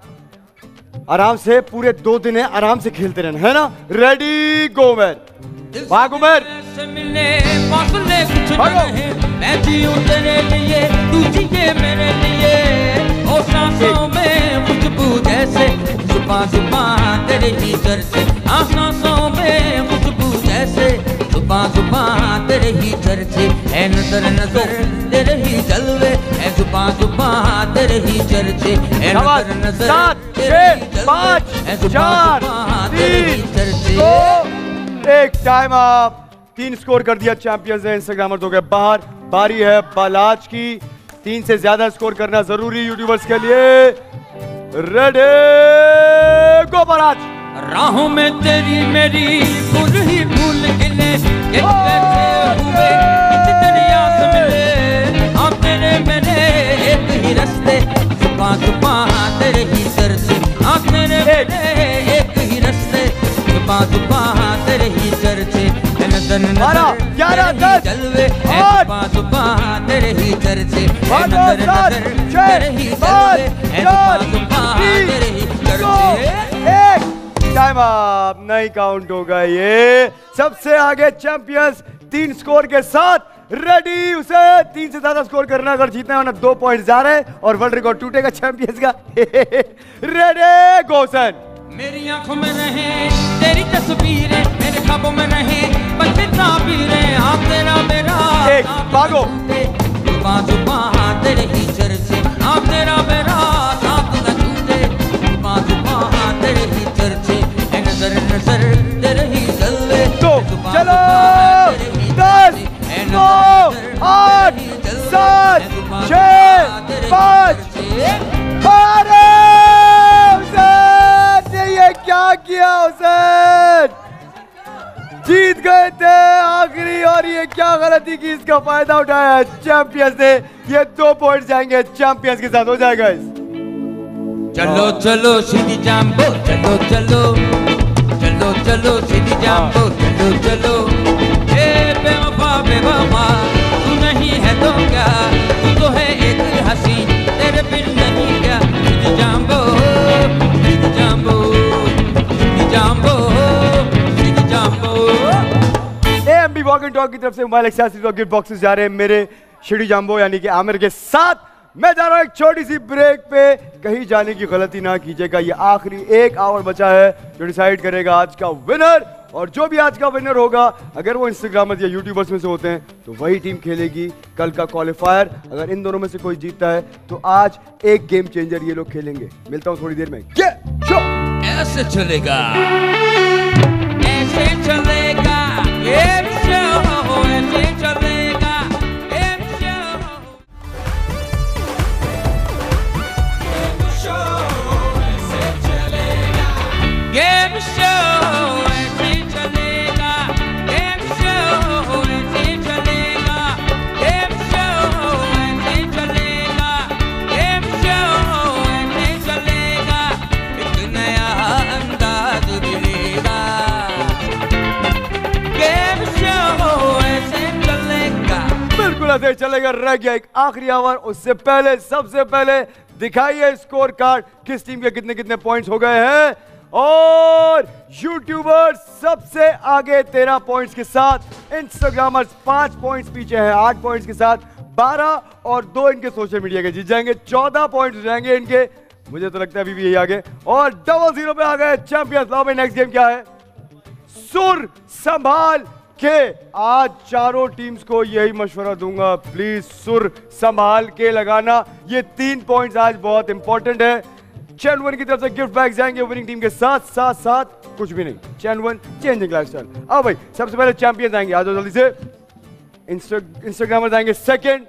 आराम से, पूरे दो दिन है, आराम से खेलते रहना है ना। रेडी गो मैन, भागो मैन, मिलने फासले कुछ नहीं, मैं जीऊं तेरे लिए तू जिए मेरे लिए, ओ सांसों में खुशबू जैसे, सुबह सुबह तेरे ही चर्चे, आ सांसों में खुशबू जैसे, सुबह सुबह तेरे ही चर्चे, ए नजर नजर तेरे ही जलवे, ए सुबह सुबह तेरे ही चर्चे, ए नजर नजर तेरे ही जलवे, ए सुबह सुबह तेरे ही चर्चे। एक टाइम आप तीन स्कोर कर दिया चैंपियंस ने, इंस्टाग्रामर्स हो गए बाहर। बारी है बलाच की, तीन से ज्यादा स्कोर करना जरूरी यूट्यूबर्स के लिए। Ready go Balach. राहों में तेरी मेरी फूल ही फूल गिले, ये कैसे हुए कितने आस मिले, आप तेरे मेरे एक ही रास्ते, सुबह सुबह तेरे ही चर्चे, आप तेरे मेरे एक ही रास्ते, सुबह सुबह तेरे ही चर्चे, नजर नजर तेरे ही जलवे, सुबह सुबह तेरे ही चर्चे, नजर नजर तेरे ही जलवे, सुबह सुबह तेरे ही चर्चे। टाइम अप, नहीं काउंट होगा ये। सबसे आगे चैंपियंस तीन स्कोर के साथ। रेडी, उसे तीन से ज्यादा स्कोर करना, अगर जीतना है ना दो पॉइंट जा रहे हैं और वर्ल्ड रिकॉर्ड टूटेगा चैंपियंस का। Ready go son. मेरी आंखों में रहे तेरी तस्वीरें, मेरे ख्वाबों में रहे बल्कि ताबीरें, आप तेरा मेरा एक भागो, सुबह सुबह तेरे ही चर्चे, आप तेरा मेरा साथ न छूटे, सुबह सुबह तेरे ही चर्चे, नजर नजर तेरे ही गए थे आखिरी और ये क्या गलती की इसका फायदा उठाया है चैंपियंस ने। ये दो पॉइंट जाएंगे चैंपियंस के साथ, हो जाएगा इस। चलो चलो सीधी जाम्बो चलो चलो चलो चलो सीधी जाम्बो चलो चलो ए बेवफा बेवफा तू नहीं है तो क्या, तू तो है एक हंसी तेरे बिन नहीं क्या। सीधी जाम्बो सीधी जाम्बो सीधी जाम्बो सीधी जाम्बो। एएमबी वॉक एंड टॉक की तरफ से मोबाइल एक्सेसरीज और गिफ्ट बॉक्सेस जा रहे हैं मेरे शिडी जाम्बो यानी कि आमिर के साथ। मैं जा रहा हूं एक छोटी सी ब्रेक पे, कहीं जाने की गलती ना कीजिएगा। ये आखिरी एक आवर बचा है जो डिसाइड करेगा आज का विनर, और जो भी आज का विनर होगा अगर वो इंस्टाग्रामर्स या यूट्यूबर्स में से होते हैं तो वही टीम खेलेगी कल का क्वालिफायर। अगर इन दोनों में से कोई जीतता है तो आज एक गेम चेंजर ये लोग खेलेंगे। मिलता हूं थोड़ी देर में। गेम शो ऐसे चलेगा ऐसे चलेगा गेम शो ऐसे चलेगा गेम शो ऐसे चलेगा गेम शो ऐसे चलेगा गेम शो ऐसे चलेगा गेम शो ऐसे चलेगा गेम शो ऐसे चलेगा एक नया अंदाज मिलेगा गेम शो ऐसे चलेगा। बिल्कुल ऐसे चलेगा। रह गया एक आखिरी आवर, उससे पहले सबसे पहले दिखाइए स्कोर कार्ड, किस टीम के कितने कितने पॉइंट्स हो गए हैं। और यूट्यूबर्स सबसे आगे तेरह पॉइंट्स के साथ, इंस्टाग्रामर्स पांच पॉइंट्स पीछे हैं आठ पॉइंट्स के साथ, बारह और दो इनके सोशल मीडिया के जीत जाएंगे, चौदह पॉइंट्स हो जाएंगे इनके। मुझे तो लगता है अभी भी यही आगे, और डबल जीरो पे आ गए चैंपियंस। लाओ भाई नेक्स्ट गेम क्या है। सुर संभाल के। आज चारों टीम्स को यही मशवरा दूंगा, प्लीज सुर संभाल के लगाना। ये तीन पॉइंट्स आज बहुत इंपॉर्टेंट है। चैन वन की तरफ से गिफ्ट बैग जाएंगे विनिंग टीम के साथ, साथ साथ कुछ भी नहीं। ChenOne changing lifestyle. अब भाई सबसे पहले चैंपियंस आएंगे, आ जाओ जल्दी से। इंस्टा इंस्टाग्रामर्स आएंगे second,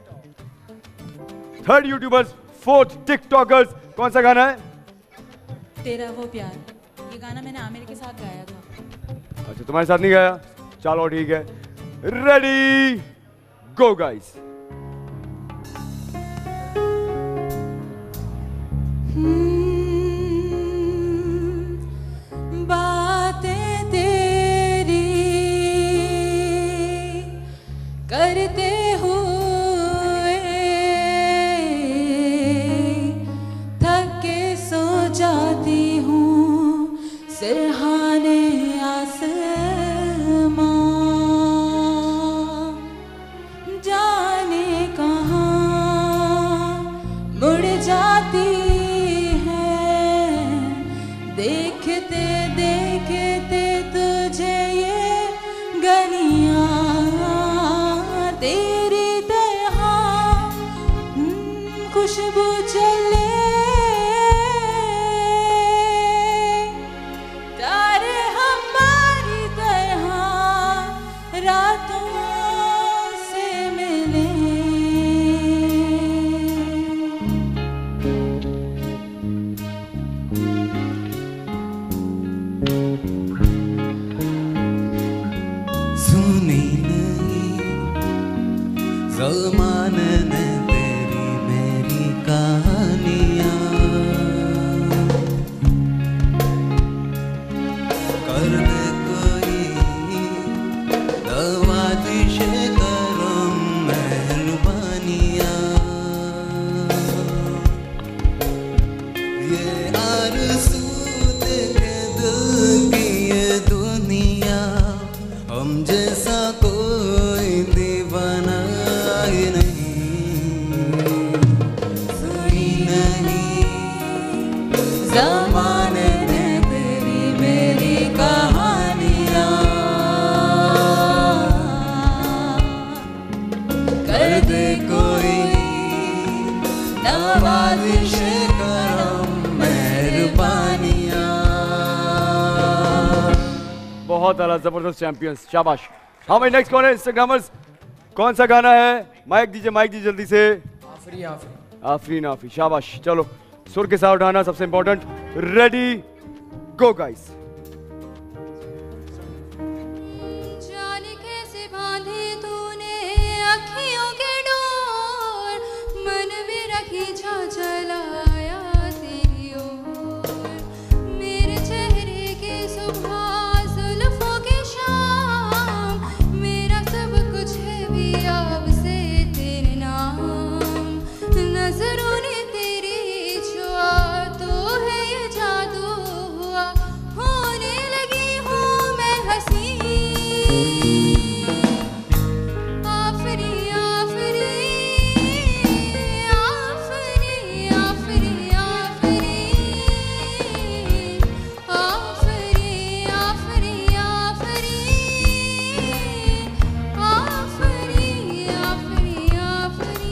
third YouTubers, fourth TikTokers. कौन सा गाना है? तेरा वो प्यार। ये गाना मैंने आमिर के साथ गाया था। अच्छा तुम्हारे साथ नहीं गाया, चलो ठीक है। Ready go guys. बातें तेरी करते हुए थक के सो जाती हूँ सिरहाने आसमां, जाने कहाँ मुड़ जाती देखते देखते तुझे ये गलियां तेरी तरह खुशबू चले तारे हमारी तरह रातों से मिले। ज़माने ने तेरी मेरी कहानियाँ कर दे कोई नवाज़िश करम मेहरबानियाँ। ये आरज़ू तेरे दिल की ये दुनिया हम जैसा कोई दीवाना ज़माने ने तेरी मेरी कहानियाँ कर दे कोई नवाज़िश करम मेहरबानियाँ। बहुत आला जबरदस्त चैंपियंस, शाबाश। हाँ भाई नेक्स्ट कौन है इंस्टाग्रामर्स? कौन सा गाना है? माइक दीजिए माइक दीजिए जल्दी से। आफरी आफरी आफरीन आफरी, शाबाश। चलो सुर के साथ उठाना सबसे इंपॉर्टेंट। Ready go guys. भी अब से तेरे नाम नजरों ने तेरी छुआ तो है ये जादू हुआ होने लगी हूँ मैं हंसी आफरी आफरी आफरी आफरी आफरी आफरी आफरी आफरी आफरी आफरी आफरी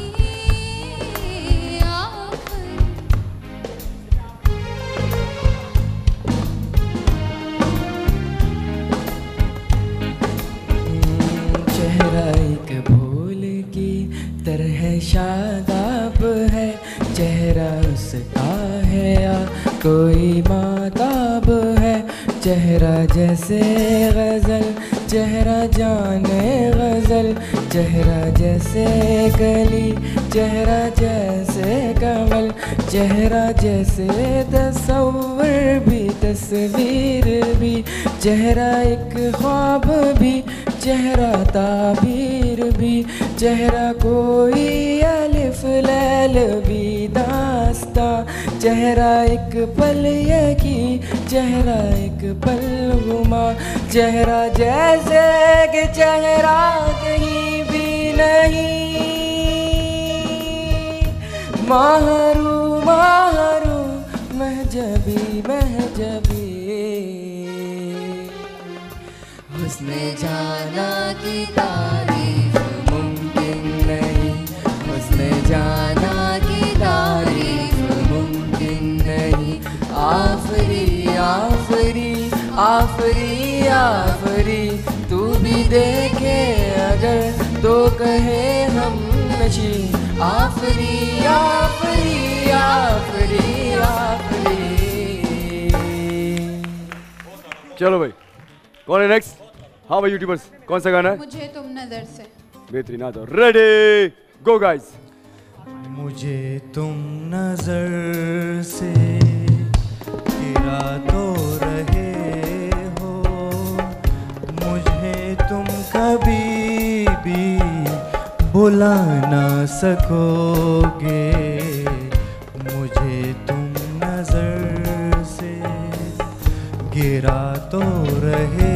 चेहरा एक भूल की तरह शादाब है चेहरा उसका है या कोई माताब है चेहरा जैसे गजल चेहरा जाने गजल चेहरा जैसे कली चेहरा जैसे कमल चेहरा जैसे तस्वीर भी तस्वीर भी चेहरा एक ख्वाब भी चेहरा ताबीर भी चेहरा कोई अलिफ लैल भी दास्ता चेहरा एक पल यकी चेहरा एक पल गुमा चेहरा जैसे कि चेहरा कहीं भी नहीं माहरू माहरू महजबी महजबी उसने जाना की तारीफ मुमकिन नहीं उसने जाना की तारीफ मुमकिन नहीं आफरी आफरी आफरी आफरी तू भी देखे अगर तो कहे हम नशी आफरी आफरी आफरी आफरी। चलो भाई कौन है नेक्स्ट? हाँ भाई यूट्यूबर्स कौन सा गाना है? मुझे तुम नजर से। बेहतरीन आ जाओ रेडी गो गाइस। मुझे तुम नजर से गिरा तो रहे हो मुझे तुम कभी भी बुला ना सकोगे मुझे तुम नजर से गिरा तो रहे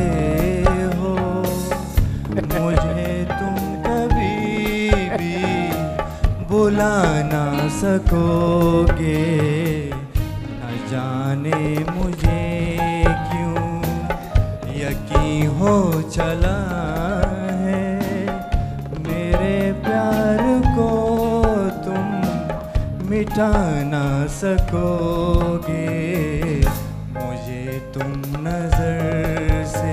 मुझे तुम कभी भी बुला ना सकोगे न जाने मुझे क्यों यकीन हो चला है मेरे प्यार को तुम मिटा ना सकोगे मुझे तुम नजर से।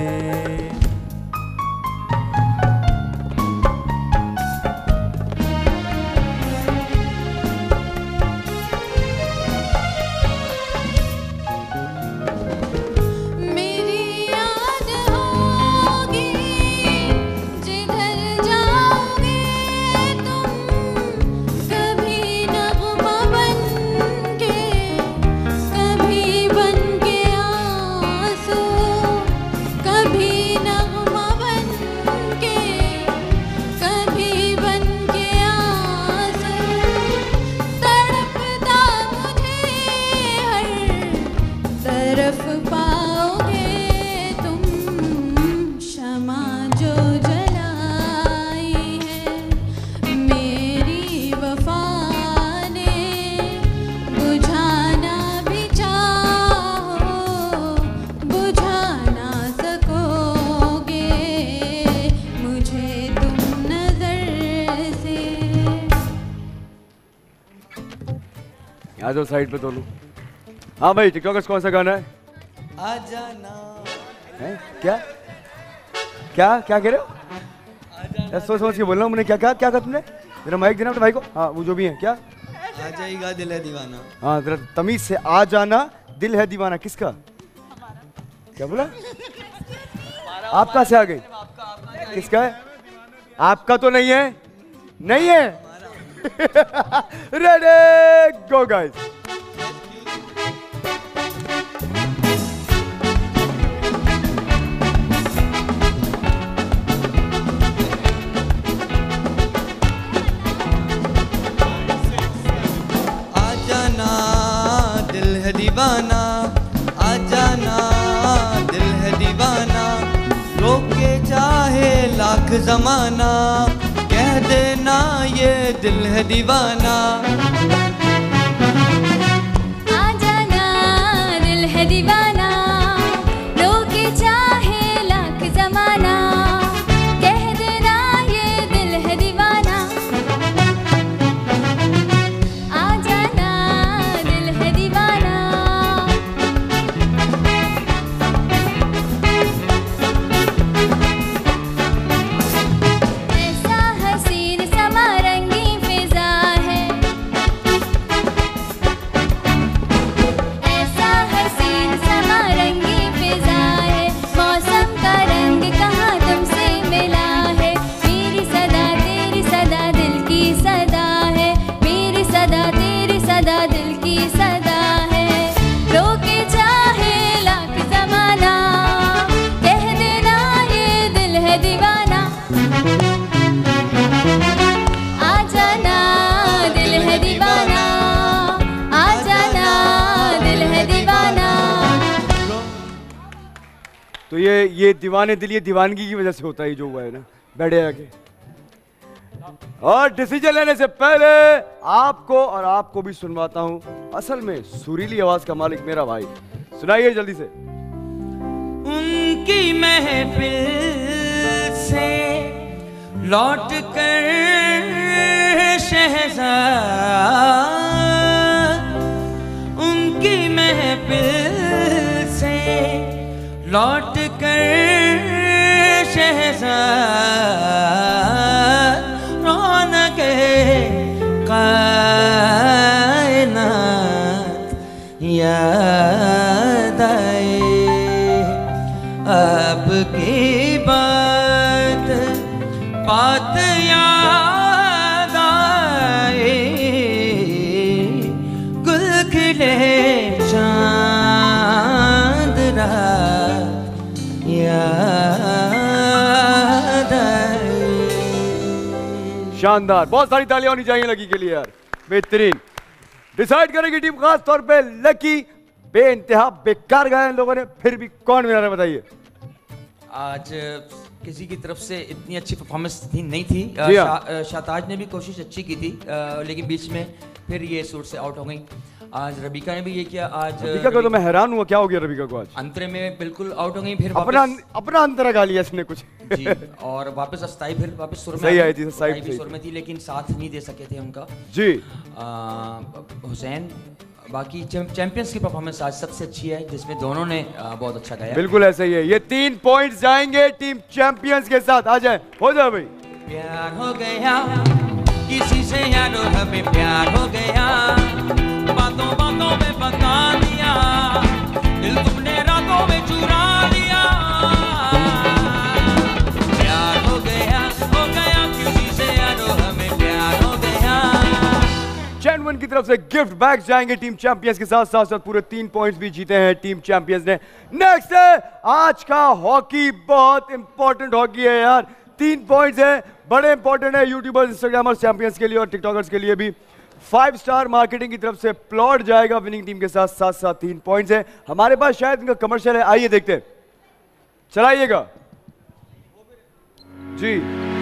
आ जाओ साइड पे दोनों। हाँ भाई टिकटॉकर्स कौन सा गाना है? आ जाना है? क्या क्या क्या कह रहे हो? यार सोच सोच के बोल रहा हूँ। मैंने क्या कहा क्या कहा तुमने? मेरा माइक देना अपने भाई को। हाँ वो जो भी है क्या आ जाएगा दिल है दीवाना। हाँ जरा तमीज से आ जाना दिल है दीवाना किसका? क्या बोला? आपका से आ गई किसका है? आपका तो नहीं है नहीं है। Ready go guys. जमाना, कह देना ये दिल है दीवाना। आ जाना दिल है दीवाना, रोके चाहे लाख जमाना, कह देना ये दिल है दीवाना। आ जाना दिल है दीवाना। ऐसा हसीन समा रंगीन फिजा है, ऐसा हसीन समा रंगीन फिजा है, मौसम का रंग कहाँ तुमसे मिला है। मेरी सदा तेरी सदा दिल की सदा है, मेरी सदा तेरी सदा दिल की सदा है। रोके चाहे लाख जमाना, कह देना ये दिल है दीवाना। आ जाना दिल है दीवाना, आ जाना दिल है दीवाना। तो ये ये दीवाने दिल ये दीवानगी की वजह से होता है जो हुआ है ना। बैठे आके और डिसीजन लेने से पहले आपको और आपको भी सुनवाता हूं। असल में सुरीली आवाज का मालिक मेरा भाई, सुनाइए जल्दी से। उनकी महफिल से लौट कर शहजाद, उनकी महफिल से लौट कर शहजाद, रौनक कायनात याद आए, आपकी बात बात याद आए, गुल खिले चांद रात याद आए। शानदार, बहुत सारी तालियां होनी चाहिए लकी के लिए यार, बेहतरीन। डिसाइड करेगी टीम खास तौर पे लकी। बेइंतहा बेकार गाया इन लोगों ने, फिर भी कौन विनर है बताइए। आज किसी की तरफ से इतनी अच्छी परफॉर्मेंस थी नहीं थी। जी हाँ। शा, शाताज ने भी कोशिश अच्छी की थी, आ, लेकिन बीच में फिर ये सूट से आउट हो गई। आज रबिका ने भी ये किया। आज रबिका को तो मैं हैरान हुआ, क्या हो गया रबिका को आज? अंतरे में बिल्कुल आउट हो गई, फिर अपना वापस अपना अंतरा गा लिया इसने कुछ। जी, और वापस अस्ताई फिर वापस सुर में सही आ आई गई। थी, अस्ताई सही भी थी। सुर में थी, लेकिन साथ नहीं दे सके थे उनका जी। आ, हुसैन। बाकी चैंपियंस की परफॉर्मेंस आज सबसे अच्छी है, जिसमें दोनों ने आ, बहुत अच्छा गाया। बिल्कुल ऐसा ही है। ये तीन पॉइंट्स जाएंगे टीम चैंपियंस के साथ। आ जाए, हो जाए भाई। प्यार हो गया किसी से यारो, हमें प्यार हो गया, बातों बातों में बता दिया, दिल तुमने रातों में चुरा लिया। प्यार हो गया हो गया किसी से यारो, हमें प्यार हो गया। चैनवन की तरफ से गिफ्ट बैग जाएंगे टीम चैंपियंस के साथ साथ साथ पूरे तीन पॉइंट्स भी जीते हैं टीम चैंपियंस ने। नेक्स्ट है आज का हॉकी, बहुत इंपॉर्टेंट हॉकी है यार। तीन पॉइंट्स है, बड़े इंपॉर्टेंट है यूट्यूबर्स, इंस्टाग्रामर्स, चैंपियंस के लिए और टिकटॉकर्स के लिए भी। फाइव स्टार मार्केटिंग की तरफ से प्लॉट जाएगा विनिंग टीम के साथ साथ साथ तीन पॉइंट्स है। हमारे पास शायद इनका कमर्शियल है, आइए देखते हैं, चलाइएगा जी।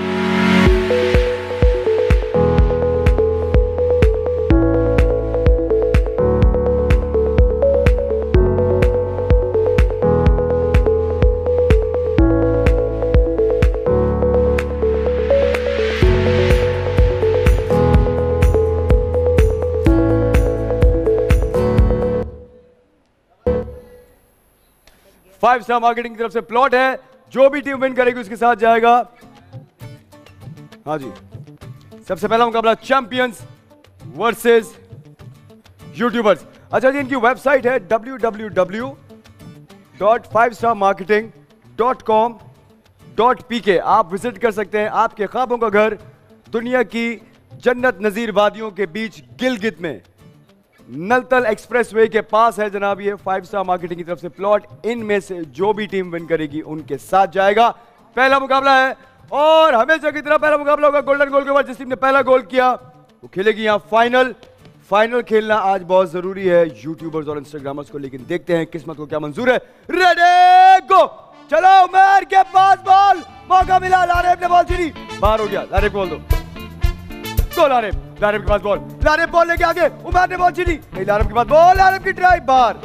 फाइव स्टार मार्केटिंग की तरफ से प्लॉट है, जो भी टीम विन करेगी उसके साथ जाएगा। हाँ जी, सबसे पहला मुकाबला चैंपियंस वर्सेस यूट्यूबर्स। अच्छा जी, इनकी वेबसाइट है W W W dot five star marketing dot com dot P K. आप विजिट कर सकते हैं। आपके ख्वाबों का घर दुनिया की जन्नत नजीर वादियों के बीच गिलगित में नलतल एक्सप्रेसवे के पास है जनाब। ये फाइव स्टार मार्केटिंग की तरफ से प्लॉट। इनमें से जो भी टीम विन करेगी उनके साथ जाएगा। पहला मुकाबला है और हमेशा की तरह पहला मुकाबला होगा गोल्डन गोल के बाद। जिस टीम ने पहला गोल किया वो खेलेगी यहाँ फाइनल। फाइनल खेलना आज बहुत जरूरी है यूट्यूबर्स और इंस्टाग्रामर्स को, लेकिन देखते हैं किस्मत को क्या मंजूर है। Ready go. चलो उमर के पास बॉल, मौका मिला, लारेब ने बॉल छीनी, बाहर हो गया, लारेब को बॉल दो, तो लारेब, लारेब के पास बॉल, लारेब बॉल लेके आगे, उमर ने बॉल छीनी, नहीं लारेब के पास बॉल, लारेब की ट्राई, बाहर,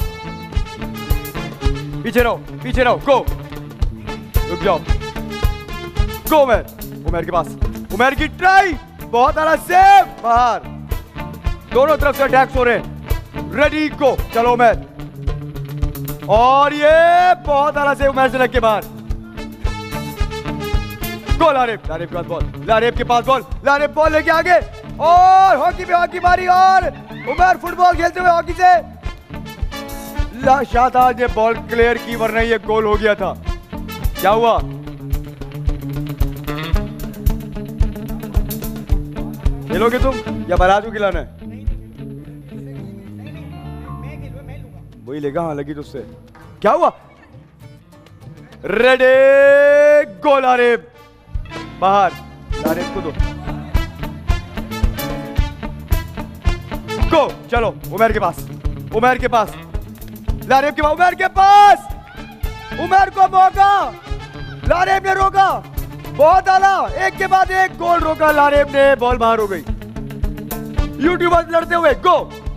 पीछे रहो, पीछे रहो, गो, रुक जाओ, गो उमर, उमर के पास, उमर की ट्राई, बहुत आला सेव, बाहर, दोनों तरफ से अटैक्स हो रहे हैं, रेडी गो, चलो उमर, और ये बहुत आला सेव उमर से लग के बाहर, गो लारेब, लारेब के पास बॉल, लारेब के पास बॉल, लारेब बॉल लेके आगे, और हॉकी पे हॉकी मारी, और उमर फुटबॉल खेलते हुए हॉकी से, शाहताज ने बॉल क्लियर की वरना ये गोल हो गया था, क्या हुआ? खेलोगे तुम या बारात को खिलाना है? वही लेगा, हाँ लगी तुझसे, क्या हुआ? रेडी गो लारेब, बाहर, लारेब को दो, गो, चलो उमर के पास, उमर के पास, लारेब के पास, उमर के पास, उमर को मौका, लारेब ने रोका, बहुत आला, एक के बाद एक गोल रोका लारेब ने, बॉल बाहर हो गई, यूट्यूबर्स लड़ते हुए, गो,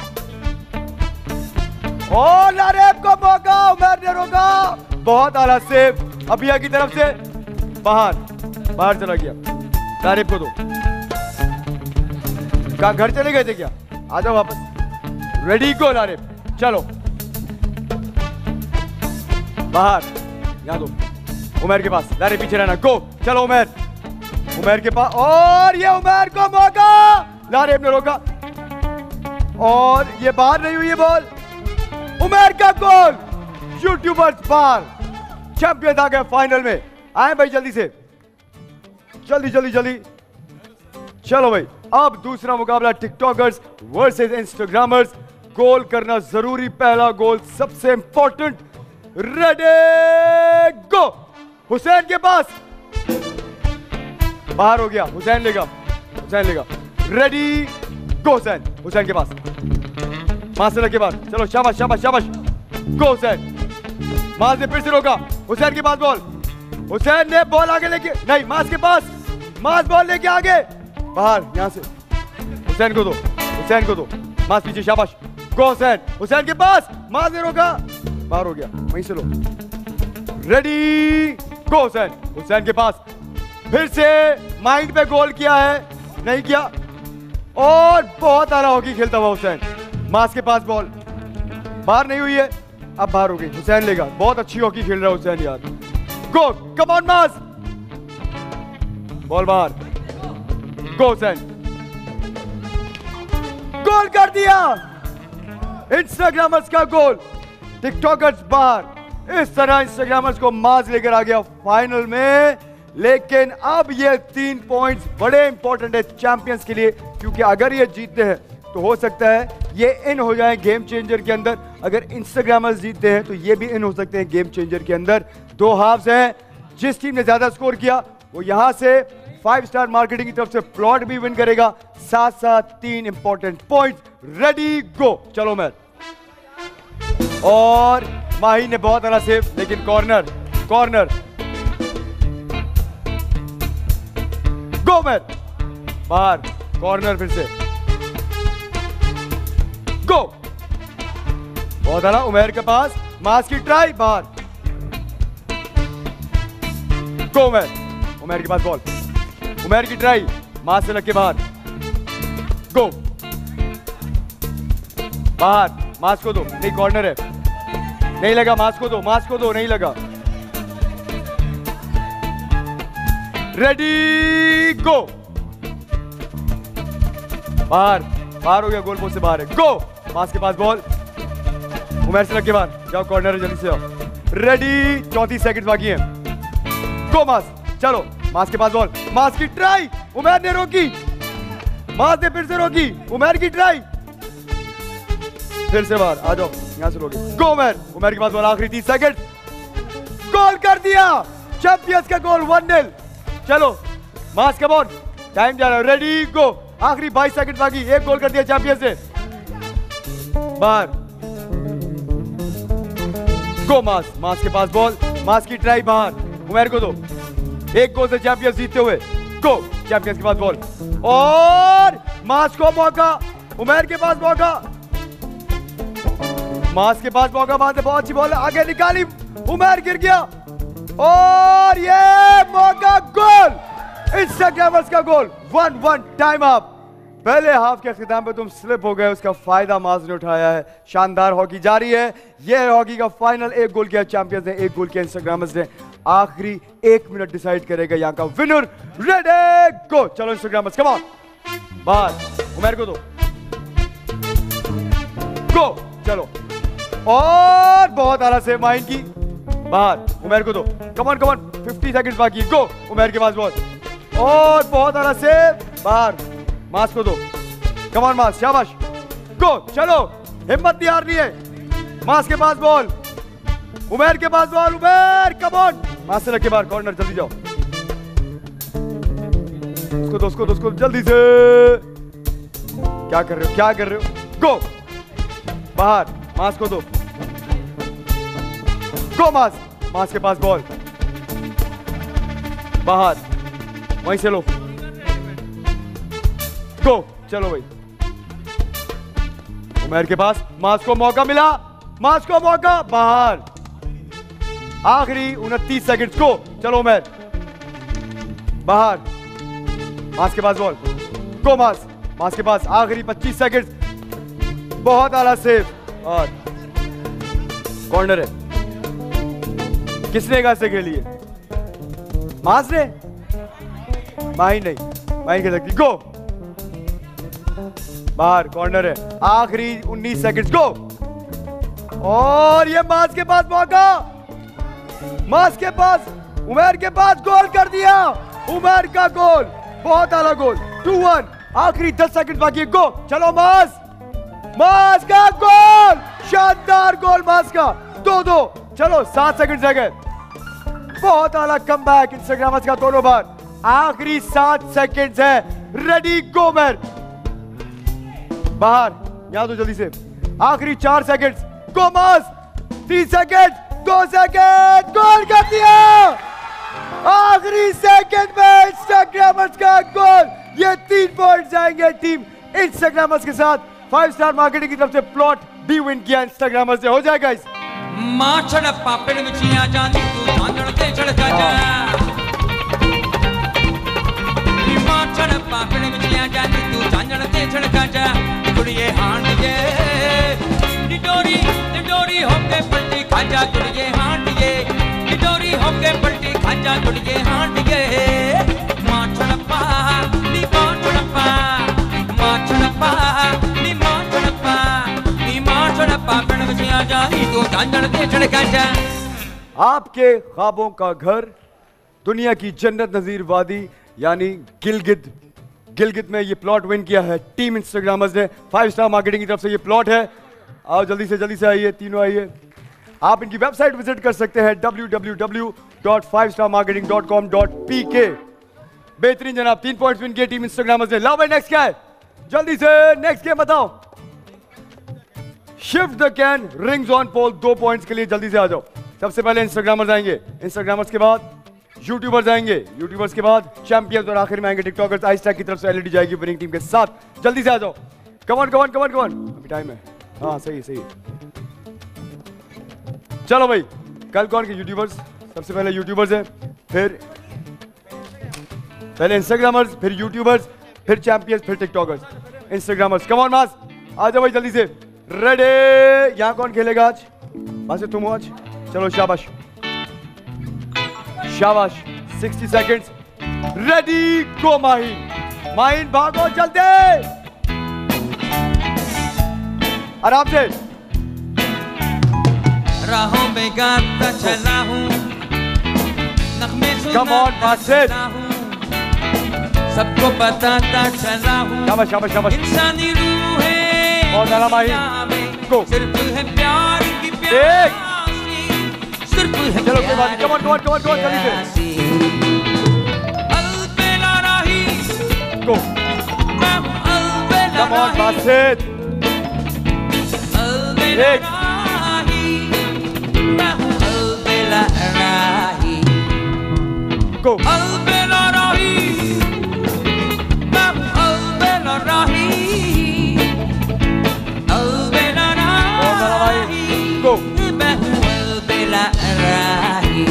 और लारेब को मौका, उमर ने रोका, बहुत आला सेव, अभिया की तरफ से, बाहर, बाहर चला गया, लारेब को दो, कहां घर चले गए थे क्या? आ जाओ वापस, रेडी गो लारेब, चलो, बाहर, यहां दो, उमर के पास, लारेब पीछे रहना, गो, चलो उमर, उमर के पास, और ये उमर को मौका, लारेब ने रोका, और ये बाहर नहीं हुई है बॉल, उमर का गोल, यूट्यूबर्स बाहर, चैंपियन आ गए फाइनल में, आए भाई जल्दी से, जल्दी जल्दी जल्दी, चलो भाई, अब दूसरा मुकाबला टिकटॉकर्स वर्सेस इंस्टाग्रामर्स, गोल करना जरूरी, पहला गोल सबसे इंपॉर्टेंट, रेडी गो, हुसैन के पास, बाहर हो गया, हुसैन लेगा, हुसैन लेगा, रेडी गो हुसैन, हुसैन के पास, मां से लगे बाहर, चलो शाबाश शाबाश शाबाश, गो हुसैन, मां से फिर से रोका, हुसैन के पास बॉल, हुसैन ने बॉल आगे लेके, नहीं मास के पास, मास बॉल लेके आगे, बाहर, यहां से, हुसैन को दो, हुसैन को दो, मास पीछे, शाबाश, गो हुसैन, हुसैन के पास, मास ने रोका, बाहर हो गया, वहीं से लो, रेडी गो हुसैन, हुसैन के पास, फिर से माइंड पे गोल किया है, नहीं किया, और बहुत आला हॉकी खेलता हुआ हुसैन, मास के पास बॉल, बाहर नहीं हुई है, अब बाहर हो गई, हुसैन लेगा, बहुत अच्छी हॉकी खेल रहा है हुसैन यार, गो, कम ऑन मास, बॉल बाहर, गो हुसैन, गोल कर दिया, इंस्टाग्रामर्स का गोल, टिकटॉकर्स बाहर, इस तरह इंस्टाग्रामर्स को मास लेकर आ गया फाइनल में, लेकिन अब ये तीन पॉइंट्स बड़े इंपॉर्टेंट है चैंपियंस के लिए, क्योंकि अगर ये जीतते हैं तो हो सकता है ये इन हो जाए गेम चेंजर के अंदर, अगर इंस्टाग्रामर्स जीतते हैं तो ये भी इन हो सकते हैं गेम चेंजर के अंदर। दो हाफ्स हैं, जिस टीम ने ज्यादा स्कोर किया वो यहां से फाइव स्टार मार्केटिंग की तरफ से प्लॉट भी विन करेगा, साथ साथ तीन इंपॉर्टेंट पॉइंट्स, रेडी गो, चलो मैच, और माही ने बहुत अच्छा सेव, लेकिन कॉर्नर, कॉर्नर, गो मैच, बाहर, कॉर्नर फिर से, गो, बहुत अच्छा, उमर के पास, मास की ट्राई, बाहर, गो मैच, उमर के पास बॉल, उमर की ट्राई, मास से लग के बाहर, गो, बाहर, मास को दो, नहीं कॉर्नर है, नहीं लगा, मास को दो, मास को दो, नहीं लगा, रेडी गो, बाहर, बाहर हो गया, गोल पोस्ट से बाहर है, गो, मास के पास बॉल, उमर से लग के बाहर, जाओ कॉर्नर है, जल्दी से आओ, रेडी, चौंतीस सेकंड बाकी है, गो मास, चलो, मास के पास बॉल, मास की ट्राई, उमर ने रोकी, मास ने फिर से रोकी, उमर की ट्राई, फिर से बाहर, आ जाओ, यहां से रोके, गो उमर, उमर के पास बॉल, आखिरी तीस सेकंड, गोल कर दिया, चैंपियंस का गोल, वन नील, चलो, मास का बॉल, टाइम जा रहा है, रेडी गो, आखिरी बाईस सेकंड बाकी, एक गोल कर दिया चैंपियंस से, बाहर, गो मास, मास के पास बॉल, मास की ट्राई बाहर, उमर को दो, एक गोल से चैंपियंस जीतते हुए, गो चैंपियंस के पास बॉल और मास को मौका, उमर के पास मौका, मास के पास मौका, वहां से बहुत अच्छी बॉल आगे निकाली, उमर गिर गया और ये मौका, गोल, इंस्टाग्रामर्स का goal, one one time up. पहले हाफ के अख्ताम पे तुम स्लिप हो गए, उसका फायदा मास ने उठाया है। शानदार हॉकी जारी है, ये हॉकी का फाइनल। एक गोल किया चैंपियंस ने, एक गोल किया इंस्टाग्रामर्स ने। आखिरी एक मिनट डिसाइड करेगा यहाँ का विनर। रेडी गो, चलो इंस्टाग्रामर्स कम ऑन, बाहर उमर को दो, गो, चलो और बहुत आला से माइन की, बाहर उमर को दो, कमन कमन, फिफ्टी सेकंड्स बाकी, गो उमर के पास बॉल और बहुत आला से बाहर, मास को दो, कमन मास, शाबाश, गो, चलो हिम्मत नहीं हारनी है। मास के पास बॉल, उमर के पास बॉल, उमर कमन, मास से रख के बाहर, कॉर्नर, जल्दी जाओ, उसको दो, उसको दो, उसको जल्दी से, क्या कर रहे हो, क्या कर रहे हो, गो, बाहर, मास को दो, गो मास, मास के पास बॉल, बाहर, वहीं से लो, गो, चलो भाई, उमर के पास, मास को मौका मिला, मास को मौका, बाहर, आखिरी उनतीस सेकंड, को, चलो उमर, बाहर, मास के पास बॉल, गो मास, मास के पास, आखिरी पच्चीस सेकंड, बहुत आला सेव और कॉर्नर है। किसने कहा से खेली है? मास ने? माही नहीं, माही खेल सकती, गो, बाहर, कॉर्नर है, आखिरी उन्नीस सेकंड्स, गो और ये मास के पास मौका, मास के पास, उमर के पास, गोल कर दिया, उमर का गोल, बहुत आला गोल, टू वन, आखिरी दस सेकंड बाकी, गो, चलो मास, मास का गोल, शानदार गोल मास का, दो दो, चलो सात सेकंड रह गए, बहुत आला कमबैक इंस्टाग्रामर्स का दोनों बार, आखिरी सात सेकंड्स है, रेडी गो मैन, बाहर, यहां तो जल्दी से, आखिरी चार सेकंड्स, गो मास, तीन सेकंड, दो सेकंड, गोल कर दिया, आखिरी सेकंड में इंस्टाग्रामर्स का गोल, ये तीन पॉइंट जाएंगे टीम इंस्टाग्रामर्स के साथ। फाइव स्टार मार्केटिंग की तरफ से प्लॉट बी विन किया इंस्टाग्रामर्स से, हो जाएगा इस मां छड़ पापड़ मिचिया जानी तू झांझड़ ते छड़का जा, मां छड़ पापड़ मिचिया जानी तू झांझड़ ते छड़का जा, कुड़िए हांडिए निडोरी निडोरी होके पलटी खाजा, कुड़िए हांडिए निडोरी होके पलटी खाजा, कुड़िए हांडिए, मां छड़ पा नी मां छड़ पा, मां छड़ पा नी मां छड़ पा, नी मां छड़ पापड़ मिचिया जानी तू झांझड़ ते छड़का जा। आपके ख्वाबों का घर, दुनिया की जन्नत नजीर वादी यानी गिलगित, गिलगित में ये प्लॉट विन किया है टीम इंस्टाग्रामर्स ने। फाइव स्टार मार्केटिंग की तरफ से ये प्लॉट है। आओ जल्दी से जल्दी से आइए, तीनों आइए। आप इनकी वेबसाइट विजिट कर सकते हैं W W W dot five star marketing dot com dot P K. बेहतरीन जनाब, तीन पॉइंट्स विन किए टीम इंस्टाग्रामर्स ने। लाओ भाई नेक्स्ट क्या है, जल्दी से नेक्स्ट गेम बताओ। Shift the can rings on pole, दो पॉइंट्स के लिए जल्दी से आ जाओ। सबसे पहले इंस्टाग्रामर्स आएंगे, इंस्टाग्रामर्स के बाद यूट्यूबर्स आएंगे, यूट्यूबर्स के बाद चैंपियंस और आखिर में आएंगे टिकटॉकर्स। आइस टैग की तरफ से एलईडी जाएगी विनिंग टीम के साथ। जल्दी से आ जाओ, कमन कमन कमन कमन, अभी टाइम है। हाँ सही है सही है। चलो भाई, कल कौन के यूट्यूबर्स? सबसे पहले यूट्यूबर्स है, फिर पहले इंस्टाग्रामर्स, फिर यूट्यूबर्स, फिर चैंपियंस, फिर टिकटॉकर्स। इंस्टाग्रामर्स कमन मास, आ जाओ भाई जल्दी से। रेडी, यहाँ कौन खेलेगा आज? बस तुम हो आज, चलो शाबाश शाबाश। Sixty seconds, ready go Mahin. Mahin भागो जल्दी, आराम से। राहों में गाता चला हूँ, नगमे सुनाता चला हूँ, सबको बताता चला हूँ। शाबाश शाबाश शाबाश। इंसानी रूह है, बहुत आला माहिन। गो, सिर्फ है प्यार की प्यासी, सिर्फ है चलो कोई बात नहीं। कमन कमन कमन कमन जल्दी से। अलबेला राही, गो, मैं हूँ अलबेला कमन राही, बासित। अलबेला राही, मैं हूँ अलबेला राही। गो। अलबेला राही, मैं हूँ अलबेला राही, अलबेला राही, गो। मैं हूँ अलबेला राही।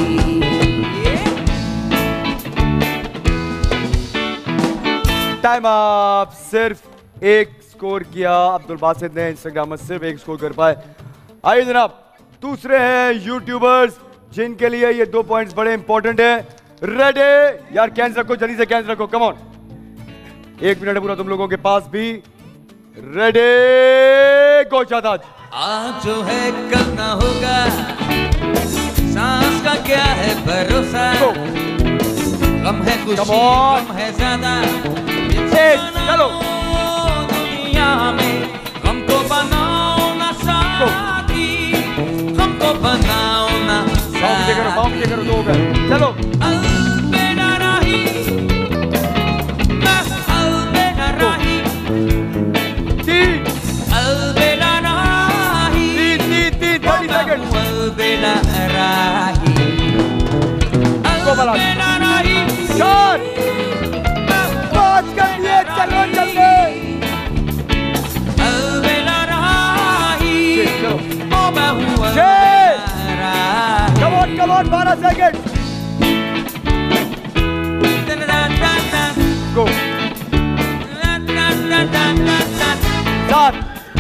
Time up. सिर्फ एक स्कोर किया अब्दुल बासित ने, इंस्टाग्राम में सिर्फ एक स्कोर कर पाए। आइए जनाब, दूसरे हैं यूट्यूबर्स जिनके लिए ये दो पॉइंट्स बड़े इंपॉर्टेंट हैं। रेडी? यार कैंस रखो, जल्दी से कैंस रखो, कम ऑन। एक मिनट है पूरा तुम लोगों के पास भी। Ready go Shadab. आज जो है कल ना होगा, सांस का क्या है भरोसा, गम है खुशी गम है ज्यादा, चलो दुनिया में हमको बनाओ ना साथी, हमको बनाओ ना साथी। करो बाउंड के करो, दो हो गए। चलो अलबेला राही, मैं अलबेला राही, तीन अलबेला राही, तीन तीन तीन थर्टी सेकंड। अलबेला राही, अलबेला राही, चार पाँच कर दिए, चलो जल्दी। अलबेला राही, ओ मैं हूँ छह, कम ऑन कम ऑन, बारह सेकंड। गो। सात।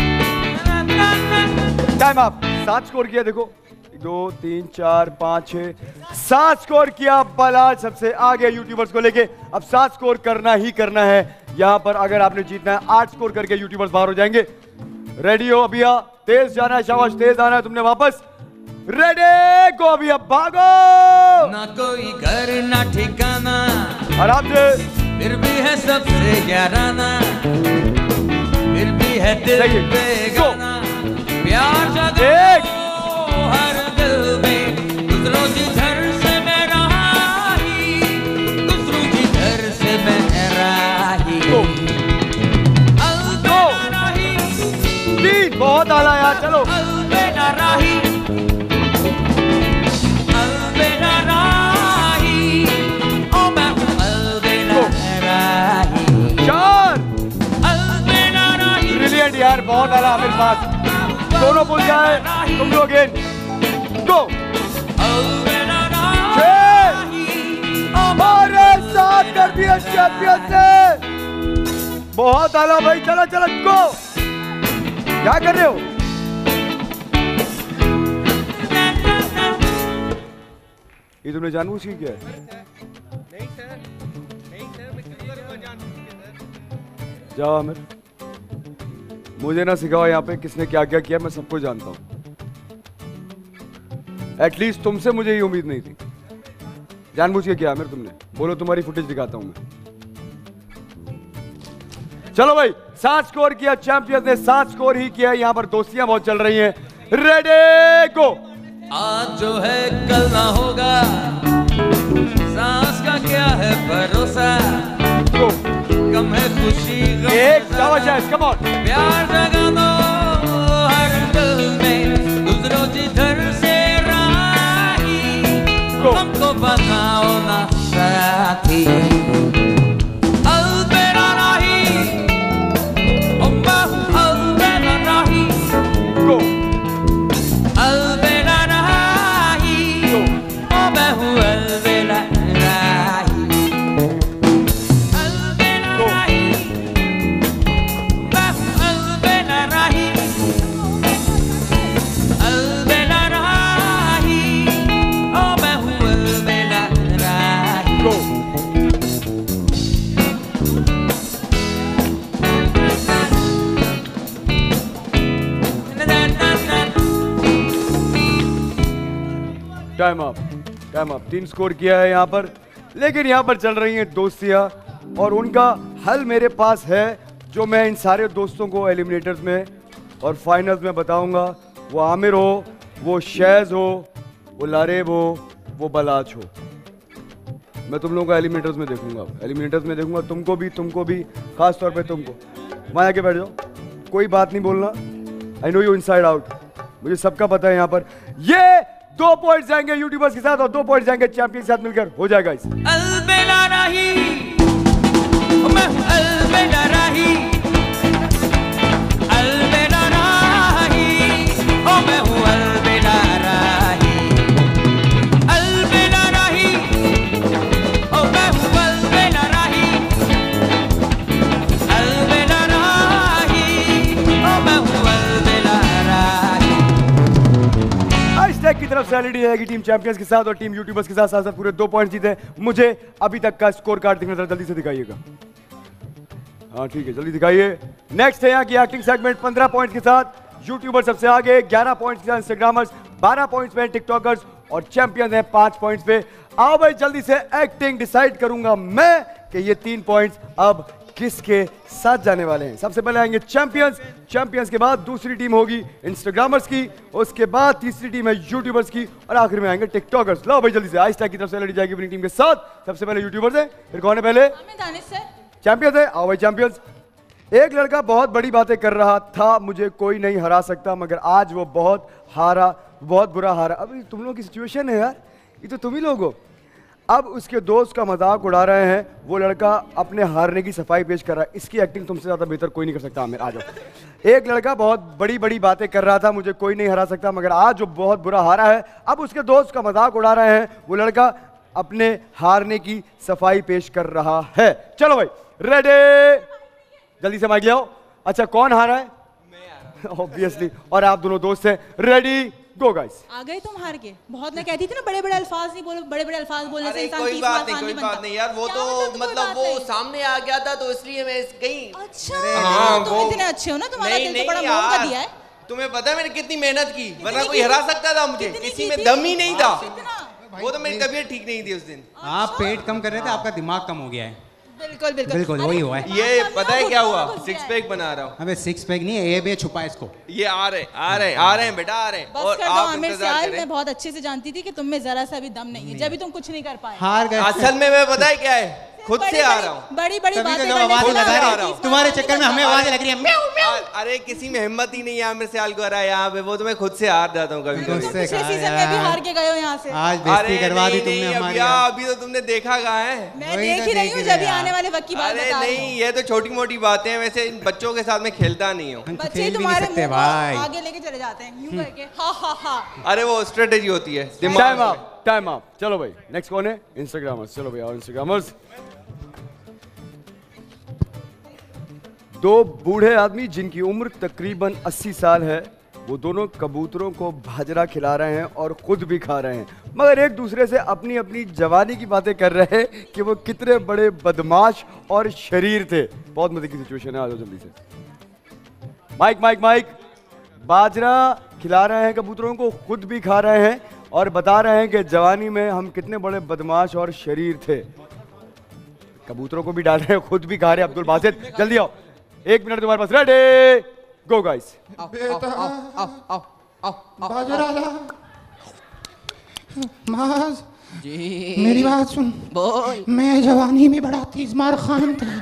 Time up. सात स्कोर किया, देखो दो तीन चार पाँच छः सात स्कोर किया। बलाल सबसे आगे यूट्यूबर्स को लेके। अब सात स्कोर करना ही करना है यहाँ पर। अगर आपने जीतना है आठ स्कोर करके यूट्यूबर्स बाहर हो जाएंगे। रेडी हो अभिया? तेज जाना है, शाबाश, तेज आना है तुमने वापस। रेडी गो अभिया, भागो। ना कोई घर ना ठिकाना, आराम से, फिर भी है सबसे याराना, फिर भी है दिल पे गाना, प्यार जगा हर दिल में, गुजरो जिधर से मैं राही, गुजरो जिधर से मैं राही। अलबेला राही, तीन, बहुत आला यार, चलो। अलबेला राही, अलबेला राही, ओ मैं हूँ अलबेला राही। चार, अलबेला राही, ब्रिलियंट यार, बहुत आला मेरे पास। दोनों भूल जाए तुम लोग। गो। हमारे साथ कर दिया चैंपियन से। बहुत आला भाई, चलो चलो गो। क्या कर रहे हो? ये तुमने जानबूझ के किया है? नहीं सर, नहीं सर, मैं क्लियर हुआ जानबूझ के सर। जाओ आमिर, मुझे ना सिखाओ यहाँ पे किसने क्या क्या किया, मैं सबको जानता हूँ। एटलीस्ट तुमसे मुझे ये उम्मीद नहीं थी। जानबूझ के किया आमिर तुमने। बोलो तुम्हारी फुटेज दिखाता हूँ मैं। चलो भाई, सात स्कोर किया चैंपियंस ने, सात स्कोर ही किया। यहाँ पर दोस्तियां बहुत चल रही हैं। Ready go. आज जो है कल ना होगा, सांस का क्या है भरोसा, कम है खुशी गम एक शाबाश, कम ऑन। प्यार जगा दो हर दिल में, गुजरो जिधर से राही, हमको बनाओ ना साथी। अलबेला राही, ओ मैं हूँ अलबेला राही, अलबेला राही, ओ मैं हूँ अलबेला राही। अलबेला राही, मैं हूँ अलबेला राही, अलबेला राही, ओ मैं हूँ अलबेला राही। Time up, time up. तीन स्कोर किया है यहाँ पर, लेकिन यहाँ पर चल रही हैं दोस्तियाँ और उनका हल मेरे पास है, जो मैं इन सारे दोस्तों को एलिमिनेटर्स में और फाइनल्स में बताऊंगा। वो आमिर हो, वो शैज़ हो, वो लारेब हो, वो बलाच हो। मैं तुम लोगों को एलिमिनेटर्स में देखूंगा। एलिमिनेटर्स में देखूंगा तुमको भी, तुमको भी, खास तौर पे तुमको। वहाँ आके बैठ जाओ, कोई बात नहीं बोलना। I know you inside out, मुझे सबका पता है यहाँ पर। ये दो पॉइंट्स जाएंगे यूट्यूबर्स के साथ और दो पॉइंट्स जाएंगे चैंपियन के साथ मिलकर हो जाएगा इस अलबेला रही मैं अलबेला रही अलबेला रही ओ मैं हूँ अलबेला रही अलबेला रही ओ मैं हूँ अलबेला रही अलबेला रही ओ मैं हूँ अलबेला रही। हैशटैग की तरफ से एलईडी रहेगी टीम चैंपियंस के साथ और टीम यूट्यूबर्स के साथ साथ साथ पूरे दो पॉइंट जीते। मुझे अभी तक का स्कोर कार्ड दिखना था, जल्दी से दिखाइएगा। हाँ ठीक है, जल्दी दिखाइए। नेक्स्ट है यहाँ की एक्टिंग सेगमेंट पंद्रह पॉइंट के साथ यूट्यूबर सबसे आगे, ग्यारह पॉइंट्स के साथ इंस्टाग्रामर्स, बारह पॉइंट्स पे टिकटॉकर्स और चैंपियन है पांच पॉइंट्स पे। आओ भाई जल्दी से एक्टिंग डिसाइड करूंगा मैं कि ये तीन पॉइंट्स अब किसके साथ जाने वाले हैं। सबसे पहले आएंगे चैंपियंस, चैंपियंस के बाद दूसरी टीम होगी इंस्टाग्रामर्स की, उसके बाद तीसरी टीम है यूट्यूबर्स की और आखिर में आएंगे टिकटॉकर्स। लो भाई जल्दी से हैशटैग की तरफ से लड़ी जाएगी अपनी टीम के साथ। सबसे पहले यूट्यूबर्स है, फिर कौन है पहले? चैंपियंस है। आओ भाई चैंपियंस। एक लड़का बहुत बड़ी बातें कर रहा था, मुझे कोई नहीं हरा सकता, मगर आज वो बहुत हारा, बहुत बुरा हारा। अभी तुम लोगों की सिचुएशन है यार, ये तो तुम ही लोग हो। अब उसके दोस्त का मजाक उड़ा रहे हैं, वो लड़का अपने हारने की सफाई पेश कर रहा है। इसकी एक्टिंग तुमसे ज्यादा बेहतर कोई नहीं कर सकता। आमिर आ जाओ। एक लड़का बहुत बड़ी बड़ी बातें कर रहा था, मुझे कोई नहीं हरा सकता, मगर आज वो बहुत बुरा हारा है। अब उसके दोस्त का मजाक उड़ा रहे हैं, वो लड़का अपने हारने की सफाई पेश कर रहा है। चलो भाई रेडी, जल्दी से माइक ले आओ। अच्छा कौन हारा है? मैं ऑब्वियसली। और आप दोनों दोस्त हैं। Ready go guys. आ गए तुम हार के। बहुत ने कहती थी ना बड़े बड़े अल्फाज नहीं बोलो, बड़े बड़े अल्फाज बोलने से इंसान कोई बात नहीं, कोई बात नहीं यार, वो तो मतलब वो सामने आ गया था तो इसलिए मैं गई। अच्छा हाँ, तुम इतने अच्छे हो ना, तुम्हारा दिल तो बड़ा मोम का दिया है। तुम्हें पता है मैंने कितनी मेहनत की, वरना कोई हरा सकता था मुझे, किसी में दम ही नहीं था। वो तो मेरी तबीयत ठीक नहीं थी उस दिन। आप पेट कम कर रहे थे, आपका दिमाग कम हो गया है। बिल्कुल बिल्कुल बिल्कुल वही हुआ है। ये पता है क्या हुआ? सिक्स पैक बना रहा हूँ। अबे सिक्स पैक नहीं है, ये भी छुपा इसको। ये आ रहे आ रहे आ रहे हैं बेटा, आ रहे हैं। बस कर दो आमिर सियाल, मैं बहुत अच्छे से जानती थी कि तुम में जरा सा भी दम नहीं है, जब भी तुम कुछ नहीं कर पाए। हार गए। असल में मैं पता है क्या है, खुद से आ रहा हूँ। बड़ी बड़ी बातें करने से तुम्हारे चक्कर में हमें आवाजें लग रही है। अरे किसी में हिम्मत ही नहीं है आमिर सियाल को हरा यहाँ पे, वो तो मैं खुद से हार जाता हूँ कभी कभी। पिछले सीजन में भी हार के गए हो यहाँ से। आज बेइज्जती करवा दी तुमने हमारी। अभी तो तुमने देखा कहाँ है? मैं देख ही रही हूँ, जब आने वाले वक्त की बात बता रही हूँ। नहीं ये तो छोटी मोटी बातें हैं, वैसे इन बच्चों के साथ मैं खेलता नहीं हूँ। बच्चे तुम्हारे मुंह को आगे लेके चले जाते हैं यूं करके, हा हा हा। अरे वो स्ट्रेटेजी होती है। Time up, time up. चलो भाई नेक्स्ट कौन है? इंस्टाग्रामर्स। चलो भाई और इंस्टाग्रामर्स। दो बूढ़े आदमी जिनकी उम्र तकरीबन अस्सी साल है, वो दोनों कबूतरों को बाजरा खिला रहे हैं और खुद भी खा रहे हैं, मगर एक दूसरे से अपनी अपनी जवानी की बातें कर रहे हैं कि वो कितने बड़े बदमाश और शरीर थे। बहुत मजे की सिचुएशन है, आ जाओ जल्दी से। Mic mic mic. बाजरा खिला रहे हैं कबूतरों को, खुद भी खा रहे हैं और बता रहे हैं कि जवानी में हम कितने बड़े बदमाश और शरीर थे। कबूतरों को भी डाल रहे हैं, खुद भी खा रहे हैं। अब्दुल बासित जल्दी आओ, एक मिनट तुम्हारे पास। Ready go guys. माज जी मेरी बात सुन। बोल। मैं जवानी में बड़ा तीस मार खान था।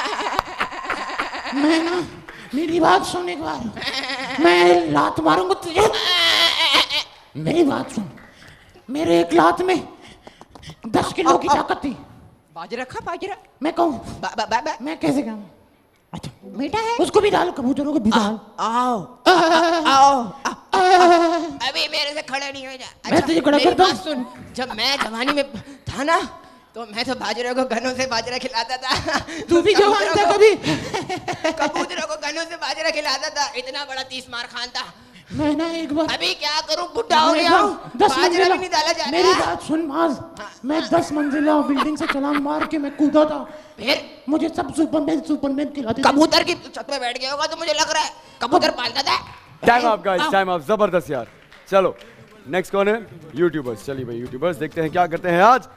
मैं ना मेरी बात सुन एक बार, मैं लात मारूंगा तुझे। मेरी बात सुन, मेरे एक लात में दस किलो की ताकत थी। बाजरा खा बाजरा। मैं कहूँ मैं कैसे कहूँ? अच्छा बेटा है, उसको भी डाल, कबूतरों को भी डाल। आओ आओ अभी मेरे से खड़ा नहीं हो जा। मैं तुझे खड़ा करता हूँ। सुन, जब मैं जवानी में था ना तो मैं तो बाजरे को गनों से बाजरा खिलाता था। तू भी जवान था कभी? कबूतरों को गनों से बाजरा खिलाता था, इतना बड़ा तीस मार खान था मैं। ना एक बार अभी क्या करूं, बुढ़ा हो गया हूं, बाजरा भी नहीं डाला जा रहा। मेरी बात सुन माज, मैं दस मंजिला बिल्डिंग से छलांग मार के मैं कूदा था, फिर मुझे सब सुपरमैन सुपरमैन खिलाते। कबूतर की छत पे बैठ गया होगा तो मुझे लग रहा है, कबूतर पालता था। Time up guys, time up. जबरदस्त यार। चलो नेक्स्ट कौन है? यूट्यूबर्स। चलिए भाई यूट्यूबर्स देखते हैं क्या करते हैं आज।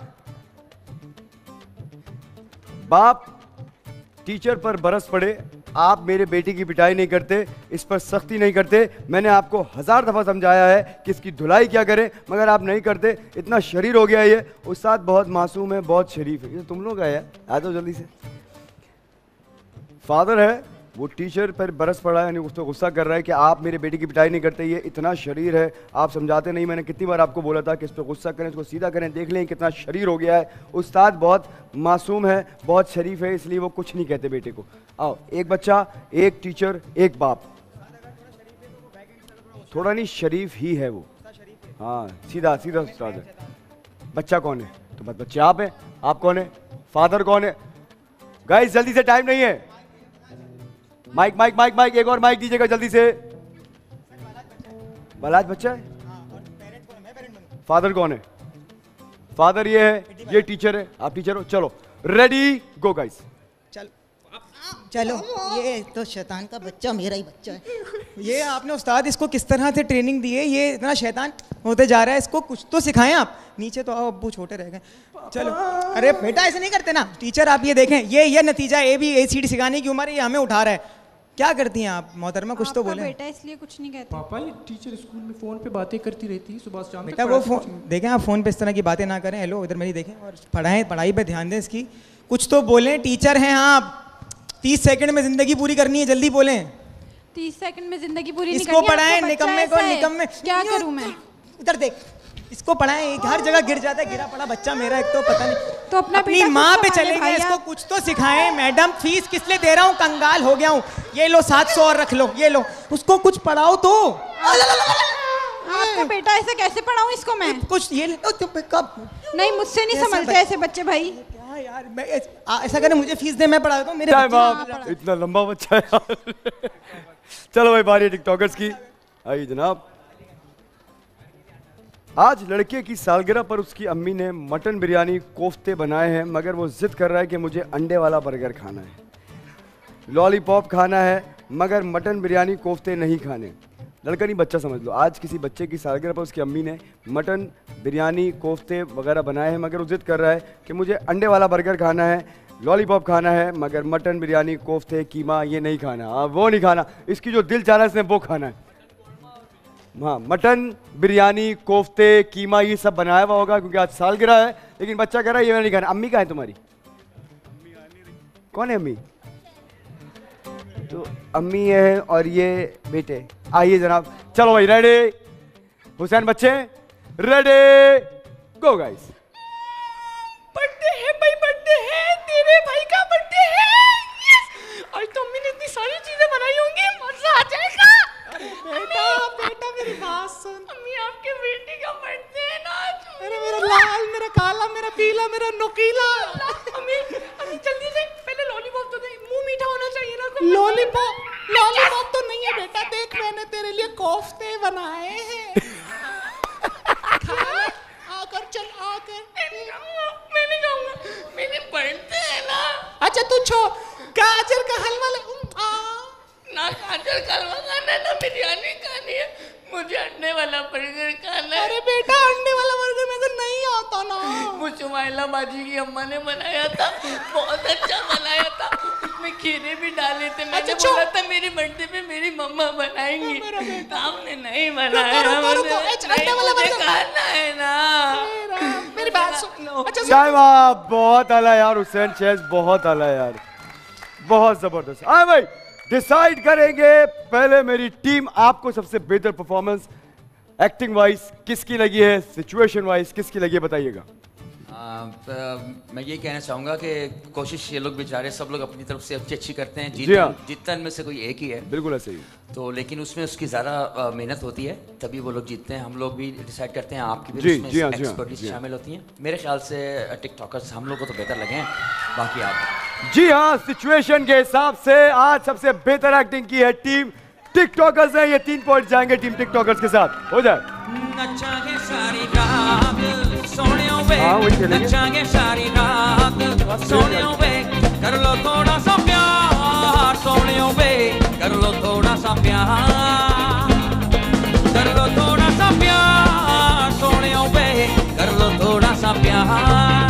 बाप टीचर पर बरस पड़े, आप मेरे बेटे की पिटाई नहीं करते, इस पर सख्ती नहीं करते। मैंने आपको हजार दफा समझाया है कि इसकी धुलाई क्या करें, मगर आप नहीं करते। इतना शरीर हो गया ये। उस्ताद बहुत मासूम है, बहुत शरीफ है। ये तुम लोग आए, आ जाओ जल्दी से। फादर है, वो टीचर पर बरस पड़ा है, यानी उस पर गुस्सा कर रहा है कि आप मेरे बेटे की पिटाई नहीं करते, ये इतना शरीर है, आप समझाते नहीं। मैंने कितनी बार आपको बोला था कि इस पर गुस्सा करें, इसको सीधा करें, देख लें कितना शरीर हो गया है। उस्ताद बहुत मासूम है, बहुत शरीफ है, इसलिए वो कुछ नहीं कहते बेटे को। आओ, एक बच्चा, एक टीचर, एक बाप। थोड़ा नहीं, शरीफ ही है वो। हाँ, सीधा सीधा उस्ताद है। बच्चा कौन है? तो बस बच्चे आप हैं। आप कौन है? फादर कौन है? गाइस जल्दी से, टाइम नहीं है। माइक माइक माइक माइक, एक और माइक दीजिएगा जल्दी से। बलाज बच्चा है। फादर कौन है? फादर ये है, ये टीचर है, आप टीचर हो। चलो रेडी गो गाइस। चलो, ये तो शैतान का बच्चा मेरा ही बच्चा है। ये आपने उस्ताद इसको किस तरह से ट्रेनिंग दी है? ये इतना शैतान होते जा रहा है, इसको कुछ तो सिखाएं आप। नीचे तो आओ, अब्बू छोटे रह गए। चलो, अरे बेटा ऐसे नहीं करते ना टीचर। आप ये देखें, ये ये नतीजा, A B A C D सिखाने की उम्र है, ये हमें उठा रहा है। क्या करती हैं आप मोहतरमा? कुछ तो बोले। बेटा इसलिए कुछ नहीं कहता। पापा, ये टीचर स्कूल में फोन पे बातें करती रहती है सुबह शाम तक। बेटा वो फोन देखें, आप फोन पे इस तरह की बातें ना करें। हेलो, इधर मेरी देखें और पढ़ाएं, पढ़ाई पे ध्यान दें इसकी। कुछ तो बोलें, टीचर हैं आप। तीस सेकंड में जिंदगी पूरी करनी है, जल्दी बोलें। तीस सेकंड में जिंदगी पूरी नहीं इसको करनी। पढ़ाएं, निकम्मे को निकम्मे। क्या करूं मैं? इधर देख, इसको पढ़ाएं। हर जगह गिर जाता है, गिरा पड़ा बच्चा मेरा। एक तो पता नहीं, तो अपना अपनी माँ पे चलेंगे। इसको कुछ तो सिखाएं। मैडम फीस किस लिए दे रहा हूँ? कंगाल हो गया हूँ। ये लो सात सौ और रख लो, ये लो। उसको कुछ पढ़ाओ तो। आपका बेटा ऐसे कैसे पढ़ाऊं इसको मैं? कुछ ये कब? नहीं, मुझसे नहीं संभलते ऐसे बच्चे भाई। क्या यार, मैं ऐसा करें, मुझे फीस दे, मैं पढ़ा देता हूं। मेरे बच्चे। इतना लंबा बच्चा है यार। चलो भाई, बारी टिकटॉकर्स की। आइए जनाब। आज लड़के की सालगिरह पर उसकी अम्मी ने मटन बिरयानी कोफ्ते बनाए हैं, मगर वो जिद कर रहा है कि मुझे अंडे वाला बर्गर खाना है, लॉलीपॉप खाना है, मगर मटन बिरयानी कोफ्ते नहीं खाने। लड़का नहीं, बच्चा समझ लो। आज किसी बच्चे की सालगिरह पर उसकी अम्मी ने मटन बिरयानी कोफ्ते वगैरह बनाए हैं, मगर वो जिद कर रहा है कि मुझे अंडे वाला बर्गर खाना है, लॉलीपॉप खाना है, मगर मटन बिरयानी कोफ्ते कीमा ये नहीं खाना। हाँ, वो नहीं खाना, इसकी जो दिल चाह रहा है इसने वो खाना है। हाँ, मटन बिरयानी कोफ्ते कीमा ये सब बनाया हुआ होगा क्योंकि आज सालगिरह है, लेकिन बच्चा कह रहा है ये नहीं खाना। अम्मी कहाँ है तुम्हारी? कौन है अम्मी? तो अम्मी है और ये बेटे। आइए जनाब, चलो भाई रेडी। हुसैन बच्चे रेडी गो गाइस। बर्थडे है भाई, बर्थडे है, तेरे भाई का बर्थडे है। आज तो अम्मी ने इतनी सारी चीजें बनाई होंगी, मजा आ जाएगा। बेटा बेटा मेरी बात सुन। अम्मी आपके बेटे का बर्थडे है ना आज। अरे मेरा लाल, मेरा काला, मेरा पीला, मेरा नुकीला। अम्मी अम्मी जल्दी से पहले लॉलीपॉप तो दे, मुंह मीठा होना चाहिए ना। लॉलीपॉप लॉलीपॉप तो नहीं है बेटा, देख मैंने तेरे लिए कोफ्ते बनाए हैं। खा ले, आकर चल आकर। मैं नहीं खाऊंगा, मेरे बर्थडे है ना। अच्छा तू छोड़, गाजर का हलवा ले। ना गाजर का हलवा खाना है, ना बिरयानी खानी है, मुझे अंडे वाला बर्गर खाना है। अरे बेटा, अंडे वाला बर्गर मेरे को नहीं आता ना। वो सुमाइला बाजी की अम्मा ने बनाया था, बहुत अच्छा बनाया था, उसमें खीरे भी डाले थे। मैंने अच्छा, बोला था मेरी बर्थडे पे मेरी मम्मा बनाएंगी, आपने नहीं बनाया। अंडे वाला बर्गर खाना है ना। मेरी बात सुन लो। अच्छा वाह, बहुत आला यार हुसैन चेस, बहुत आला यार, बहुत जबरदस्त। हाँ भाई, डिसाइड करेंगे पहले मेरी टीम आपको सबसे बेहतर परफॉर्मेंस एक्टिंग वाइज किसकी लगी है, सिचुएशन वाइज किसकी लगी है, बताइएगा। मैं ये कहना चाहूँगा कि कोशिश ये लोग बेचारे सब लोग अपनी तरफ से अच्छी अच्छी करते हैं। जी हाँ। जीतन में से कोई एक ही है, बिल्कुल ऐसे ही। तो लेकिन उसमें उसकी ज़्यादा मेहनत होती है, तभी वो लोग जीतते हैं। हम लोग भी डिसाइड करते हैं, आपकी भी जी, उसमें जी हाँ, जी हाँ, एक्सपर्टीज जी हाँ। शामिल होती हैं। मेरे ख्याल से टिकटॉकर्स हम लोग को तो बेहतर लगे हैं, बाकी आप। जी हाँ, सिचुएशन के हिसाब से आज सबसे बेहतर एक्टिंग की है टीम टिकटॉकर्स है। ये तीन पॉइंट जाएंगे टीम टिकटॉकर्स के साथ, हो जाए। हाँ, वही खेलेंगे। नचांगे सारी रात सोनियों वे, कर लो थोड़ा सा प्यार, सोनियों वे कर लो थोड़ा सा प्यार, कर लो थोड़ा सा प्यार, सोनियों वे कर लो थोड़ा सा प्यार।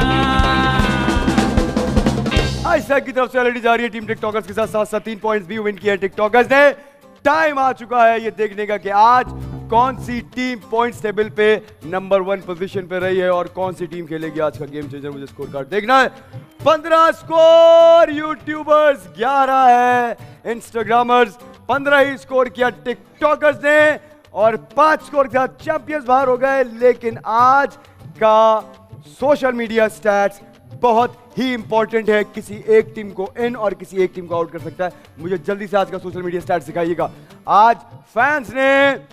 आयशा की तरफ से ऑलरेडी जा रही है टीम टिकटॉकर्स के साथ, साथ साथ तीन पॉइंट्स भी विन किए हैं टिकटॉकर्स ने। टाइम आ चुका है ये देखने का कि आज कौन सी टीम पॉइंट्स टेबल पे नंबर वन पोजीशन पे रही है और कौन सी टीम खेलेगी आज का गेम चेंजर। मुझे स्कोर कार्ड देखना है। पंद्रह स्कोर यूट्यूबर्स, ग्यारह है इंस्टाग्रामर्स, पंद्रह ही स्कोर किया टिकटॉकर्स ने और पांच स्कोर के साथ चैंपियंस बाहर हो गए। लेकिन आज का सोशल मीडिया स्टैट्स बहुत ही इंपॉर्टेंट है, किसी एक टीम को इन और किसी एक टीम को आउट कर सकता है। मुझे जल्दी से आज का सोशल मीडिया स्टैट्स दिखाइएगा। आज फैंस ने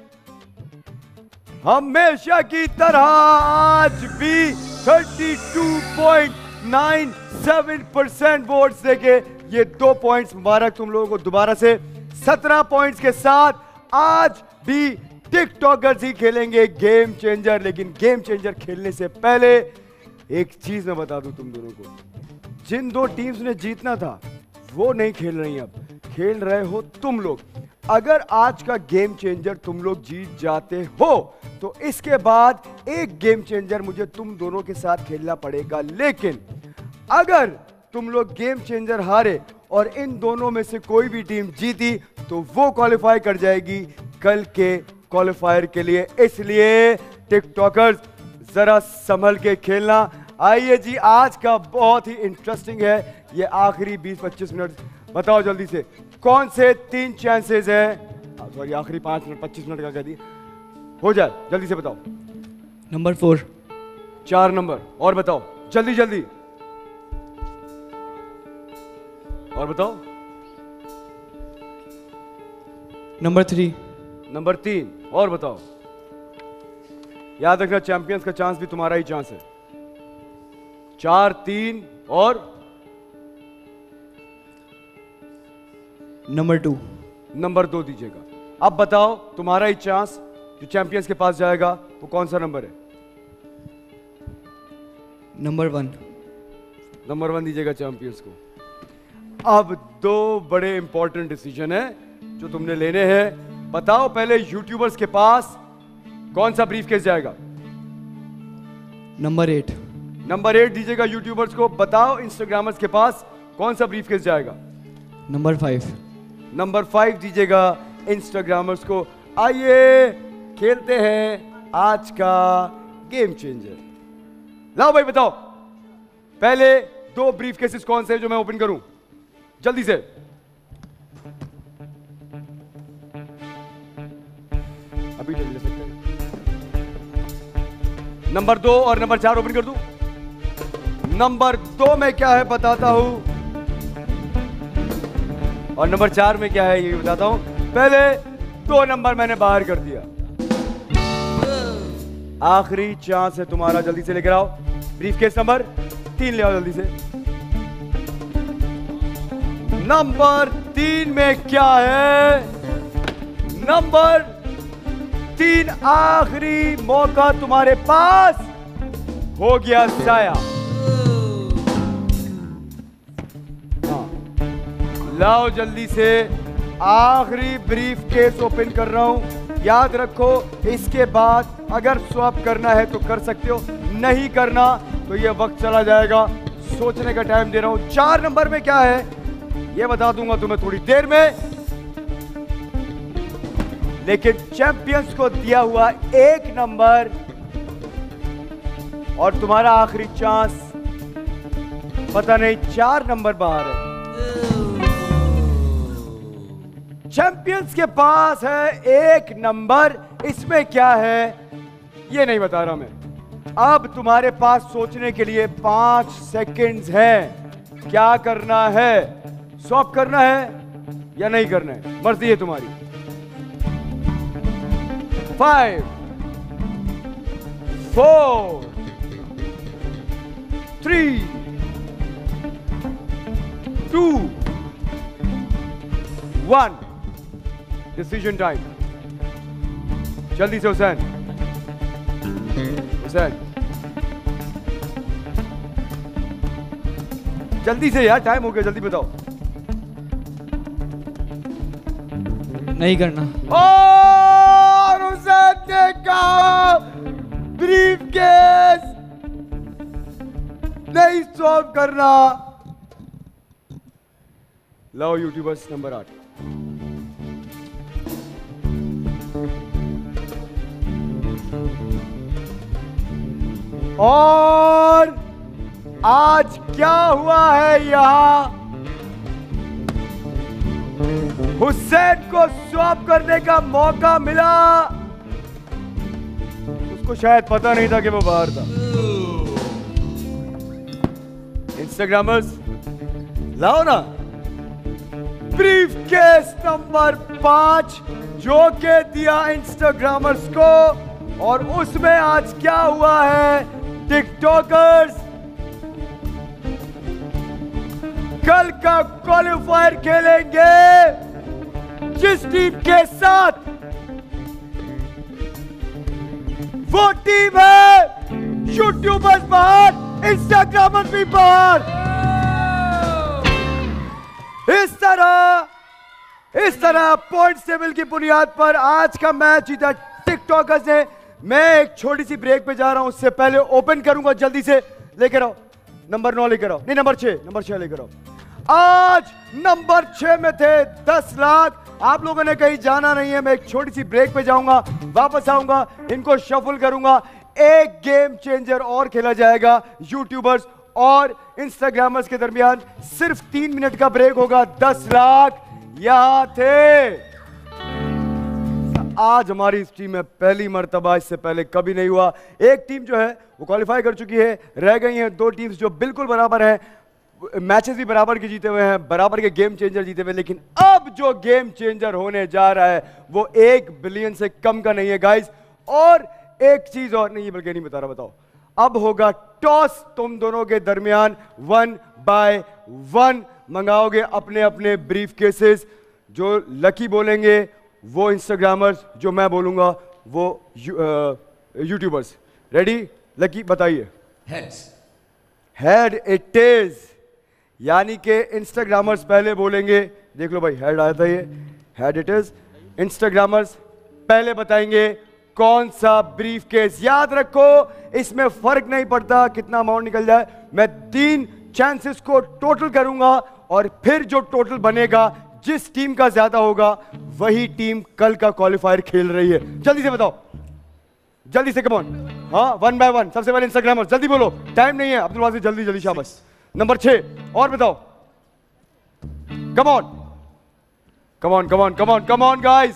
हमेशा की तरह आज भी बत्तीस पॉइंट नौ सात परसेंट वोट्स देके ये दो पॉइंट्स मुबारक तुम लोगों को दोबारा से। सत्रह पॉइंट्स के साथ आज भी टिकटॉकर्स ही खेलेंगे गेम चेंजर। लेकिन गेम चेंजर खेलने से पहले एक चीज मैं बता दूं तुम दोनों को, जिन दो टीम्स ने जीतना था वो नहीं खेल रही, अब खेल रहे हो तुम लोग। अगर आज का गेम चेंजर तुम लोग जीत जाते हो तो इसके बाद एक गेम चेंजर मुझे तुम दोनों के साथ खेलना पड़ेगा। लेकिन अगर तुम लोग गेम चेंजर हारे और इन दोनों में से कोई भी टीम जीती तो वो क्वालिफाई कर जाएगी कल के क्वालिफायर के लिए। इसलिए टिकटॉकर्स जरा संभल के खेलना। आइए जी, आज का बहुत ही इंटरेस्टिंग है ये आखिरी बीस पच्चीस मिनट। बताओ जल्दी से कौन से तीन चांसेस हैं, सॉरी आखिरी पांच मिनट पच्चीस मिनट का कह दी, हो जाए जल्दी से बताओ। Number four. चार नंबर और बताओ जल्दी जल्दी और बताओ। Number three. नंबर तीन और बताओ। याद रखना चैंपियंस का चांस भी तुम्हारा ही चांस है। चार तीन और नंबर टू। नंबर दो दीजिएगा। अब बताओ तुम्हारा ही चांस जो चैंपियंस के पास जाएगा वो कौन सा नंबर है? Number one. नंबर वन दीजिएगा चैंपियंस को। अब दो बड़े इंपॉर्टेंट डिसीजन है जो तुमने लेने हैं। बताओ पहले यूट्यूबर्स के पास कौन सा ब्रीफकेस जाएगा? Number eight. नंबर एट दीजिएगा यूट्यूबर्स को। बताओ इंस्टाग्रामर्स के पास कौन सा ब्रीफकेस जाएगा? Number five. नंबर फाइव दीजिएगा इंस्टाग्रामर्स को। आइए खेलते हैं आज का गेम चेंजर। लाओ भाई बताओ पहले दो ब्रीफकेसेस कौन से जो मैं ओपन करूं जल्दी से। अभी ले सकते हैं। नंबर दो और नंबर चार ओपन कर दूं। नंबर दो में क्या है बताता हूं और नंबर चार में क्या है ये बताता हूं। पहले दो नंबर मैंने बाहर कर दिया। आखिरी चांस है तुम्हारा, जल्दी से लेकर आओ। ब्रीफकेस नंबर तीन ले आओ जल्दी से। नंबर तीन में क्या है? नंबर तीन आखिरी मौका तुम्हारे पास हो गया जाया। हाँ। लाओ जल्दी से आखिरी ब्रीफकेस ओपन कर रहा हूं। याद रखो इसके बाद अगर स्वैप करना है तो कर सकते हो, नहीं करना तो ये वक्त चला जाएगा। सोचने का टाइम दे रहा हूं। चार नंबर में क्या है ये बता दूंगा तुम्हें थोड़ी देर में। लेकिन चैंपियंस को दिया हुआ एक नंबर और तुम्हारा आखिरी चांस पता नहीं चार नंबर बाहर है। चैंपियंस के पास है एक नंबर, इसमें क्या है ये नहीं बता रहा मैं। अब तुम्हारे पास सोचने के लिए पांच सेकंड्स हैं। क्या करना है? स्वैप करना है या नहीं करना है, मर्जी है तुम्हारी। Five, four, three, two, one. Decision time. जल्दी से हुसैन, हुसैन जल्दी से यार, टाइम हो गया, जल्दी बताओ। नहीं करना। और हुसैन ने कहा ब्रीफकेस नहीं स्वैप करना। लाओ यूट्यूबर्स नंबर आठ। और आज क्या हुआ है यहां? हुसैन को स्वैप करने का मौका मिला। उसको शायद पता नहीं था कि वो बाहर था। इंस्टाग्रामर्स लाओ ना ब्रीफ केस नंबर पांच जो के दिया इंस्टाग्रामर्स को, और उसमें आज क्या हुआ है टिकटॉकर्स, कल का क्वालिफायर खेलेंगे जिस टीम के साथ, वो टीम है यूट्यूबर्स बाहर, इंस्टाग्रामर्स भी बाहर। इस तरह इस तरह पॉइंट टेबल की बुनियाद पर आज का मैच जीता टिकटॉकर्स ने। मैं एक छोटी सी ब्रेक पे जा रहा हूं, उससे पहले ओपन करूंगा, जल्दी से लेकर आओ नंबर नौ, लेकर आओ नहीं नंबर छह, नंबर छह लेकर आओ। आज नंबर छह में थे दस लाख। आप लोगों ने कहीं जाना नहीं है, मैं एक छोटी सी ब्रेक पे जाऊंगा, वापस आऊंगा, इनको शफल करूंगा, एक गेम चेंजर और खेला जाएगा यूट्यूबर्स और इंस्टाग्रामर्स के दरमियान। सिर्फ तीन मिनट का ब्रेक होगा। दस लाख यहां थे। आज हमारी इस टीम में पहली मर्तबा, इससे पहले कभी नहीं हुआ, एक टीम जो है वो क्वालिफाई कर चुकी है, रह गई हैं दो टीम्स जो बिल्कुल बराबर हैं, मैचेस भी बराबर के जीते हुए हैं, बराबर के गेम चेंजर जीते हुए। लेकिन अब जो गेम चेंजर होने जा रहा है वो एक बिलियन से कम का नहीं है गाइस। और एक चीज और नहीं, बल्कि नहीं बता रहा, बताओ। अब होगा टॉस तुम दोनों के दरमियान, वन बाय वन मंगाओगे अपने अपने ब्रीफ केसेस। जो लकी बोलेंगे वो इंस्टाग्रामर्स, जो मैं बोलूंगा वो यूट्यूबर्स। रेडी? लकी बताइए। हेड्स। हेड इट इज, यानी कि इंस्टाग्रामर्स पहले बोलेंगे। देख लो भाई, हेड आया था, ये हेड इट इज। इंस्टाग्रामर्स पहले बताएंगे कौन सा ब्रीफ केस। याद रखो इसमें फर्क नहीं पड़ता कितना अमाउंट निकल जाए, मैं तीन चांसेस को टोटल करूंगा और फिर जो टोटल बनेगा, जिस टीम का ज्यादा होगा वही टीम कल का क्वालिफायर खेल रही है। जल्दी से बताओ, जल्दी से, कम ऑन। हाँ, वन बाय वन। सबसे पहले इंस्टाग्रामर्स, जल्दी बोलो, टाइम नहीं है। अब्दुल वासिफ जल्दी जल्दी, शाबाश। नंबर छह, और बताओ, come on come on come on come on come on guys.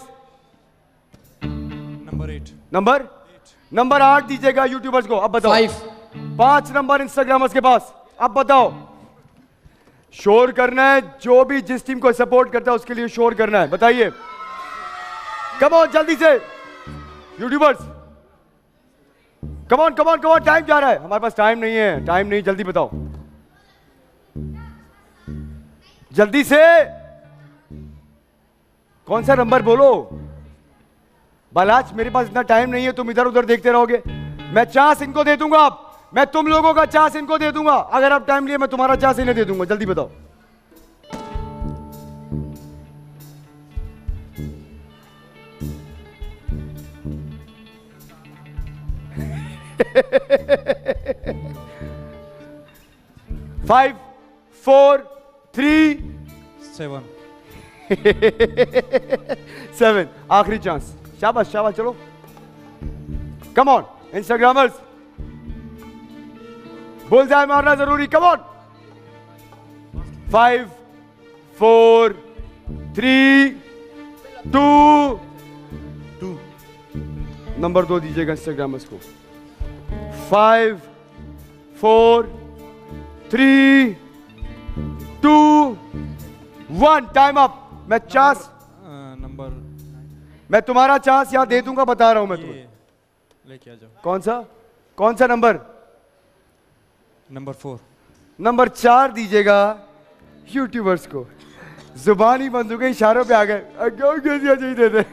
Number eight. Number number आठ दीजिएगा यूट्यूबर्स को। अब बताओ। फाइव। पांच नंबर इंस्टाग्रामर्स के पास। अब बताओ, शोर करना है, जो भी जिस टीम को सपोर्ट करता है उसके लिए शोर करना है। बताइए, कम ऑन जल्दी से YouTubers, come on come on come on. Time जा रहा है, हमारे पास टाइम नहीं है, टाइम नहीं, जल्दी बताओ, जल्दी से। कौन सा नंबर बोलो बालाज, मेरे पास इतना टाइम नहीं है, तुम इधर उधर देखते रहोगे। मैं चांस इनको दे दूंगा, अब मैं तुम लोगों का चांस इनको दे दूंगा। अगर आप टाइम लिए मैं तुम्हारा चांस इन्हें दे दूंगा। जल्दी बताओ। Five four three seven seven, आखिरी चांस। शाबाश शाबाश, चलो कम ऑन इंस्टाग्रामर्स, बुलजाय मारना जरूरी। Come on. Five four three two two, number दो दीजिएगा इंस्टाग्रामर्स को। Five four three two one, time up. मैं चांस नंबर मैं तुम्हारा चांस यहां दे दूंगा, बता रहा हूं मैं तुम्हें। लेके आ जाओ। कौन सा कौन सा नंबर? Number four. नंबर चार दीजिएगा यूट्यूबर्स को। जुबान ही बंद हो गई, इशारों पे आ गए। दे दे।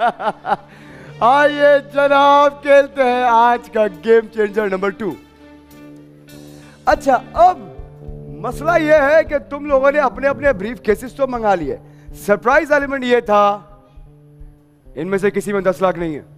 आइए जनाब, खेलते हैं आज का गेम चेंजर नंबर टू। अच्छा, अब मसला यह है कि तुम लोगों ने अपने अपने ब्रीफ केसेस तो मंगा लिए। सरप्राइज एलिमेंट यह था, इनमें से किसी में दस लाख नहीं है,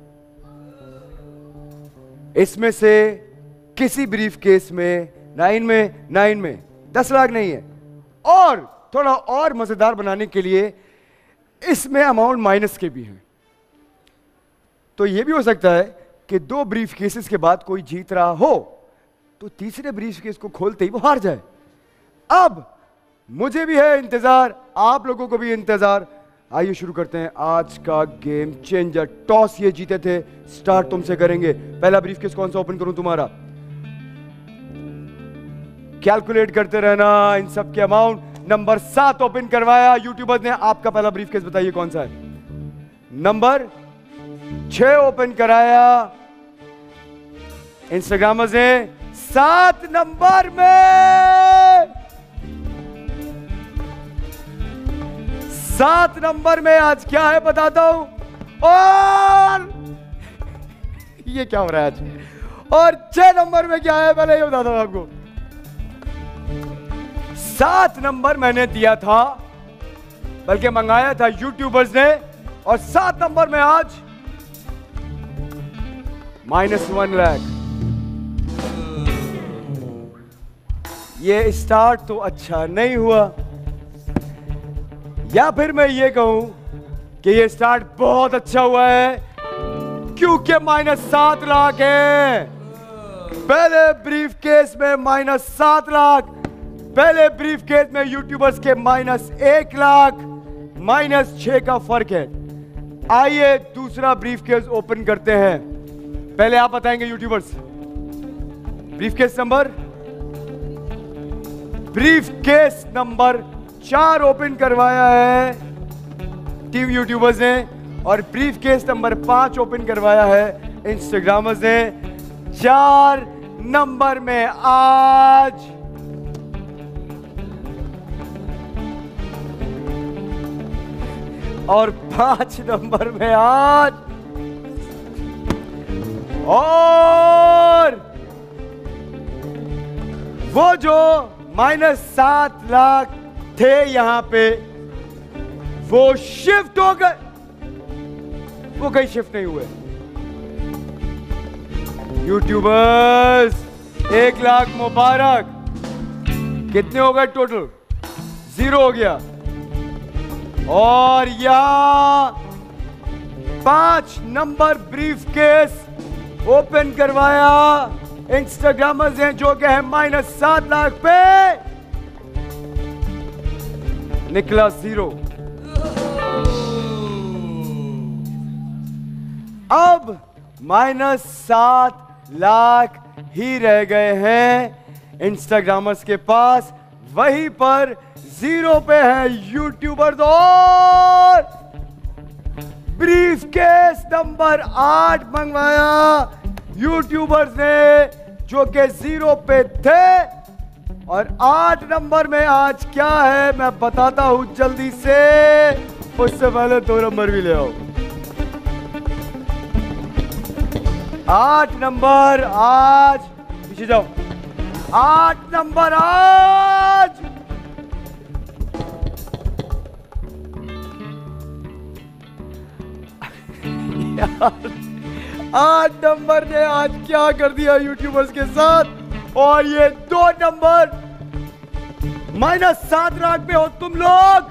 इसमें से किसी ब्रीफ केस में, नाइन में नाइन में दस लाख नहीं है। और थोड़ा और मजेदार बनाने के लिए इसमें अमाउंट माइनस के भी हैं। तो यह भी हो सकता है कि दो ब्रीफ केसेस के बाद कोई जीत रहा हो तो तीसरे ब्रीफ केस को खोलते ही वो हार जाए। अब मुझे भी है इंतजार, आप लोगों को भी इंतजार। आइए शुरू करते हैं आज का गेम चेंजर। टॉस ये जीते थे, स्टार्ट तुमसे करेंगे। पहला ब्रीफकेस कौन सा ओपन करूं तुम्हारा? कैलकुलेट करते रहना इन सब के अमाउंट। नंबर सात ओपन करवाया यूट्यूबर्स ने। आपका पहला ब्रीफकेस बताइए कौन सा है? नंबर छह ओपन कराया इंस्टाग्रामर्स ने। सात नंबर में सात नंबर में आज क्या है बताता हूं। और ये क्या हो रहा है आज? और छह नंबर में क्या है पहले ये बताता हूं आपको। सात नंबर मैंने दिया था, बल्कि मंगाया था यूट्यूबर्स ने, और सात नंबर में आज माइनस वन लाख। ये स्टार्ट तो अच्छा नहीं हुआ, या फिर मैं ये कहूं कि ये स्टार्ट बहुत अच्छा हुआ है, क्योंकि माइनस सात लाख है। पहले ब्रीफ केस में माइनस सात लाख, पहले ब्रीफ केस में यूट्यूबर्स के माइनस एक लाख, माइनस छह का फर्क है। आइए दूसरा ब्रीफ केस ओपन करते हैं। पहले आप बताएंगे YouTubers briefcase number. Briefcase number चार ओपन करवाया है टीम यूट्यूबर्स ने, और ब्रीफ केस नंबर पांच ओपन करवाया है इंस्टाग्रामर्स ने। चार नंबर में आज और पांच नंबर में आज और वो जो माइनस सात लाख थे यहां पे, वो शिफ्ट हो गए। वो कहीं शिफ्ट नहीं हुए। यूट्यूबर्स एक लाख मुबारक। कितने हो गए टोटल? जीरो हो गया। और यहां पांच नंबर ब्रीफ केस ओपन करवाया इंस्टाग्रामर्स हैं, जो कि है माइनस सात लाख पे, निकला जीरो। अब माइनस सात लाख ही रह गए हैं इंस्टाग्रामर्स के पास। वहीं पर जीरो पे है यूट्यूबर्स। और ब्रीफ केस नंबर आठ मंगवाया यूट्यूबर्स ने, जो कि जीरो पे थे। और आठ नंबर में आज क्या है मैं बताता हूं जल्दी से। उससे पहले दो नंबर भी ले आओ। आठ नंबर आज, पीछे जाओ। आठ नंबर आज आठ नंबर ने आज क्या कर दिया यूट्यूबर्स के साथ। और ये दो नंबर माइनस सात लाख पे हो तुम लोग।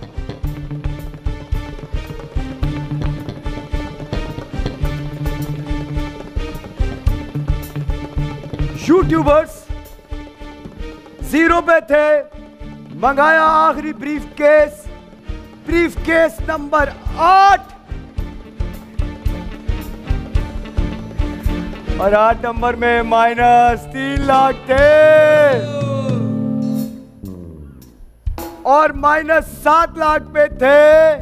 यूट्यूबर्स जीरो पे थे, मंगाया आखिरी briefcase, briefcase number आठ। और आठ नंबर में माइनस तीन लाख थे, और माइनस सात लाख पे थे,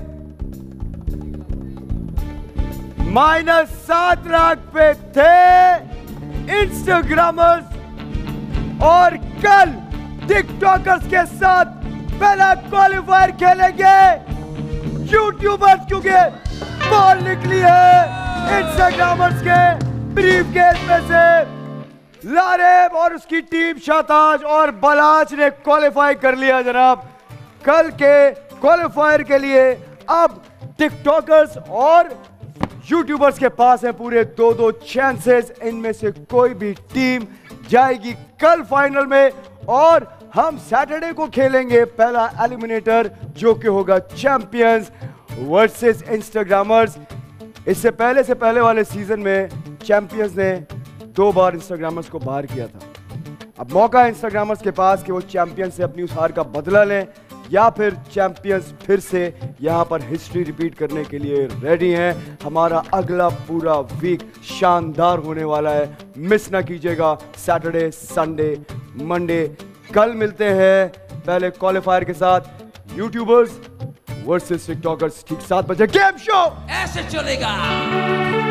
माइनस सात लाख पे थे इंस्टाग्रामर्स। और कल टिकटॉकर्स के साथ पहला क्वालिफायर खेलेंगे यूट्यूबर्स, क्योंकि बॉल निकली है इंस्टाग्रामर्स के ब्रीफ केस में से। लारेब और उसकी टीम शाहताज और बलाच ने क्वालिफाई कर लिया जनाब कल के क्वालिफायर के लिए। अब टिकटॉकर्स और यूट्यूबर्स के पास है पूरे दो दो चांसेस। इनमें से कोई भी टीम जाएगी कल फाइनल में, और हम सैटरडे को खेलेंगे पहला एलिमिनेटर, जो कि होगा चैंपियंस वर्सेस इंस्टाग्रामर्स। इससे पहले से पहले वाले सीजन में चैंपियंस ने दो बार इंस्टाग्रामर्स को बाहर किया था। अब मौका है इंस्टाग्रामर्स के पास कि वो चैंपियंस से अपनी उस हार का बदला लें। या फिर चैंपियंस फिर से यहाँ पर हिस्ट्री रिपीट करने के लिए रेडी हैं। हमारा अगला पूरा वीक शानदार होने वाला है, मिस ना कीजिएगा। सैटरडे, संडे, मंडे, कल मिलते हैं पहले क्वालिफायर के साथ यूट्यूबर्स वर्सेस टिकटॉकर्स, ठीक सात बजे गेम शो ऐसे चलेगा।